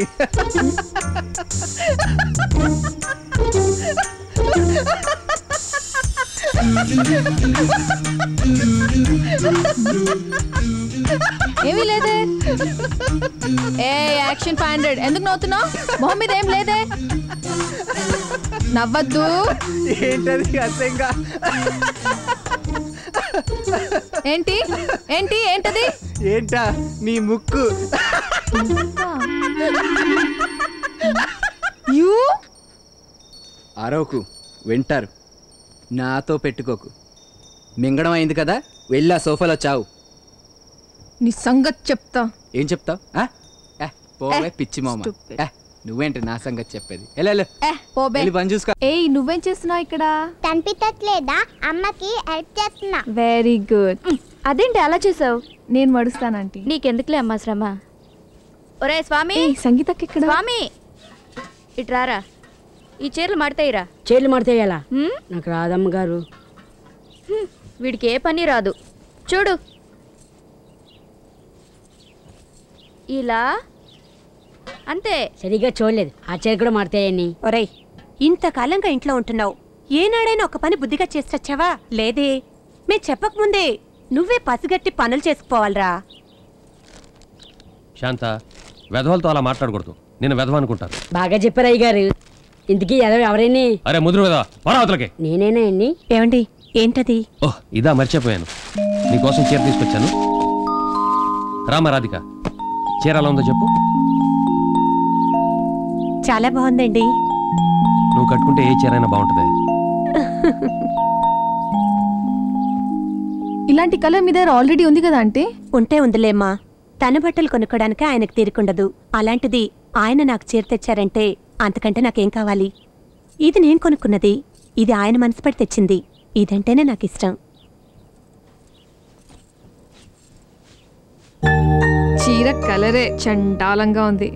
ఏమీ లేదే. ఏ యాక్షన్ 500 ఎందుకు నవ్వుతున్నావు? మొహం మీద ఏం లేదే. నవ్వద్దు. ఏంటది అసంగా? ఏంటి ఏంటి ఏంటది? ఏంటా నీ ముక్కు? యూ అరవకు, వింటారు. నాతో పెట్టుకోకు. మింగడం అయింది కదా, వెళ్ళి ఆ సోఫాలో చావు. నీ సంగతి చెప్తా. ఏం చెప్తావు? పోవే పిచ్చి మామ. నువ్వేంటి నా సంగతి చెప్పేది? పని చూసుకో. ఏయ్ నువ్వేం చేస్తున్నావు ఇక్కడ? కనిపించట్లేదా? అమ్మకి హెల్ప్ చేస్తున్నా. Very good. అదేంటి అలా చేసావు? నేను వడుస్తానంటీ. నీకెందుకులే అమ్మా శ్రమ. ఒరే స్వామి, సంగీతకి ఇక్కడ. స్వామి ఇట్రారా, ఈ చీరలు మడతాయిరా. చీరలు మడతాయాలా? నాకు రాదమ్మ గారు. వీడికి ఏ పని రాదు. చూడు ఇలా అంతే. సరిగ్గా చూడలేదు. ఆ చీర కూడా మడతాయని. ఒరేయ్, ఇంతకాలంగా ఇంట్లో ఉంటున్నావు, ఏనాడైనా ఒక పని బుద్ధిగా చేసొచ్చావా? లేదే. మే చెప్పకముందే నువ్వే పసిగట్టి పనులు చేసుకుపోవాలరా. శాంత, వెధవలతో అలా మాట్లాడకూడదు. నేను వెధవ అనుకుంటాను. బాగా చెప్పారు అయ్య గారు. ఇంతకీ ఎవరైనా? అరే ముదురు వెధవ, పరావతలకి. నేనేనా అండి? ఏమండి, ఏంటది? ఓహ్, ఇదా మర్చిపోయాను. నీకోసం చీర తీసుకొచ్చాను. రామ రాధిక, చీర ఎలా ఉందో చెప్పు. చాలా బాగుందండి. నువ్వు కట్టుకుంటే ఏ చీర అయినా బాగుంటుంది. ఇలాంటి కలర్ మీ దగ్గర ఆల్రెడీ ఉంది కదా అంటే? ఉంటే ఉందిలేమ్మా. తన బట్టలు కొనుక్కోడానికి ఆయనకు తీరుకుండదు. అలాంటిది ఆయన నాకు చీర తెచ్చారంటే అంతకంటే నాకేం కావాలి? ఇది నేను కొనుక్కున్నది. ఇది ఆయన మనసు పడి తెచ్చింది. ఇదంటేనే నాకు ఇష్టం. చీర కలరే చండాలంగా ఉంది.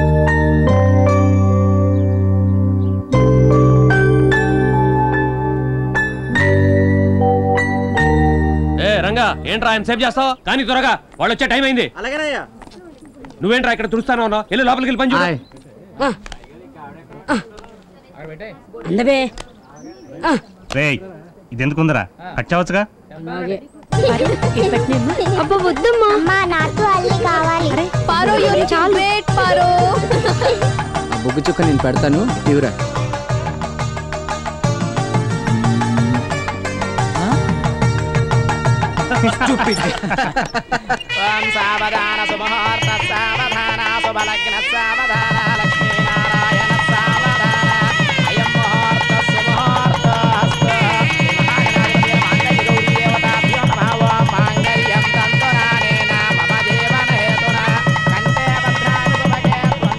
రంగా, ఏంట్రా ఆయన సేవ్ చేస్తావు? కానీ త్వరగా, వాళ్ళు వచ్చే టైం అయింది. అలాగేనయ్యా. నువ్వేంట్రా ఇక్కడ తుడుస్తాను ఉన్నావు? వెళ్ళి లోపలికి వెళ్ళి పని చూడు. అందవే. ఇది ఎందుకుందరా? కట్టవచ్చుగా. అబ్బా వద్దమ్మా. అమ్మా నాకు అల్లి కావాలి. పారో యూని చాలు. వెయిట్ పారో. బొగ్గు చుక్క నేను పెడతాను, తీవ్రా. సావధాన సుముహూర్త సావధాన శుభలగ్న సావధాన లక్ష్మీనారాయణ సావధాన అయం ముహూర్త సుముహూర్తస్తు మహాగణాధిపతి మాంగళ్య గౌరీ దేవతాభ్యో నమః. మాంగళ్యం తంతునానేన మమ జీవన హేతునా కంఠే భద్రామి శుభగే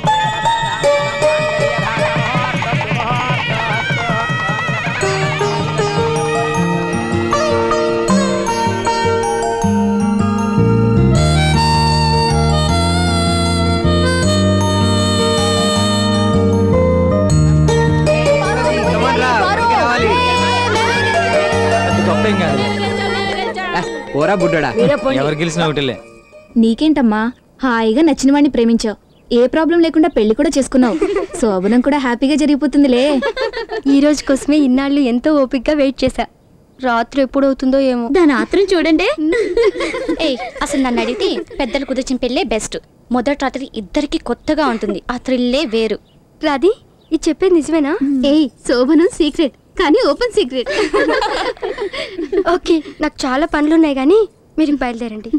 పోరా బుడ్డడా. ఎవరు గెలిచిన ఒకటిలే. నీకేంటమ్మా, హాయిగా నచ్చిన వాడిని ప్రేమించావు. ఏ ప్రాబ్లం లేకుండా పెళ్లి కూడా చేసుకున్నావు. శోభనం కూడా హ్యాపీగా జరిగిపోతుందిలే. ఈ రోజు కోసమే ఇన్నాళ్ళు ఎంతో ఓపికగా వెయిట్ చేశా. రాత్రి ఎప్పుడవుతుందో ఏమో. దాని ఆత్రం చూడండి. ఏయ్, అసలు నన్ను అడిగితే పెద్దలు కుదిర్చిన పెళ్ళే బెస్ట్. మొదటి రాత్రి ఇద్దరికి కొత్తగా ఉంటుంది. ఆ థ్రిల్లే వేరు. రాది, ఇది చెప్పేది నిజమేనా? ఏయ్, శోభనం సీక్రెట్ కానీ ఓపెన్ సీక్రెట్. ఓకే, నాకు చాలా పనులున్నాయి కానీ మీరు బయలుదేరండి.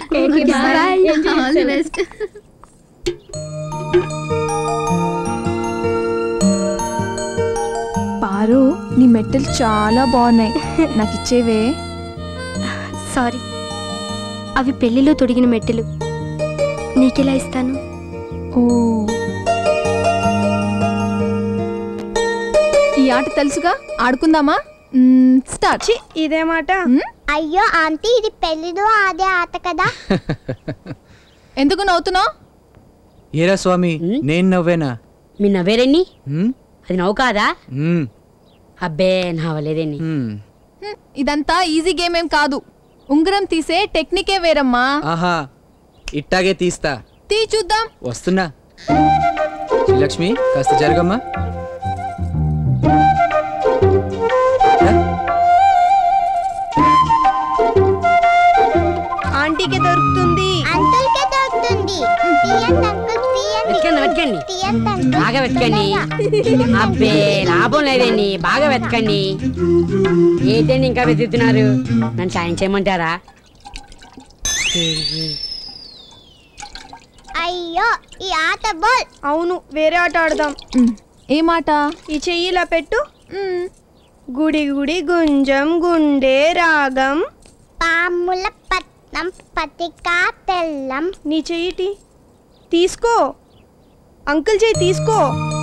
పారు, నీ మెట్టలు చాలా బాగున్నాయి. నాకు ఇచ్చేవే. సారీ, అవి పెళ్లిలో తొడిగిన మెట్టెలు. నీకెలా ఇస్తాను? ఓ, ఈ ఆట తెలుసుగా, ఆడుకుందామా? స్టార్ట్. ఇదే మాట. అయ్యో ఆంటీ, ఇది పెళ్లిలో ఆడే ఆట కదా. ఎందుకు నవ్వుతున్నావు? ఏరా స్వామి, నేను నవ్వేనా? మీ నవ్వేరేని? అది నవ్వు కాదా? అబ్బే నవ్వలేదేని. ఇదంతా ఈజీ గేమ్ ఏం కాదు. ఉంగరం తీసే టెక్నికే వేరమ్మా. ఆహా ఇట్టాగే తీస్తా. తీ చూద్దాం. వస్తున్నా. లక్ష్మి కాస్త జరగమ్మా. ఆంటీకే దొరుకుతుంది, అంకుల్కే దొరుకుతుంది. తీయండి అంకుల్, వెతకండి బాగా వెతకండి. అబ్బే లాభం లేదండి, బాగా వెతకండి. ఏంటండి ఇంకా వెతుకుతున్నారు? నన్ను సాయం చేయమంటారా? అయ్యో ఈ ఆట బాల్. అవును, వేరే ఆట ఆడదాం. ఏమాట? ఈ చెయ్యి ఇలా పెట్టు. గుడి గుడి గుంజం గుండె రాగం పాముల పట్నం పతికా తెల్లం. నీ చెయ్యిటి తీసుకో, అంకుల్ చెయ్యి తీసుకో.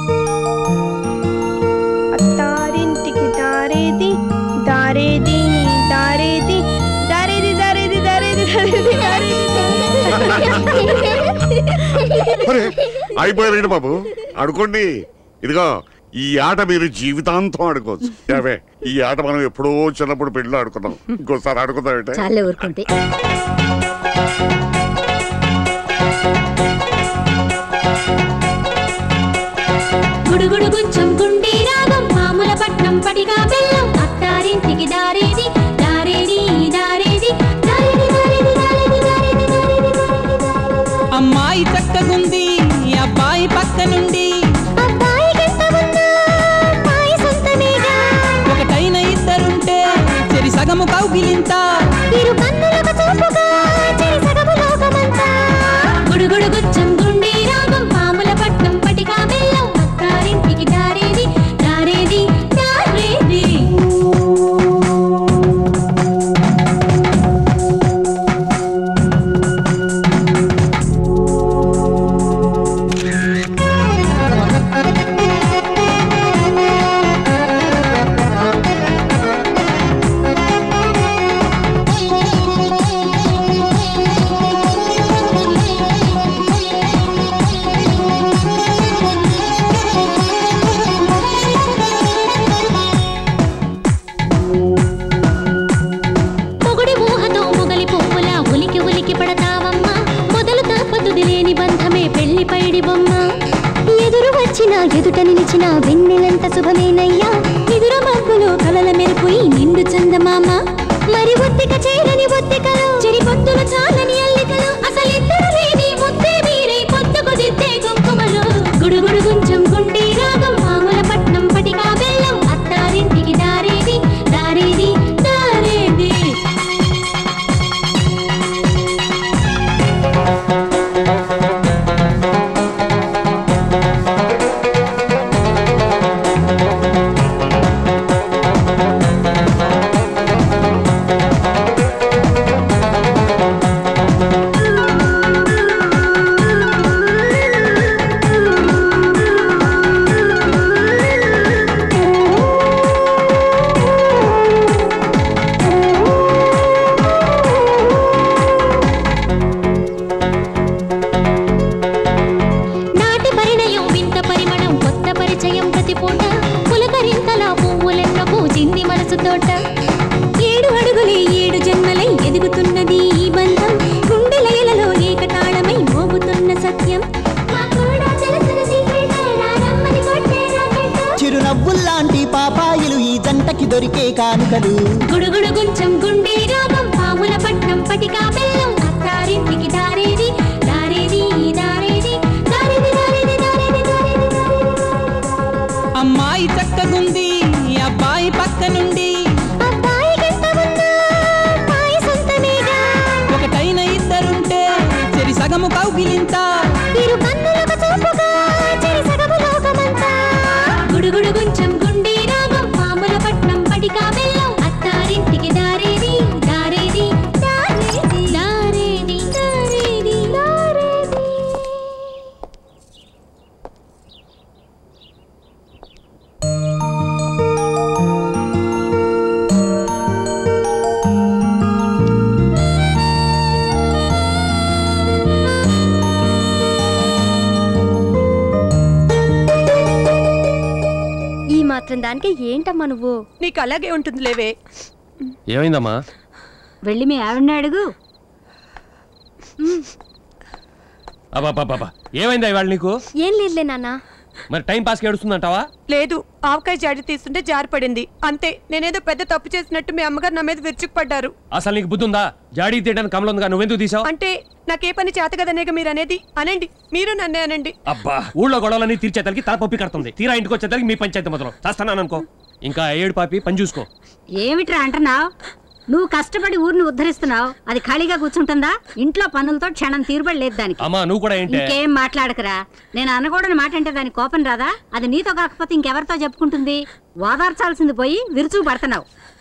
అత్తారింటికి దారేది దారేది దారేది దారేది దారేది దారేది దారేది అయిపోయారండి బాబు, ఆడుకోండి. ఇదిగో ఈ ఆట మీరు జీవితాంతం ఆడుకోవచ్చు. యావే ఈ ఆట మనం ఎప్పుడో చిన్నప్పుడు పెళ్ళిలో ఆడుకున్నాం. ఇంకోసారి ఆడుకుందాం. చాలే ఊరుకుంటే. గుడుగుడు గుంచం గుండె రాగం మామూల పట్నం పటిగా బెల్లం. అత్తారింటికి దారేది దారేది దారేది దారేది దారేది దారేది దారేది. అమ్మాయి చక్కగుంది అబ్బాయి పక్క నుండి, అబ్బాయి గంట ఉన్నా అమ్మాయి సొంతమేగా. ఒకటైన ఇద్దరుంటే చెరి సగము కౌగిలింత, ఇరు కన్నులకు చూపుగా చెరి సగము లోకమంతా. గుడుగుడు గుంచం గుండె రాగం మామూల పట్నం పటిగా బెల్లం. అత్తారింటికి దారేది దారేది దారేది. పొగుడి ఊహతో మొగలి పువ్వులా ఉలికి ఉలికి పడతావమ్మా. మొదలు తాపతుది లేని బంధమే పెళ్లి పైడి బొమ్మ. ఎదురు వచ్చిన ఎదుట నిలిచిన వెన్నెలంత శుభమేనయ్యా. ఎదుర మబ్బులో కలల మెరుపు ఈ నిండు చందమామ. మరి ఒత్తిక చేరని ఒత్తికలు చెరి పొత్తులు చాలని అల్లికలు. అసలిద్దరు లేని ముద్దే మీరై పొత్తుకు దిద్దే కుంకుమలు. గుడుగుడు గుంచం గుండె రాగం మామూల పట్నం పటిగా బెల్లం. అత్తారింటికి దారేది దారేది దారేది. నాటి పరిణయం వింత పరిమళం కొత్త పరిచయం ప్రతి పూట. పులకరింతలా పువ్వులెన్న పూజింది మనసు తోట. 7 అడుగులే 7 జన్మలై ఎదుగుతున్నది ఈ బంధం. గుండె లయలలో ఏకతాళమై మోగుతున్న సత్యం. చిరునవ్వుల్లాంటి పాపాయిలు ఈ జంటకి దొరికే కానుకలు. గుడుగుడు గుంచం గుండె రాగం పాముల పట్నం పటికా బెల్లం. అత్తారింటికి దారేది దారేది దారేది దారేది దారేది దారేది దారేది. అమ్మాయి చక్కగుంది అబ్బాయి పక్క నుండి, అబ్బాయి గంట ఉన్నా అమ్మాయి సొంతమేగా. ఒకటైన ఇద్దరుంటే చెరి సగము కౌగిలింత, ఇరు కన్నులకు చూపుగా చెరి సగము లోకమంతా. గుడుగుడు గుంచం గుండె రాగం మామూల పట్నం పటికా బెల్లం. అత్తారింటికి దారేది దారేది దారేది దారేది దారేది దారేది. ఈ మాత్రం దానికి ఏంటమ్మా నువ్వు? నీకు అలాగే ఉంటుంది లేవే. ఏమైందమ్మా? వెళ్ళి మీ ఆవిడని అడుగు. అబ్బా ఏమైందా ఇవాళ నీకు? ఏం లేదులే నాన్న. మరి టైం పాస్కి ఏడుస్తుందంటావా? లేదు, ఆవకాయ జాడి తీస్తుంటే జారి పడింది అంతే. నేనేదో పెద్ద తప్పు చేసినట్టు మీ అమ్మగారు నా మీద విరుచుకుపడ్డారు. అసలు నీకు బుద్ధి ఉందా? జాడీ తీయడానికి కమలం ఉందిగా, నువ్వెందుకు తీసావు? అంటే నాకే పని చేత కదనేగా మీరు అనేది. అనండి, మీరు నన్నే అనండి. అబ్బా ఊళ్ళో గొడవలన్నీ తీర్చేతలకి తల పప్పి కడుతుంది. తీరా ఇంటికి వచ్చేతలకి మీ పంచాయతీ మొదలు చేస్తున్నాను అనుకో. ఇంకా ఏడు పాపి పని చూసుకో. ఏమిట్రా అంటున్నావు? నువ్వు కష్టపడి ఊరిని ఉద్ధరిస్తున్నావు, అది ఖాళీగా కూర్చుంటుందా? ఇంట్లో పనులతో క్షణం తీరుబడలేదు దానికి. అమ్మా నువ్వు కూడా ఏంటి? ఇంకేం మాట్లాడకరా. నేను అనకూడని మాట అంటే దానికి కోపం రాదా? అది నీతో కాకపోతే ఇంకెవరితో చెప్పుకుంటుంది? ఓదార్చాల్సింది పోయి విరుచు పడుతున్నావు.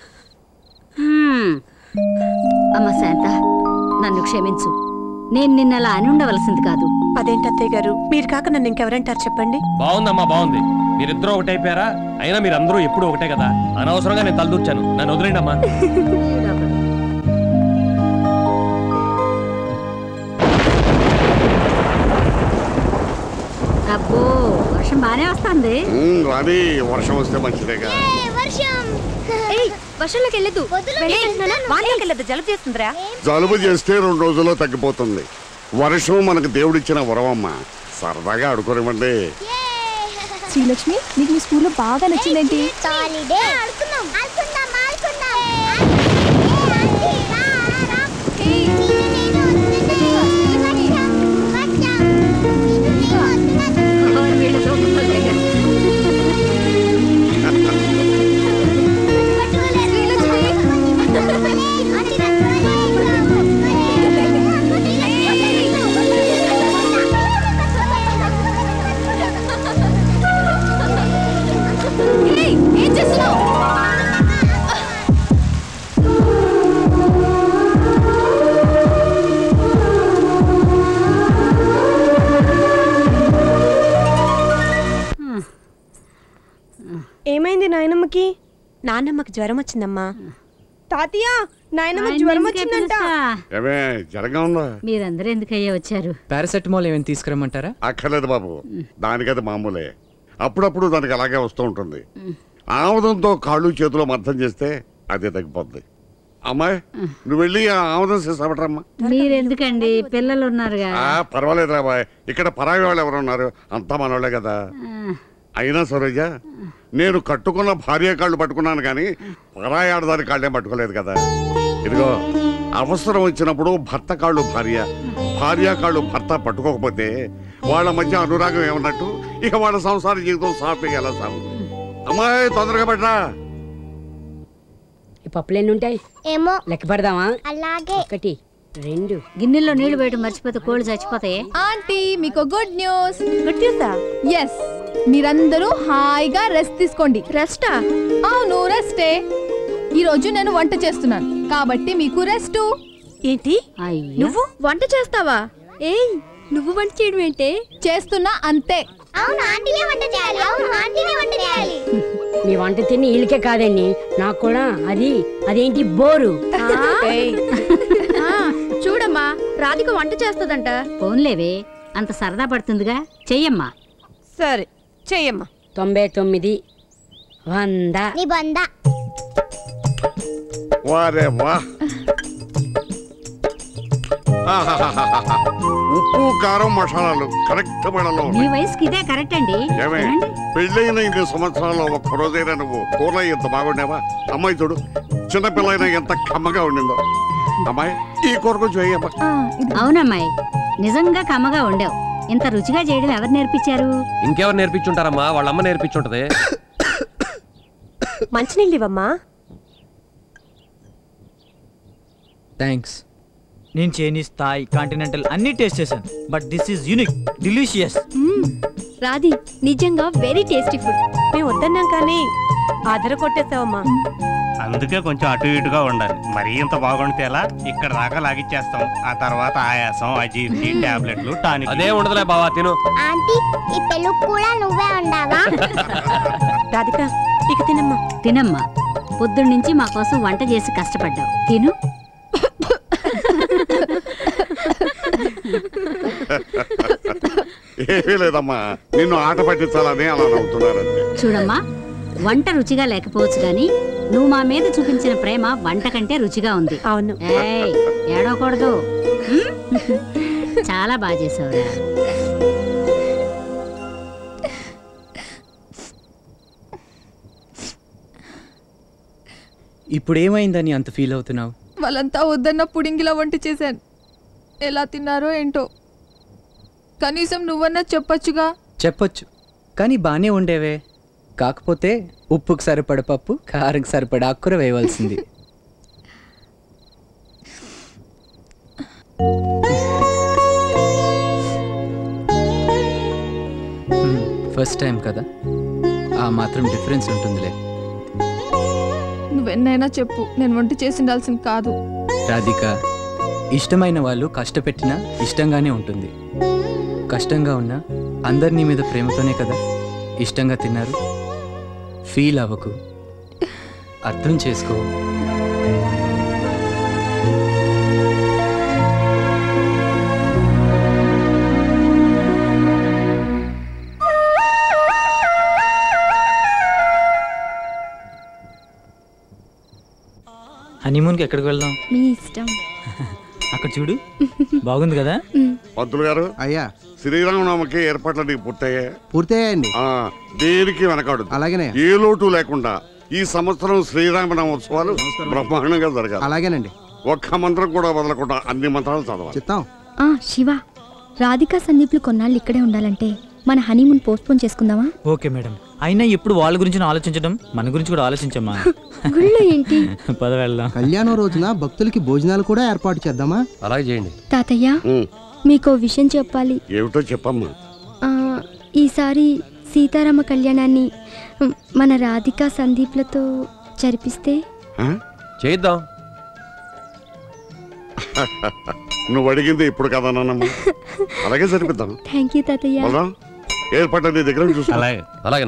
అమ్మ శాంత, నన్ను క్షమించు. నేను నిన్నలా అని ఉండవలసింది కాదు. అదేంటి అత్తయ్య గారు, మీరు కాక నన్ను ఇంకెవరంటారు చెప్పండి. బాగుందమ్మా బాగుంది. మీరిద్దరూ ఒకటైపోయారా? అయినా మీరందరూ ఎప్పుడు ఒకటే కదా. అనవసరంగా నేను తలదూర్చాను, నన్ను వదిలేండి అమ్మా. అబ్బో వర్షం బానే వస్తుంది. రాని వర్షం వస్తే మంచిదేగా. వర్షంలోకి వెళ్ళదు, జలుబు చేస్తుందిరా. జలుబు చేస్తే 2 రోజుల్లో తగ్గిపోతుంది. వర్షం మనకు దేవుడిచ్చిన వరమమ్మా. సరదాగా ఆడుకోనివ్వండి. శ్రీలక్ష్మి, నీకు మీ స్కూల్లో బాగా నచ్చిందేంటి? ఏమైంది నాయనమ్మకి? నాన్నమ్మకి జ్వరం వచ్చిందమ్మా. తాతయ్య, నాయనమ్మ జ్వరం వచ్చిందంట. మీరందరూ ఎందుకయ్యా వచ్చారు? పారాసెటమాల్ ఏమైనా తీసుకురమ్మంటారా? అక్కర్లేదు బాబు, దానికది మామూలే. అప్పుడప్పుడు దానికి అలాగే వస్తూ ఉంటుంది. ఆముదంతో కాళ్ళు చేతులు మర్థం చేస్తే అదే తగ్గిపోద్ది. అమ్మాయి, నువ్వు వెళ్ళి ఆముదం చేసాబట్రమ్మా. మీరెందుకండి, పిల్లలు ఉన్నారుగా. పర్వాలేదు రాబాయ్, ఇక్కడ పరాయి వాళ్ళు ఎవరు ఉన్నారు? అంతా మనోళ్లే కదా. అయినా సరోజ, నేను కట్టుకున్న భార్య కాళ్ళు పట్టుకున్నాను కానీ పరాయి ఆడదాని కాళ్ళే పట్టుకోలేదు కదా. ఇదిగో, అవసరం వచ్చినప్పుడు భర్త కాళ్ళు భార్య, భార్య కాళ్ళు భర్త పట్టుకోకపోతే వాళ్ళ మధ్య అనురాగం ఏమన్నట్టు? ఇక వాళ్ళ సంసార జీవితం సాఫీగా ఎలా సాగుతుంది? అమ్మాయి, తొందరగా పట్టరా. ఈ పప్పులు ఎన్ని ఉంటాయి? ఏమో లెక్క పెడదామా? అలాగే. 1 2. గిన్నెల్లో నీళ్లు వేయడం మర్చిపోతే కోళ్ళు చచ్చిపోతాయి. ఆంటీ, మీకు గుడ్ న్యూస్. గుడ్ న్యూసా? ఎస్, మీరందరూ హాయిగా రెస్ట్ తీసుకోండి. రెస్టా? అవును, రెస్టే. ఈ రోజు నేను వంట చేస్తున్నాను కాబట్టి మీకు రెస్ట్. ఏంటి, నువ్వు వంట చేస్తావా? ఏయ్, నువ్వు వంట చేయడం ఏంటే? చేస్తున్నా అంతే. అవును, ఆంటీనే వంట చేయాలి. అవును, ఆంటీనే వంట చేయాలి. మీ వంట తిని వీళ్ళకే కాదండి, నాకు కూడా. అదేంటి బోరు. చూడమ్మా, రాధిక వంట చేస్తుందంట. ఫోన్లేవే, అంత సరదా పడుతుందిగా, చెయ్యమ్మా. సరే చెయ్యమ్మా. 99 100. నీ బంద. వారే వా, ఉప్పు కారం మసాలాలు కరెక్ట్ పడలో. మీ వయసుకి ఇదే కరెక్ట్ అండి. ఏమే, పెళ్ళైన 2 సంవత్సరాల్లో ఒక్క రోజైనా నువ్వు కూర ఎంత బాగుండేవా? అమ్మాయి చూడు, చిన్నపిల్లైనా ఎంత కమ్మగా ఉండిందో. అమ్మాయి, ఈ కూర కొంచెం వేయమ్మా. అవునమ్మాయి, నిజంగా కమ్మగా ఉండేవు. ఇంత రుచిగా చేయడం ఎవరు నేర్పించారు? ఇంకెవరు నేర్పించుంటారమ్మా? వాళ్ళ అమ్మ నేర్పించుంటది. మంచినీళ్ళు ఇవ్వమ్మా. థ్యాంక్స్. నేను చైనీస్, థాయ్, కాంటినెంటల్ అన్ని టేస్ట్ చేశాను, but this is unique, delicious. Radhi, నిజంగా వెరీ టేస్టీ ఫుడ్. మేము వద్దన్నాం కానీ ఆదర కొట్టేసావమ్మా. అందుకే కొంచెం అటు ఇటుగా ఉండాలి. మరీ ఇంత బాగుంటే ఎలా? ఇక్కడ దాకా లాగిచ్చేస్తాం. ఆ తర్వాత ఆయాసం, అజీర్తి, టాబ్లెట్లు, టానిక్. అదే ఉండదులే బావా, తిను. ఆంటీ, ఈ పెళ్ళికి కూడా నువ్వే ఉండావా? రాధిక, ఇక తినమ్మా. తినమ్మా, పొద్దున్నుంచి మా కోసం వంట చేసి కష్టపడ్డావు, తిను. ఏమీ లేదమ్మా, నిన్ను ఆట పట్టించాలని అలా నవ్వుతున్నారంటే. చూడమ్మా, వంట రుచిగా లేకపోవచ్చు గాని నువ్వు మా మీద చూపించిన ప్రేమ వంట కంటే రుచిగా ఉంది. అవును. ఏయ్, ఏడవకూడదు. చాలా బాగా చేసావురా. ఇప్పుడు ఏమైందని అంత ఫీల్ అవుతున్నావు? వాళ్ళంతా వద్దన్న పుడింగిలా వంట చేశాను. ఎలా తిన్నారో ఏంటో. కనీసం నువ్వన్నా చెప్పొచ్చుగా. చెప్పొచ్చు, కానీ బానే ఉండేవే. కాకపోతే ఉప్పుకు సరిపడ పప్పు, కారంకి సరిపడ ఆకుకూర వేయవలసింది. ఫస్ట్ టైం కదా, ఆ మాత్రం డిఫరెన్స్ ఉంటుందిలే. నువ్వెన్నైనా చెప్పు, నేను వంట చేసి ఉండాల్సింది కాదు. రాధిక, ఇష్టమైన వాళ్ళు కష్టపెట్టినా ఇష్టంగానే ఉంటుంది. కష్టంగా ఉన్నా అందరినీ మీద ప్రేమతోనే కదా ఇష్టంగా తిన్నారు. ఫీల్ అవ్వకు, అర్థం చేసుకో. హనీమూన్కి ఎక్కడికి వెళ్దాం? మీ ఇష్టం. అక్కడ చూడు, బాగుంది కదా. పంతులు గారు, అయ్యా, శ్రీరామనవమికి ఏర్పాట్లు నీకు పూర్తయ్యాయి? పూర్తయ్యాయండి. దేనికి వెనకాడు. అలాగేనే. ఏ లోటు లేకుండా ఈ సంవత్సరం శ్రీరామనవ ఉత్సవాలు బ్రహ్మాండంగా జరగాలి. అలాగేనండి. ఒక్క మంత్రం కూడా వదలకుండా అన్ని మంత్రాలు చదవాలి. చిత్తం. శివ, రాధికా సందీప్లు కొన్నాళ్ళు ఇక్కడే ఉండాలంటే మన హనీమూన్ పోస్ట్పోన్ చేసుకుందామా? Okay madam. అయినా ఎప్పుడు వాళ్ళ గురించి ఆలోచించడం, మన గురించి కూడా ఆలోచించమ్మా. గుళ్ళు ఏంటి? పద వెళ్దాం. కళ్యాణం రోజున భక్తులకి భోజనాలు కూడా ఏర్పాటు చేద్దామా? అలాగే చేయండి. తాతయ్య, మీకో విషయం చెప్పాలి. ఏమిటో చెప్పమ్మా. ఈసారి సీతారామ కళ్యాణాన్ని మన రాధికా సందీప్లతో జరిపిస్తే చేద్దాం. నువ్వు అడిగింది ఇప్పుడు కదా నాన్నమ్మ, అలాగే జరిపిద్దాం. థ్యాంక్ యూ తాతయ్య. ఏర్పాటు నీ దగ్గర చూసుకో. అలాగే అలాగే.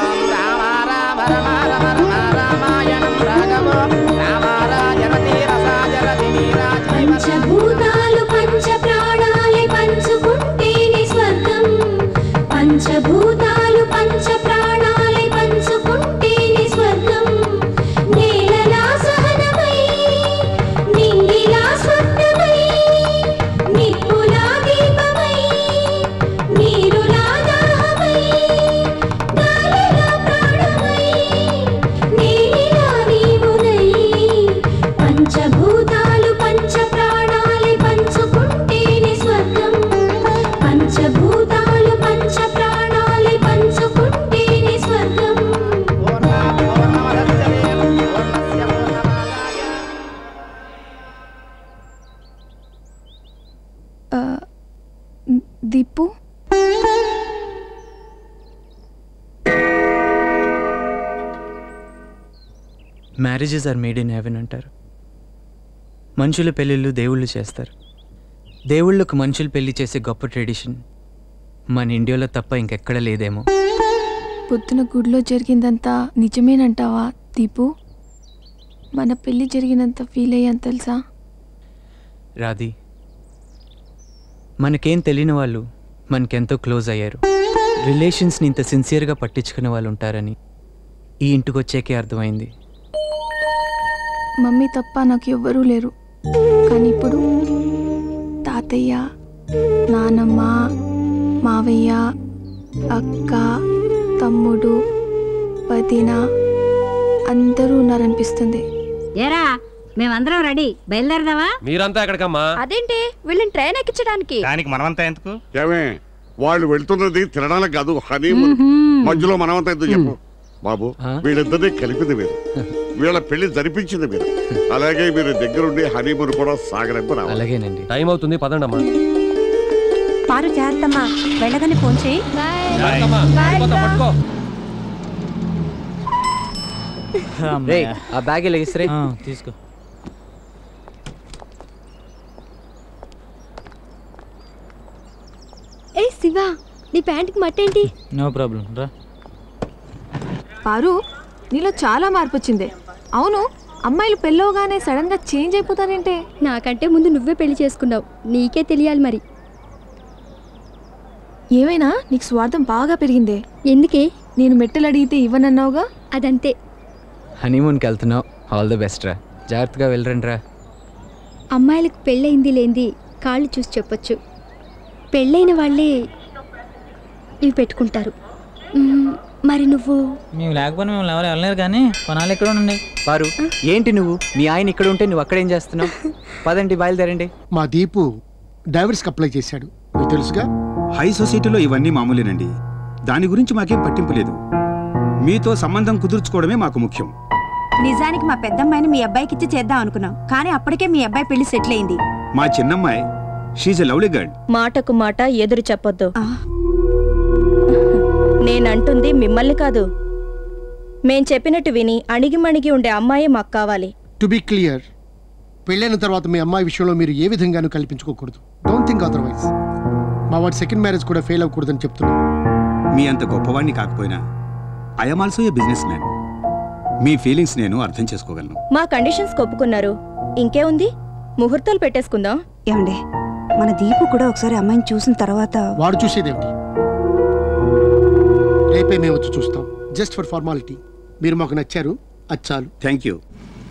పంచభూతాలు పంచ ప్రాణాలే పంచుకుంటేనే స్వర్గం. పంచభూతాలు పంచ ప్రాణాలే పంచుకుంటేనే స్వర్గం. నేలలా సహనమై, నింగిలా స్వర్ణమై, నిప్పులా దీపమై, నీరులా దాహమై, గాలిలా ప్రాణమై, నీలిలా నీవునై. పంచభూతాలు పంచ ప్రాణాలే పంచుకుంటేనే స్వర్గం. పంచభూతాలు పంచ ప్రాణాలే పంచుకుంటేనే స్వర్గం. Deepu, marriages are made in heaven అంటారు. మనుషుల పెళ్ళిళ్ళు దేవుళ్ళు చేస్తారు. దేవుళ్ళకు మనుషులు పెళ్లి చేసే గొప్ప ట్రెడిషన్ మన ఇండియాలో తప్ప ఇంకెక్కడ లేదేమో. పొద్దున గుడిలో జరిగిందంతా నిజమేనంటావా దీపు? మన పెళ్లి జరిగినంత ఫీల్ అయ్యాను తెలుసా? రాధి, మనకేం తెలియని వాళ్ళు మనకెంతో క్లోజ్ అయ్యారు. రిలేషన్స్ని ఇంత సిన్సియర్గా పట్టించుకునే వాళ్ళు ఉంటారని ఈ ఇంటికి వచ్చాకే అర్థమైంది. మమ్మీ తప్ప నాకు ఎవ్వరూ లేరు. కానీ ఇప్పుడు తాతయ్య, నానమ్మ, మావయ్య, అక్క, తమ్ముడు, వదిన అందరూ ఉన్నారనిపిస్తుంది. ఏరా, మేమందరం రెడీ, బయలుదేరదావా? మీరంతా ఎక్కడికమ్మా? అదేంటి, వీళ్ళని ట్రైన్ ఎక్కించడానికి. దానికి మనమంతా ఎందుకు? ఏమే, వాళ్ళు వెళ్తున్నది తినడానికి కాదు, హనీమూన్. మధ్యలో మనమంతా ఎందుకు చెప్పు బాబు. వీళ్ళిద్దరినీ కలిపింది మీరు, వీళ్ళ పెళ్లి జరిపించింది మీరు. అలాగే మీరు దగ్గరుండి హనీమూన్ కూడా సాగరంపు రావాలి. అలాగేనండి. టైం అవుతుంది, పదండమ్మా. పారు, జాగ్రత్తమ్మా. వెళ్ళగానే ఫోన్ చేయి. ఆ బ్యాగ్ లెగిస్తే తీసుకో. ఏ శివ, నీ ప్యాంట్కి మట్టేంటి? నో ప్రాబ్లం, రా. పారు, నీలో చాలా మార్పు వచ్చింది. అవును, అమ్మాయిలు పెళ్ళవగానే సడన్ గా చేంజ్ అయిపోతారంటే? నాకంటే ముందు నువ్వే పెళ్లి చేసుకున్నావు, నీకే తెలియాలి మరి. ఏమైనా నీకు స్వార్థం బాగా పెరిగిందే. ఎందుకే? నేను మెట్టలు అడిగితే ఇవ్వనన్నావుగా. అదంతే. హనీమూన్కి వెళ్తున్నావు, ఆల్ ది బెస్ట్ రా. జాగ్రత్తగా వెళ్ళరండి రా. అమ్మాయిలకు పెళ్ళయింది లేంది కాళ్ళు చూసి చెప్పొచ్చు. పెళ్ళైన వాళ్ళే ఇవి పెట్టుకుంటారు. మరి నువ్వు? మేము లేకపోతే మిమ్మల్ని ఎవరు వెళ్ళలేరు, కానీ కొనాలి ఎక్కడ ఉండండి. వారు ఏంటి నువ్వు? మీ ఆయన ఇక్కడ ఉంటే నువ్వు అక్కడేం చేస్తున్నావు? పదండి, బయలుదేరండి. మా దీపు డైవర్స్కి అప్లై చేశాడు, మీకు తెలుసుగా. హై సొసైటీలో ఇవన్నీ మామూలేనండి. దాని గురించి మాకేం పట్టింపు లేదు. మీతో సంబంధం కుదుర్చుకోవడమే మాకు ముఖ్యం. నిజానికి మా పెద్దమ్మాయిని మీ అబ్బాయికిచ్చి చేద్దాం అనుకున్నాం, కానీ అప్పటికే మీ అబ్బాయి పెళ్లి సెటిల్ అయింది. మా చిన్నమ్మాయి షీజ్ ఎ లవ్లీ గర్ల్. మాటకు మాట ఎదురు చెప్పొద్దు. నేనంటుంది మిమ్మల్ని కాదు. మేం చెప్పినట్టు విని అణిగిమణిగి ఉండే అమ్మాయి మాకు కావాలి. టు బి క్లియర్, పెళ్ళైన తర్వాత మీ అమ్మాయి విషయంలో మీరు ఏ విధంగానూ కల్పించుకోకూడదు. Don't think otherwise. మా వాడి సెకండ్ మ్యారేజ్ కూడా ఫెయిల్ అవ్వకూడదని చెప్తున్నాను. మీ అంత గొప్పవాడిని కాకపోయినా I'm also a business man. మీ ఫీలింగ్స్ నేను అర్థం చేసుకోగలను. మా కండిషన్స్ ఒప్పుకున్నారు, ఇంకే ఉంది, ముహూర్తాలు పెట్టేసుకుందాం. ఏమండి, మన దీపు కూడా ఒకసారి అమ్మాయిని చూసిన తర్వాత. వాడు చూసేదేమిటి? రేపే మేము వచ్చి చూస్తాం, జస్ట్ ఫర్ ఫార్మాలిటీ. మీరు మాకు నచ్చారు, అచ్చాలు. Thank you.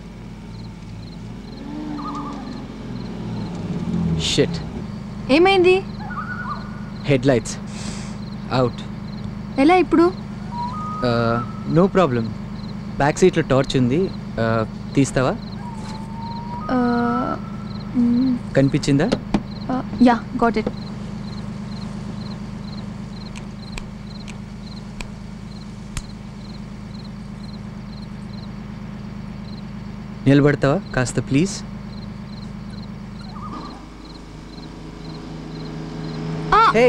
షిట్. ఏమైంది? Head lights out. ఎలా ఇప్పుడు? No problem. బ్యాక్ సీట్లో టార్చ్ ఉంది, తీస్తావా? కనిపించిందా? Yeah, got it. నిలబడతావా కాస్త please? Hey,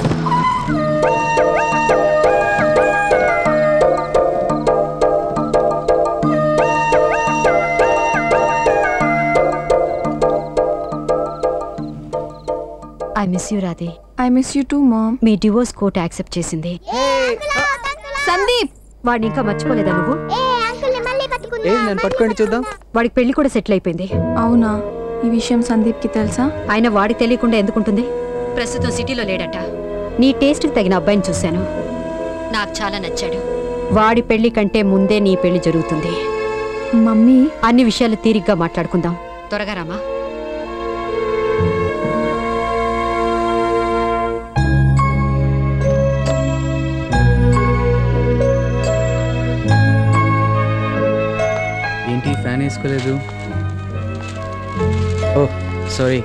I miss you Radhe. I miss you too mom. మీ డివోర్స్ కోర్ట్ యాక్సెప్ట్ చేసింది. సందీప్, వాడిని ఇంకా మర్చిపోలేదా నువ్వు? నేను పట్టుకోండి చూద్దాం. వాడికి పెళ్లి కూడా సెటిల్ అయిపోయింది. అవునా? ఈ విషయం సందీప్ కి తెలుసా? ఆయన వాడికి తెలియకుండా ఎందుకుంటుంది? ప్రస్తుతం సిటీలో లేడట. నీ టేస్ట్కి తగిన అబ్బాయిని చూశాను, నాకు చాలా నచ్చాడు. వాడి పెళ్లి కంటే ముందే నీ పెళ్లి జరుగుతుంది. మమ్మీ, అన్ని విషయాలు తీరిగ్గా మాట్లాడుకుందాం. త్వరగా రామా. ఏంటి ఫ్యాన్ వేసుకోలేదు? Oh sorry.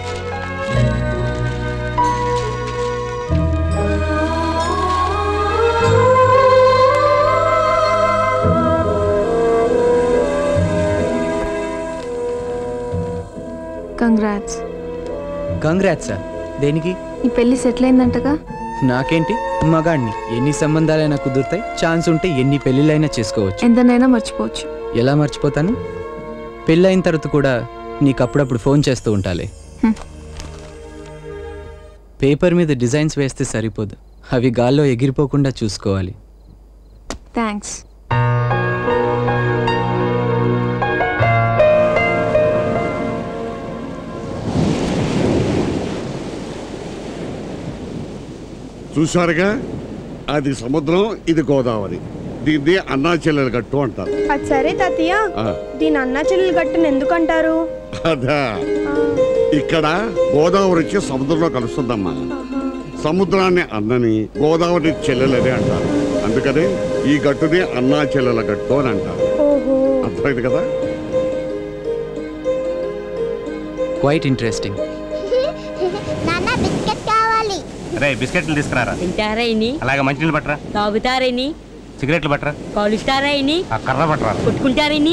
కంగ్రాట్స్. కంగ్రాట్సా? దేనికి? ఈ పెళ్లి సెటిల్ అయిందంటగా. నాకేంటి, మగాడిని ఎన్ని సంబంధాలైనా కుదురుతాయి, ఛాన్స్ ఉంటే ఎన్ని పెళ్ళిళ్ళైనా చేసుకోవచ్చు. ఎంతనైనా మర్చిపోవచ్చు. ఎలా మర్చిపోతాను? పెళ్ళైన తర్వాత కూడా నీకు అప్పుడప్పుడు ఫోన్ చేస్తూ ఉంటాలే. పేపర్ మీద డిజైన్స్ వేస్తే సరిపోదు, అవి గాల్లో ఎగిరిపోకుండా చూసుకోవాలి. థ్యాంక్స్. చూశారుగా, అది సముద్రం, ఇది గోదావరి. దీన్ని అన్నా చెల్లెల గట్టు అంటారు. అది సరే తాతయ్య, దీని అన్నా చెల్లెల గట్టును ఎందుకంటారు? అదా, ఇక్కడ గోదావరి వచ్చి సముద్రంలో కలుస్తుందమ్మా. సముద్రాన్ని అన్నని, గోదావరి చెల్లెలని అంటారు. అందుకని ఈ గట్టుని అన్నా చెల్లెల గట్టు అని అంటారు. అర్థమైంది కదా? Quite interesting. రే, బిస్కెట్లు తీసుకురారా. తింటారా ఇని? అలాగే మంచినీళ్ళు పట్టరా. తాగుతారా ఇని? సిగరెట్లు పట్టరా. కాలుస్తారా ఇని? ఆ కర్ర పట్టరా. కొట్టుకుంటారా ఇని?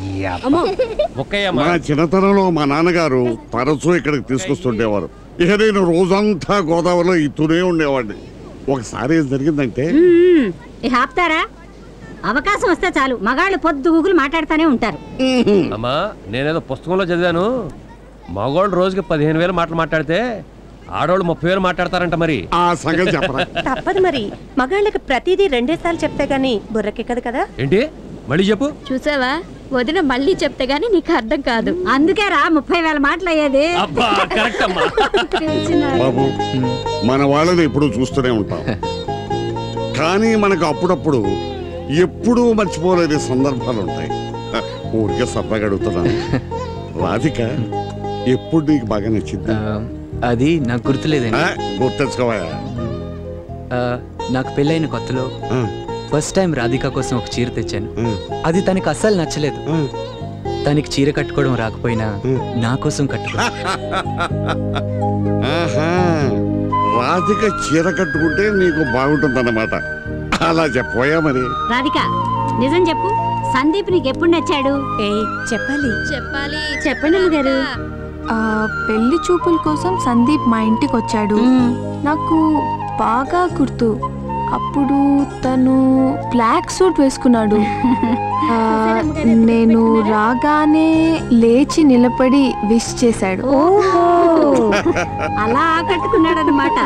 మా చిన్నతనంలో మా నాన్నగారు తరచూ ఇక్కడికి తీసుకొస్తుండేవారు. ఇక నేను రోజంతా గోదావరిలో ఇతూనే ఉండేవాడిని. ఒకసారి ఏం జరిగిందంటే, ఆపుతారా? అవకాశం వస్తే చాలు మగాళ్ళు పొద్దు గూగులు మాట్లాడుతూనే ఉంటారు. అమ్మా, నేనేదో పుస్తకంలో చదివాను, మగవాళ్ళు రోజుకి 15,000 మాటలు మాట్లాడితే ఆడవాళ్ళు 30,000 మాట్లాడతారంట. మరి ఆ సంగతి చెప్పరా? తప్పదు మరి, మగాళ్ళకి ప్రతిదీ 2 సార్లు చెప్తే గానీ బుర్రకెక్కదు కదా. ఏంటి? మళ్ళీ చెప్పు. చూసావా, వదిన మళ్ళీ చెప్తే గానీ నీకు అర్థం కాదు. అందుకేరా 30,000 మాటలు అయ్యేది. బాబు, మన వాళ్ళని ఎప్పుడు చూస్తూనే ఉంటాం, కానీ మనకు అప్పుడప్పుడు ఎప్పుడూ మర్చిపోలేని సందర్భాలు ఉంటాయి. ఊరికే సరదాగా అడుగుతున్నాను. రాధిక ఎప్పుడు నీకు బాగా నచ్చింది? అది నాకు గుర్తులేదండి. గుర్తుంచుకోవా? నాకు పెళ్ళైన కొత్తలో ఫస్ట్ టైం రాధిక కోసం ఒక చీర తెచ్చాను. అది తనకి అస్సలు నచ్చలేదు. తనకి చీర కట్టుకోవడం రాకపోయినా నా కోసం కట్టుకో. రాధిక చీర కట్టుకుంటే నీకు బాగుంటుందన్నమాట. అలా చెప్పోయా మరి? రాధిక నిజం చెప్పు, సందీప్ నీకు ఎప్పుడు నచ్చాడు? చెప్పాలి చెప్పాలి చెప్పండి గారు. పెళ్లి చూపుల కోసం సందీప్ మా ఇంటికి వచ్చాడు. నాకు బాగా గుర్తు. అప్పుడు తను బ్లాక్ సూట్ వేసుకున్నాడు. నేను రాగానే లేచి నిలబడి విష్ చేశాడు. అలా ఆకట్టుకున్నాడు అన్నమాట.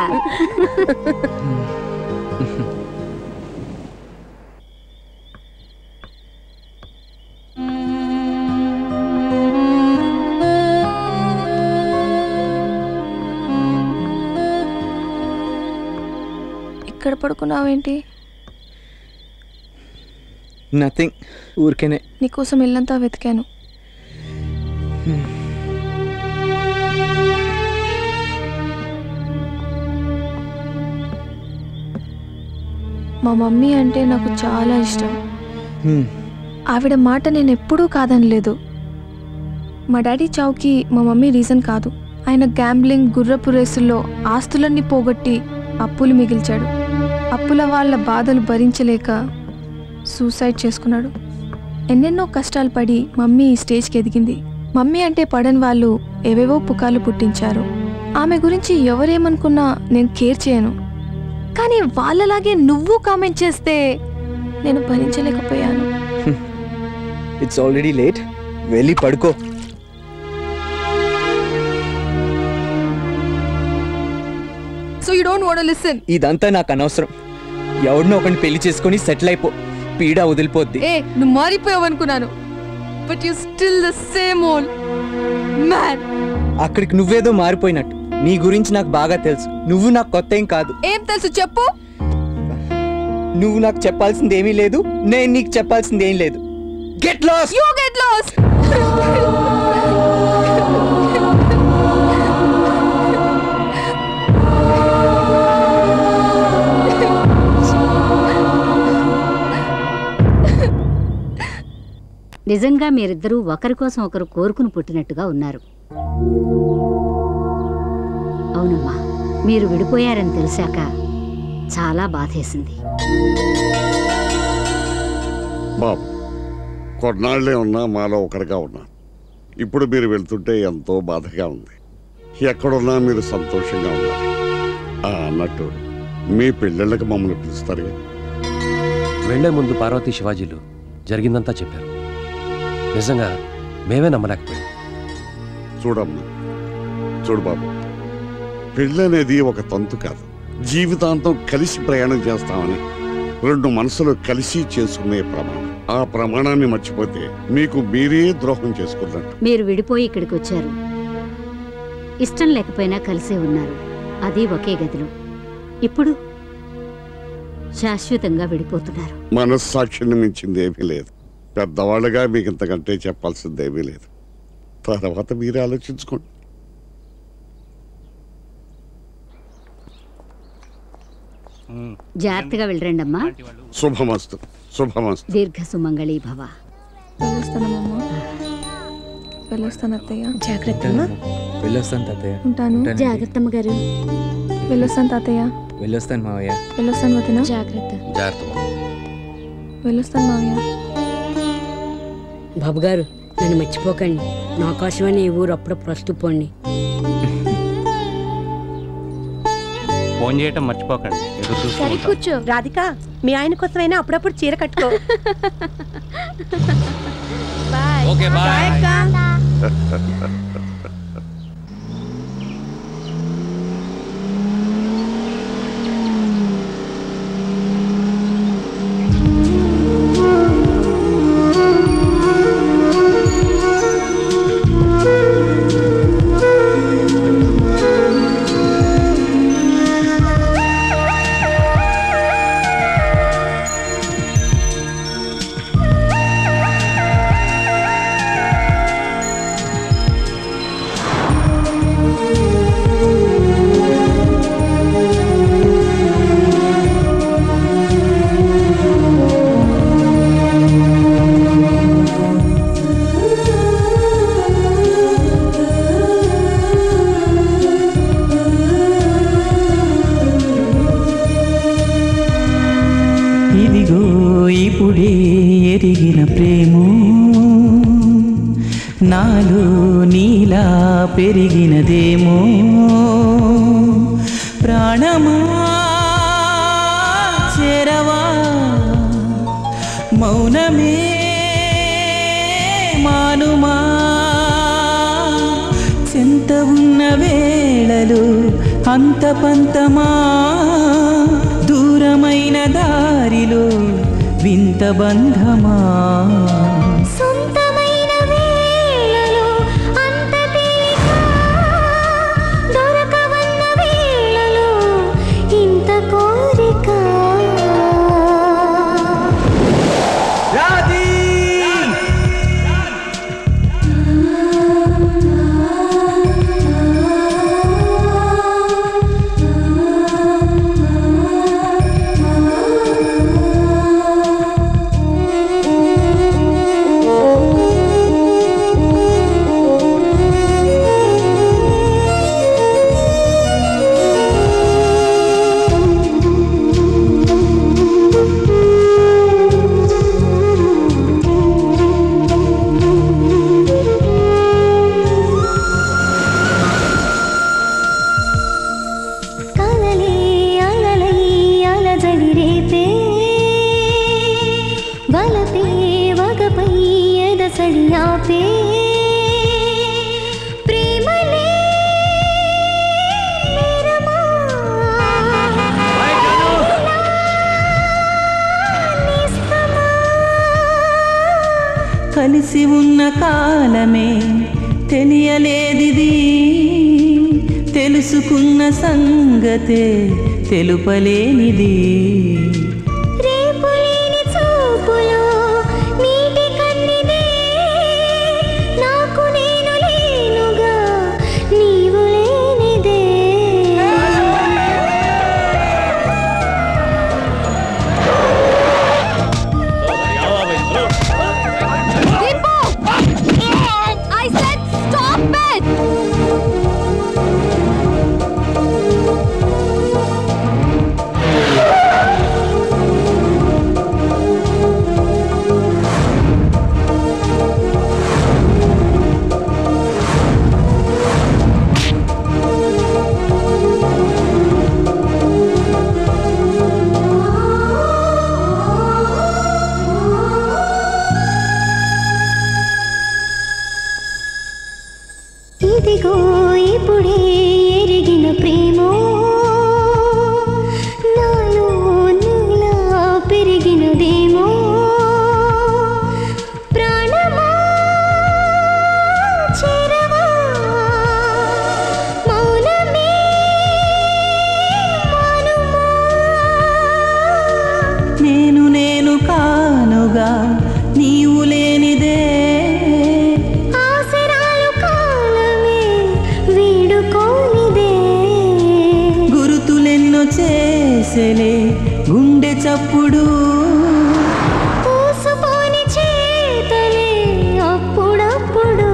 ఇక్కడ పడుకున్నావేంటి? నథింగ్, ఊరికేనే. నీకోసం ఇల్లంతా వెతికాను. మా మమ్మీ అంటే నాకు చాలా ఇష్టం. ఆవిడ మాట నేను ఎప్పుడూ కాదనలేదు. మా డాడీ చావుకి మా మమ్మీ రీజన్ కాదు. ఆయన గ్యాంబ్లింగ్, గుర్రపు రేసుల్లో ఆస్తులన్నీ పోగొట్టి అప్పులు మిగిల్చాడు. అప్పుల వాళ్ళ బాధలు భరించలేక సూసైడ్ చేసుకున్నాడు. ఎన్నెన్నో కష్టాలు పడి మమ్మీ ఈ స్టేజ్కి ఎదిగింది. మమ్మీ అంటే పడని వాళ్ళు ఏవేవో పుకార్లు పుట్టించారు. ఆమె గురించి ఎవరేమనుకున్నా నేను కేర్ చేయను. కానీ వాళ్ళలాగే నువ్వు కామెంట్ చేస్తే నేను భరించలేకపోయాను. ఇట్స్ ఆల్రెడీ లేట్, వెళ్ళి పడుకో. So you don't want to listen. ఇదంతా నాకు అనవసరం. ఎవరినో ఒకరిని పెళ్లి చేసుకొని సెటిల్ అయిపో, పీడ వదిలిపోద్ది. నువ్వు మారిపోయావు అనుకున్నాను. But you still the same old man. అక్కడికి నువ్వేదో మారిపోయినట్టు. నీ గురించి నాకు బాగా తెలుసు. నువ్వు నాకు కొత్త ఏం కాదు. ఏం తెలుసు చెప్పు. నువ్వు నాకు చెప్పాల్సింది ఏమీ లేదు, నేను నీకు చెప్పాల్సింది ఏం లేదు. Get lost. You get lost. నిజంగా మీరిద్దరూ ఒకరి కోసం ఒకరు కోరుకుని పుట్టినట్టుగా ఉన్నారు. అవునమ్మా, మీరు విడిపోయారని తెలిసాక చాలా బాధేసింది. బాబు, కొన్నాళ్లే ఉన్నా మాలో ఒకరిగా ఉన్నా. ఇప్పుడు మీరు వెళ్తుంటే ఎంతో బాధగా ఉంది. ఎక్కడున్నా మీరు సంతోషంగా ఉన్నారు. అన్నట్టు మీ పెళ్ళిళ్ళకి మమ్మల్ని పిలుస్తారు. వెళ్లే ముందు పార్వతీ శివాజీలు జరిగిందంతా చెప్పారు. నిజంగా మేమే నమ్మలేకపోయాం. చూడమ్మా, చూడు బాబు, పెళ్ళనేది ఒక తంతు కాదు. జీవితాంతం కలిసి ప్రయాణం చేస్తామని రెండు మనసులు కలిసి చేసుకునే ప్రమాణం. ఆ ప్రమాణాన్ని మర్చిపోతే మీకు మీరే ద్రోహం చేసుకున్నట్టు. మీరు విడిపోయి ఇక్కడికి వచ్చారు. ఇష్టం లేకపోయినా కలిసే ఉన్నారు, అది ఒకే గదిలో. ఇప్పుడు శాశ్వతంగా విడిపోతున్నారు. మనస్సాక్షిని మించింది ఏమీ లేదు. పెద్దవాళ్ళుగా మీకు ఇంతకంటే చెప్పాల్సింది ఏమీ లేదు. తర్వాత మీరే ఆలోచించుకోండి. జాగ్రత్తగా వెళ్ళరండి అమ్మా. శుభమస్తు. శుభమస్తు. దీర్ఘ సుమంగళీ భవ. వెళ్ళొస్తాను అత్తయ్య. జాగ్రత్త. వెళ్ళొస్తాను తాతయ్య. ఉంటాను. జాగ్రత్తమ్మ గారు. వెళ్ళొస్తాను తాతయ్య. వెళ్ళొస్తాను మావయ్య. వెళ్ళొస్తాను వదిన. జాగ్రత్త. వెళ్ళొస్తాను మావయ్య. బాబు గారు, నన్ను మర్చిపోకండి. నా కోసమని ఈ ఊరు అప్పుడప్పుడు వస్తూ పోండి. ఫోన్ చేయటం మర్చిపోకండి. సరే కూర్చో. రాధిక, మీ ఆయన కోసమైనా అప్పుడప్పుడు చీర కట్టుకో. Okay bye. నాలో నీలా పెరిగినదేమో ప్రాణమా చేరవా మౌనమే మానుమా చెంత ఉన్న వేళలు అంత పంతమా దూరమైన దారిలో వింత బంధమా సొంతమైన వేళలో అంత తేలిక దొరకవన్న వేళలో ఇంత కోరిక కలిసి ఉన్న కాలమే తెలియలేదిది తెలుసుకున్న సంగతే తెలుపలేనిది రేపులేని చూపులో నీటి కన్నిదే నాకు నేను లేనుగా నీవు లేనిదే I said stop it! ఇదిగో ఇప్పుడే ఎరిగిన ప్రేమో నాలో నీలా పెరిగినదేమో ప్రాణమా చేరవా మౌనమే మానుమా నేను కానుగా నీవు లేనిదే గురుతులెన్నో చేసెలే గుండె చప్పుడు పూసుపోని చేతలే అప్పుడప్పుడు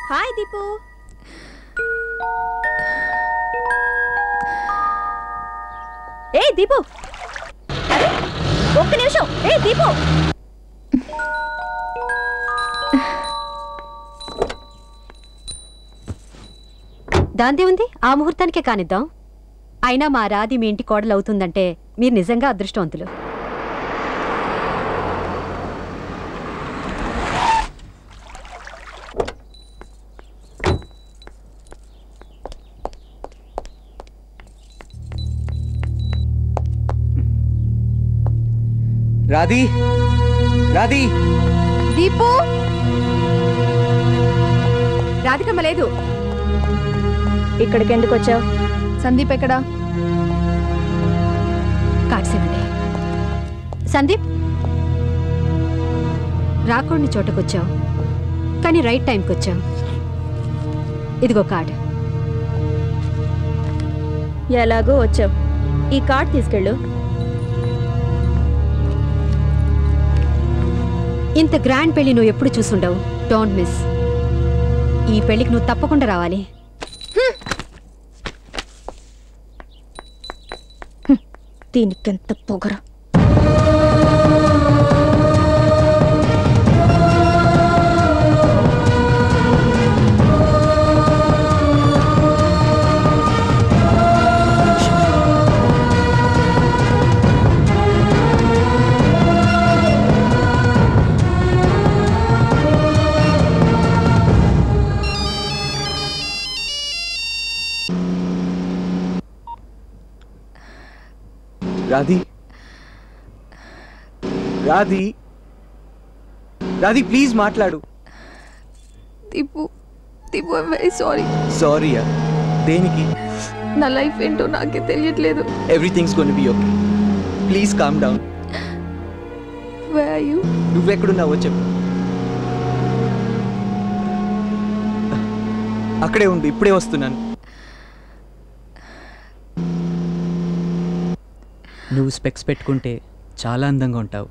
హాయ్ దీపు. ఏ దీపు, ఒక్క నిమిషం. ఏ దీపు, దాందే ఉంది, ఆ ముహూర్తానికే కానిద్దాం. అయినా మా రాధి మీ ఇంటి కోడలు అవుతుందంటే మీరు నిజంగా అదృష్టవంతులు. రాధి, రాధి, దీపు. రాధికమ్మ లేదు. ఇక్కడికి ఎందుకు వచ్చావు? సందీప్ ఎక్కడా? కాట్సేనండి. సందీప్, రాకూడని చోటకొచ్చావు, కానీ రైట్ టైంకి వచ్చావు. ఇదిగో కార్డు. ఎలాగో వచ్చావు, ఈ కార్డ్ తీసుకెళ్ళు. ఇంత గ్రాండ్ పెళ్లి నువ్వు ఎప్పుడు చూసుండవు. Don't miss. ఈ పెళ్లికి నువ్వు తప్పకుండా రావాలి. దీనికెంత పొగర. రాధి, రాధి, రాధి ప్లీజ్ మాట్లాడు. Deepu, Deepu I very sorry. సారీయా? దేనికి? నా లైఫ్ ఏంటో నాకే తెలియట్లేదు. Everything's gonna be okay. Please calm down. Where are you? నువ్వెక్కడున్నావో చెప్పు. అక్కడే ఉండు, ఇప్పుడే వస్తున్నాను. నువ్వు స్పెక్స్ పెట్టుకుంటే చాలా అందంగా ఉంటావు.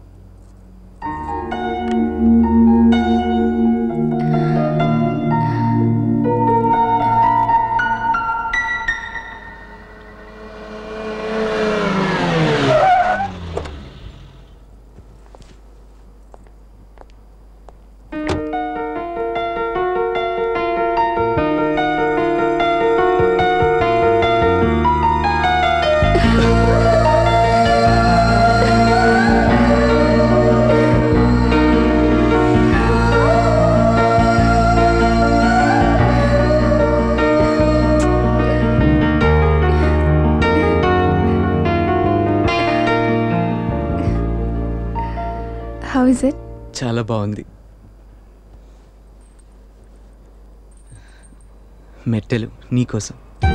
How is it? చాలా బాగుంది. మెట్టెలు నీకోసం.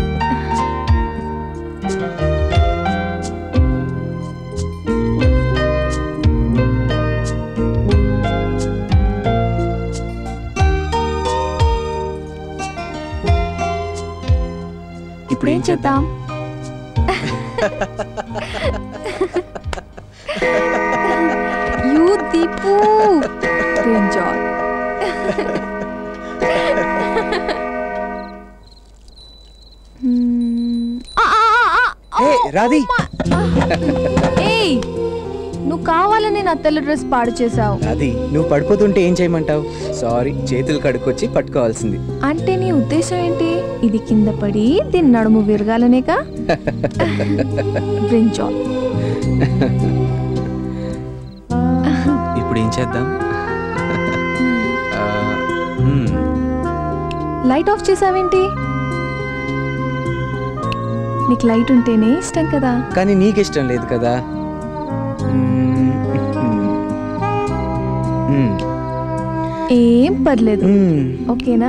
ఇప్పుడు ఏం చేద్దాం? You Deepu, enjoy. Hey, Radhi. Hey, నువ్వు కావాలని నా తెల్ల డ్రెస్ పాడు చేసావు. రాధి, నువ్వు పడిపోతుంటే ఏం చేయమంటావు? సారీ, చేతులు కడుక్కొచ్చి పట్టుకోవాల్సింది. అంటే నీ ఉద్దేశం ఏంటి? ఇది కింద పడి దీని నడుము విరగాలనేగా? ఎంజాయ్. ఇప్పుడు ఏం చేద్దాం? లైట్ ఆఫ్ చేసావేంటి? నీకు లైట్ ఉంటేనే ఇష్టం కదా. కానీ నీకు ఇష్టం లేదు కదా. ఏం పర్లేదు, ఓకేనా?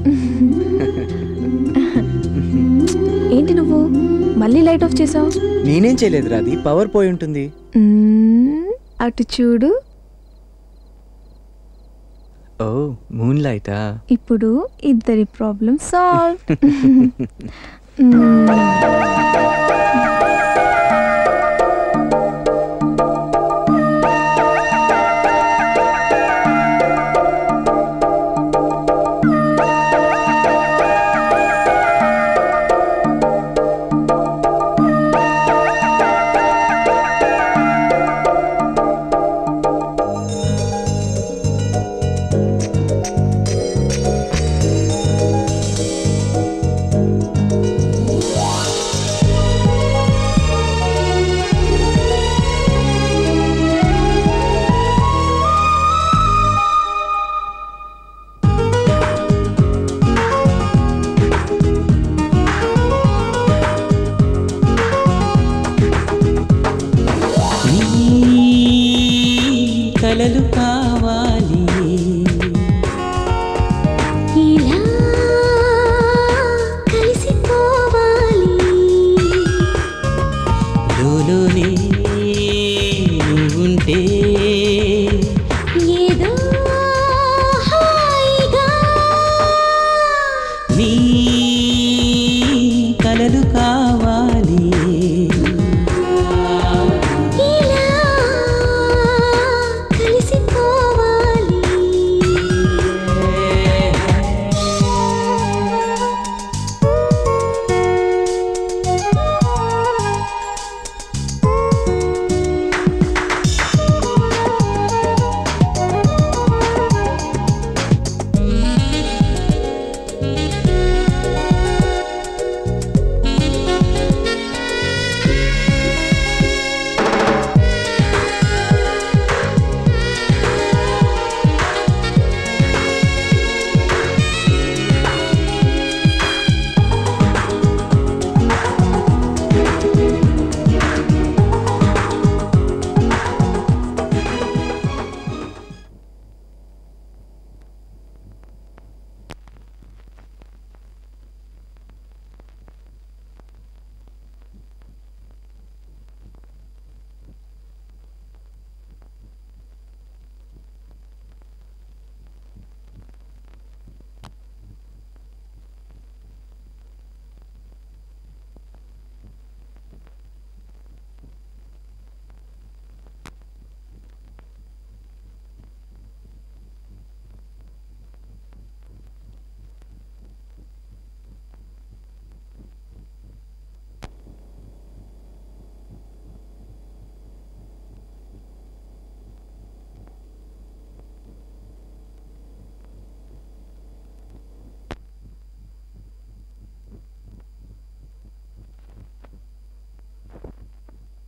ఏంటి నువ్వు మళ్ళీ లైట్ ఆఫ్ చేసావు? నేనేం చేయలేదు రాధి, పవర్ పోయి ఉంటుంది. అటు చూడు. ఓ, మూన్ లైటా? ఇప్పుడు ఇద్దరి ప్రాబ్లం సాల్వ్.